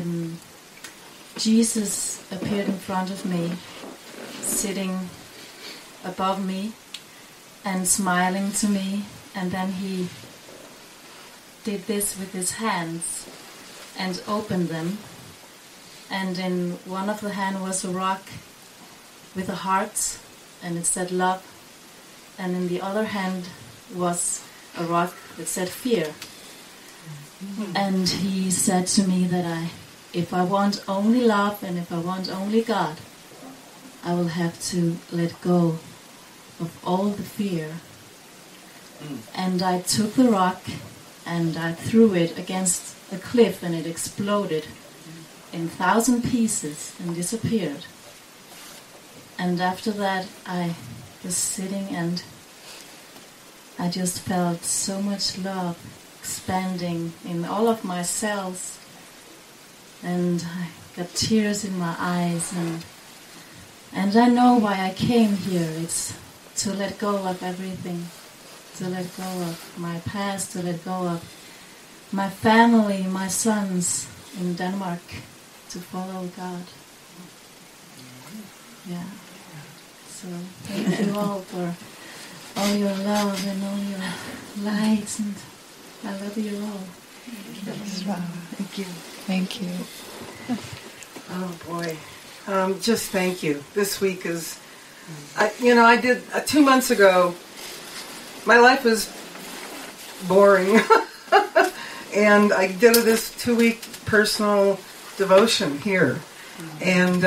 Jesus appeared in front of me, sitting above me and smiling to me, and then he did this with his hands and opened them, and in one of the hand was a rock with a heart, and it said love, and in the other hand was a rock that said fear. And he said to me that if I want only love and if I want only God, I will have to let go of all the fear. And I took the rock and I threw it against a cliff, and it exploded in 1,000 pieces and disappeared. And after that I was sitting and I just felt so much love expanding in all of my cells, and I got tears in my eyes, and I know why I came here. It's to let go of everything, to let go of my past, to let go of my family, my sons in Denmark, to follow God. Yeah. So thank you all for all your love and all your lights, and I love you all. Thank you. Thank you. Oh boy. Just thank you. This week is, I did 2 months ago, my life was boring. And I did this 2-week personal devotion here. And,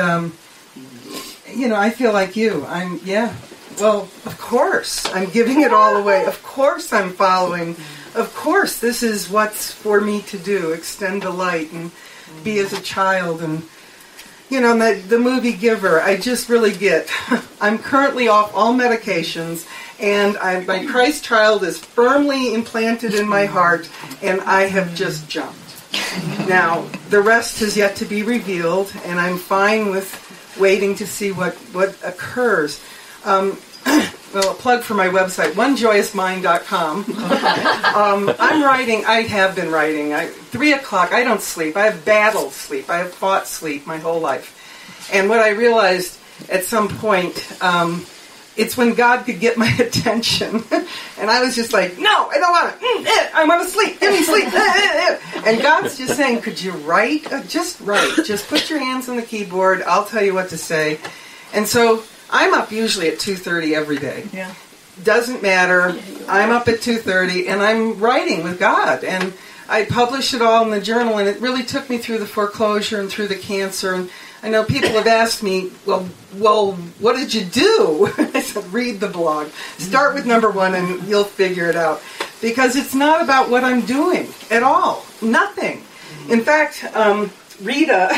I feel like you. Well, of course, I'm giving it all away. Of course I'm following. Of course, this is what's for me to do, extend the light and be as a child. And, the movie Giver, I just really get. I'm currently off all medications, and my Christ child is firmly implanted in my heart, and I have just jumped. Now, the rest is yet to be revealed, and I'm fine with waiting to see what occurs. Well, a plug for my website, onejoyousmind.com. I'm writing, I have been writing. 3 o'clock, I don't sleep. I have battled sleep. I have fought sleep my whole life. And what I realized at some point, it's when God could get my attention. And I was just like, no, I don't want it. I want to sleep. Give me sleep. And God's just saying, could you write? Just write. Just put your hands on the keyboard. I'll tell you what to say. And so I'm up usually at 2:30 every day. Yeah. Doesn't matter. I'm up at 2:30 and I'm writing with God. And I publish it all in the journal, and it really took me through the foreclosure and through the cancer. And I know people have asked me, well, what did you do? I said, read the blog. Start with number 1 and you'll figure it out. Because it's not about what I'm doing at all. Nothing. In fact, Rita,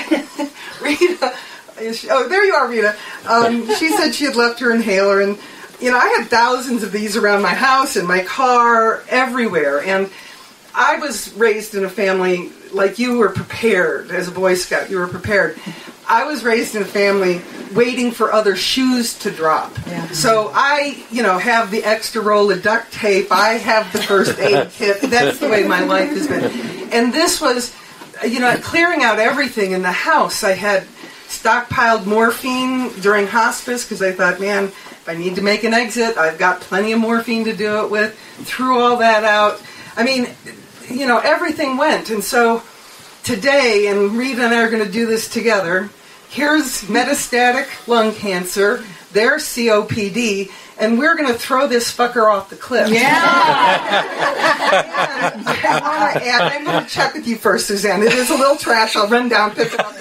oh, there you are, Rita. She said she had left her inhaler, and I had thousands of these around my house, in my car, everywhere. And I was raised in a family like you were prepared as a Boy Scout. You were prepared. I was raised in a family waiting for other shoes to drop. Yeah. So I, have the extra roll of duct tape. I have the first aid kit. That's the way my life has been. And this was, clearing out everything in the house. I had stockpiled morphine during hospice because I thought, man, if I need to make an exit, I've got plenty of morphine to do it with. Threw all that out. I mean, everything went. And so today, and Rita and I are going to do this together, here's metastatic lung cancer, there's COPD, and we're going to throw this fucker off the cliff. Yeah! I'm going to check with you first, Suzanne. It is a little trash. I'll run down, pick it up.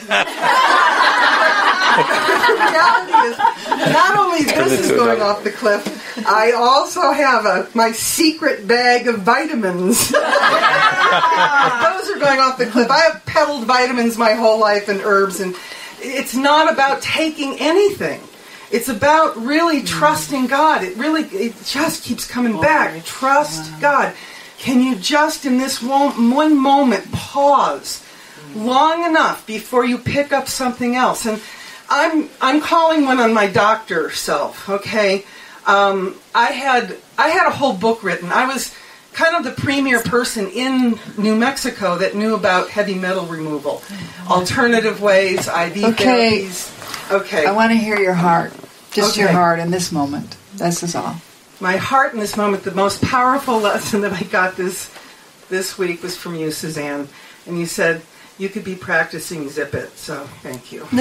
The reality is, not only this is going off the cliff, I also have my secret bag of vitamins. Those are going off the cliff. I have peddled vitamins my whole life and herbs, and it's not about taking anything. It's about really trusting God. It just keeps coming back. Trust God. Can you just in this one moment pause long enough before you pick up something else? And I'm calling one on my doctor self. Okay, I had a whole book written. I was kind of the premier person in New Mexico that knew about heavy metal removal, alternative ways, IV therapies. Okay. I want to hear your heart. Just your heart in this moment. This is all. My heart in this moment, the most powerful lesson that I got this week was from you, Suzanne. And you said, you could be practicing Zip It, so thank you.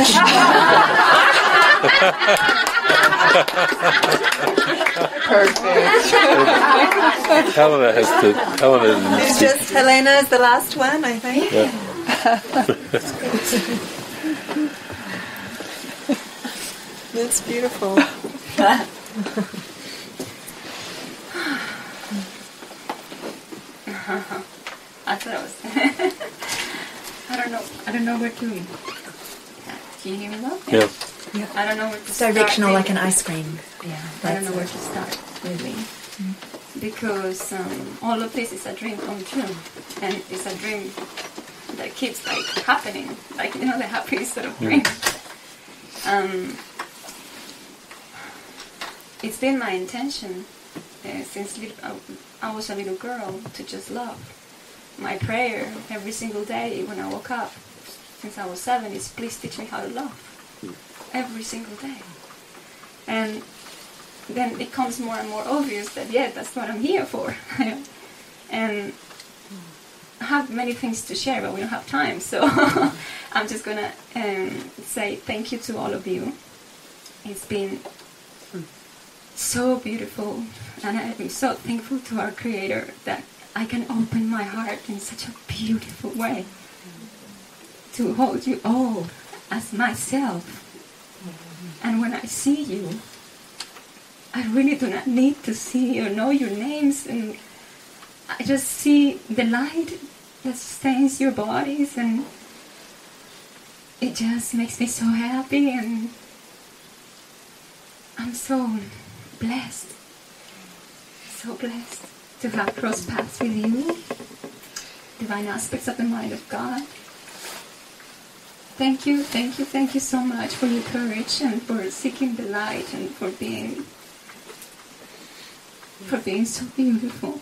Perfect. Helena has to. It's just Helena is the last one, I think. Yeah. That's beautiful. I thought it was. I don't know where to. Can you hear me well? Yeah. I don't know where to It's start. directional like an ice cream. Yeah, I don't know where to start really, because all of this is a dream come true, and it's a dream that keeps happening, the happy sort of dream. It's been my intention since I was a little girl to just love. My prayer every single day when I woke up, since I was 7, is please teach me how to love. Every single day. And then it becomes more and more obvious that, that's what I'm here for. And I have many things to share, but we don't have time. So I'm just going to say thank you to all of you. It's been so beautiful. And I'm so thankful to our Creator that I can open my heart in such a beautiful way to hold you all as myself. And when I see you, I really do not need to see or know your names, and I just see the light that sustains your bodies, and it just makes me so happy, and I'm so blessed to have crossed paths with you, divine aspects of the mind of God. Thank you so much for your courage and for seeking the light and for being so beautiful.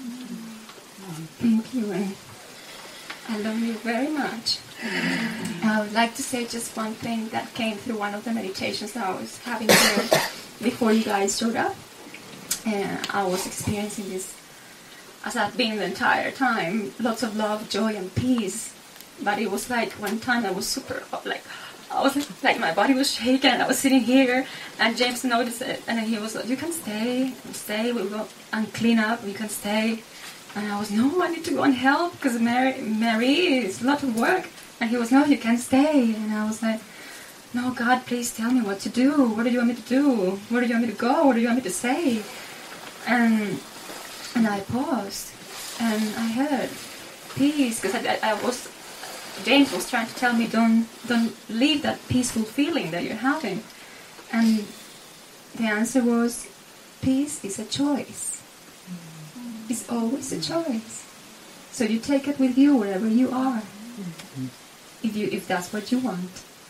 Thank you, and I love you very much. I would like to say just one thing that came through one of the meditations that I was having here before you guys showed up. And I was experiencing this, as I've been the entire time, lots of love, joy, and peace. But it was like one time I was super, I was like my body was shaking, and I was sitting here, and James noticed it, and then he was like, "You can stay, we'll go and clean up, you can stay." And I was, "No, I need to go and help, because Mary is a lot of work." And he was, "No, you can stay." And I was like, "No, God, please tell me what to do. What do you want me to do? Where do you want me to go? What do you want me to say?" And I paused, and I heard peace, because James was trying to tell me, don't leave that peaceful feeling that you're having. And the answer was, peace is a choice. It's always a choice. So you take it with you wherever you are, if that's what you want.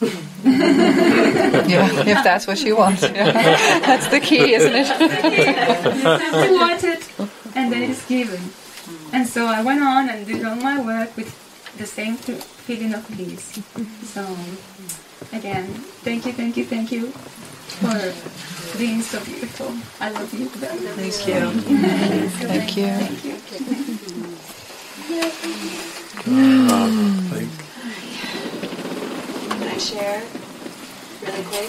Yeah, if that's what you want. Yeah. That's the key, isn't it? You want it, and then it is given. And so I went on and did all my work with the same feeling of peace. So, again, thank you for being so beautiful. I love you. Thank you. Thank you. Can I share really quick?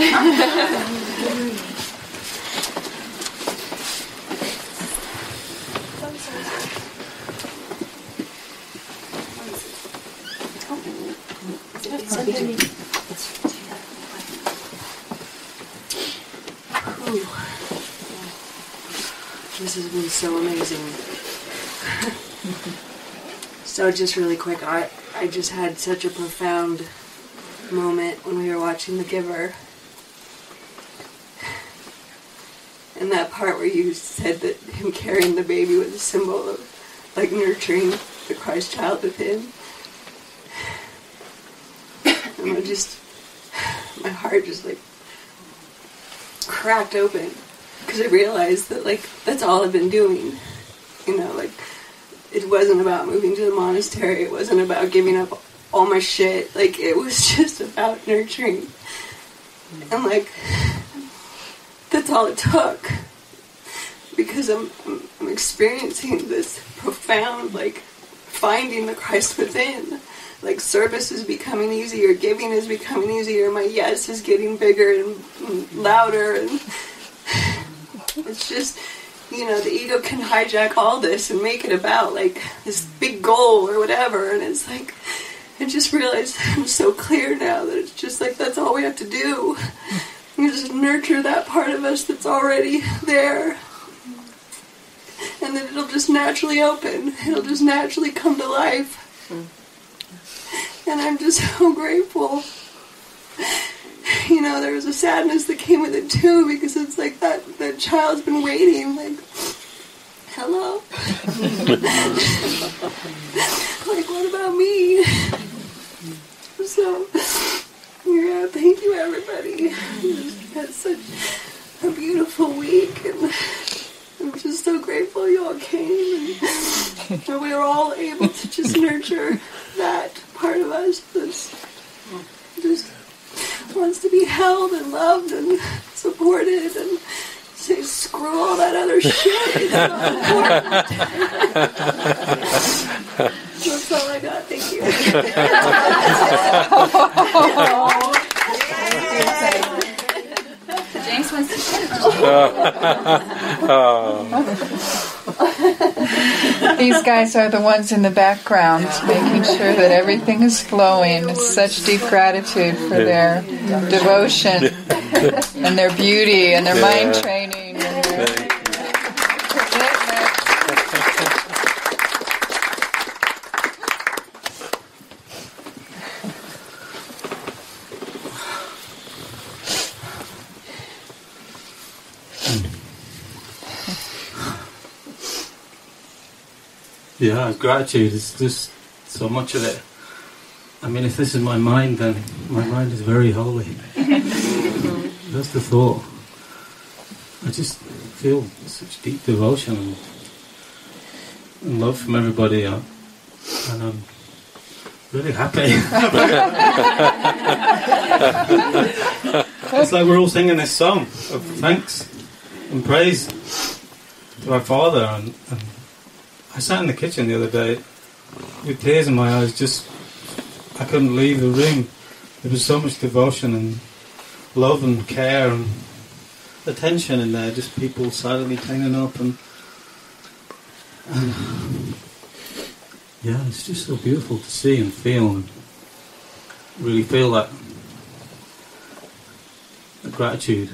This has been so amazing. So just really quick, I just had such a profound moment when we were watching The Giver. And that part where you said that him carrying the baby was a symbol of like nurturing the Christ child within. And my heart just like cracked open, because I realized that like that's all I've been doing. Like it wasn't about moving to the monastery, it wasn't about giving up all my shit, like it was just about nurturing. And like that's all it took, because I'm experiencing this profound like finding the Christ within. Like service is becoming easier, giving is becoming easier, my yes is getting bigger and louder, and it's just, the ego can hijack all this and make it about like this big goal or whatever, and it's like, I just realized I'm so clear now that it's just like that's all we have to do. You just nurture that part of us that's already there, and then it'll just naturally open, it'll just naturally come to life. And I'm just so grateful. There was a sadness that came with it too, because it's like that child's been waiting, like, hello? Like, what about me? So, yeah, thank you everybody. Had such a beautiful week, and I'm just so grateful you all came, and we were all able to just nurture that part of us that's just wants to be held and loved and supported, and say screw all that other shit. It's not important. That's all I got. Thank you. James wants to share. These guys are the ones in the background, making sure that everything is flowing. Such deep gratitude for their devotion and their beauty and their mind training. And their Yeah, gratitude is just so much of it. I mean, if this is my mind, then my mind is very holy. That's the thought. I just feel such deep devotion and love from everybody, and I'm really happy. It's like we're all singing this song of thanks and praise to our Father, and I sat in the kitchen the other day with tears in my eyes, I couldn't leave the room. There was so much devotion and love and care and attention in there, just people silently cleaning up and yeah, it's just so beautiful to see and feel, and really feel that gratitude.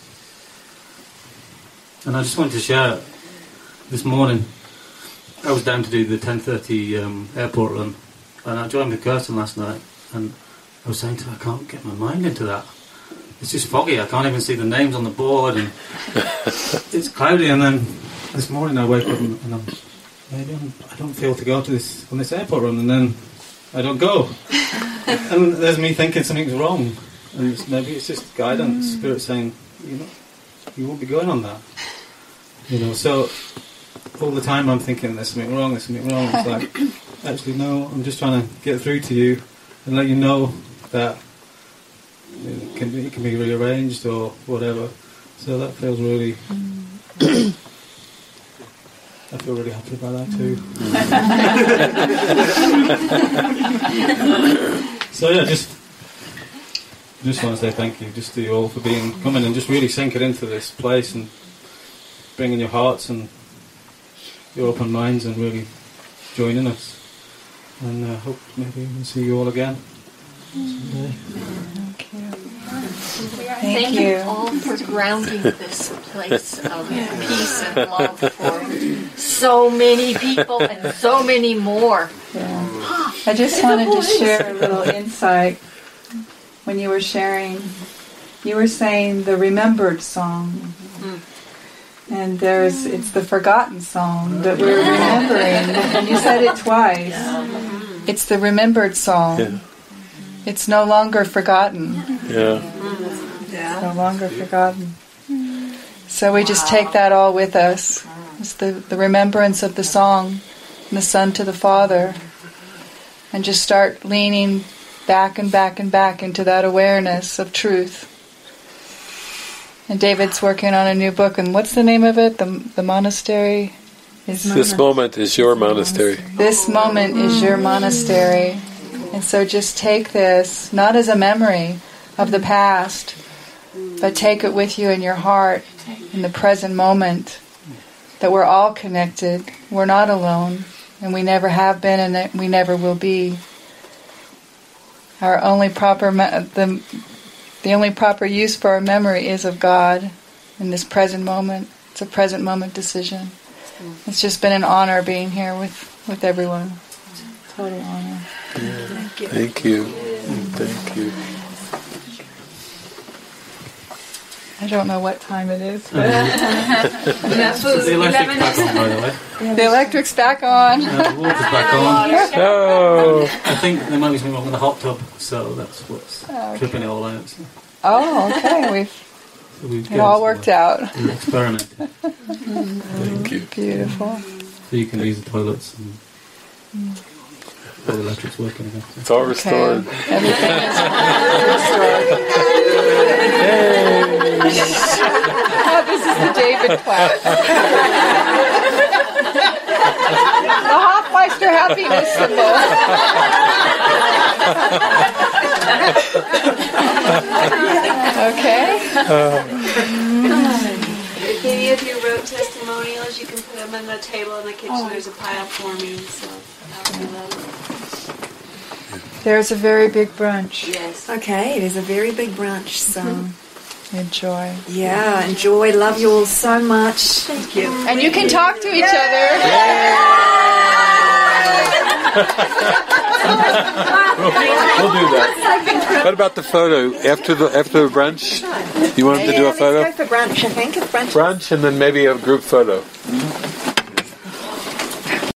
And I just wanted to share this morning. I was down to do the 10:30 airport run, and I joined with Kirsten last night, and I was saying to her, I can't get my mind into that. It's just foggy, I can't even see the names on the board, and it's cloudy. And then this morning I wake up and I don't feel to go to this airport run, and then I don't go. And there's me thinking something's wrong, and maybe it's just guidance, Spirit saying, you won't be going on that. So all the time I'm thinking there's something wrong. It's like, actually no, I'm just trying to get through to you and let you know that it can be rearranged or whatever. So that feels really I feel really happy about that too. So yeah, just want to say thank you just to you all for coming and just really sinking into this place and bringing your hearts and your open minds and really joining us. And I hope maybe we'll see you all again someday. Thank you all for grounding this place of peace and love for so many people and so many more. Yeah. I just wanted to share a little insight. When you were sharing, you were saying the remembered song. And it's the forgotten song that we're remembering. And you said it twice. It's the remembered song. Yeah. It's no longer forgotten. Yeah. It's no longer forgotten. So we just take that all with us. It's the remembrance of the song, from the Son to the Father. And just start leaning back and back and back into that awareness of truth. And David's working on a new book, and what's the name of it? The Monastery? This moment is your monastery. This moment is your monastery. And so just take this, not as a memory of the past, but take it with you in your heart, in the present moment, that we're all connected, we're not alone, and we never have been, and that we never will be. Our only proper the only proper use for our memory is of God in this present moment. It's a present moment decision. It's just been an honor being here with everyone. Total honor. Yeah. Thank you. Thank you. I don't know what time it is, but the electric's back on, by the way. The electric's back on. The water's back on. Oh. I think there might be something wrong with the hot tub, so that's what's tripping it all out. So. Oh, okay. It all worked out. We experimented. Thank you. Beautiful. So you can use the toilets and all the electric's working again. It's all restored. Okay. Everything is restored. Hey. Oh, this is the David clap. The Hoffmeister happiness symbol. Okay. If any of you wrote testimonials testimonials. You can put them on the table in the kitchen. There's a pile for me, so that would be lovely. There's a very big brunch. Yes. Okay, there's a very big brunch, so enjoy. Yeah, enjoy. Love you all so much. Thank you. And you can talk to each other. We'll do that. What about the photo after the brunch? You want them to do a photo? Let's go for brunch, I think. It's brunch. Brunch and then maybe a group photo.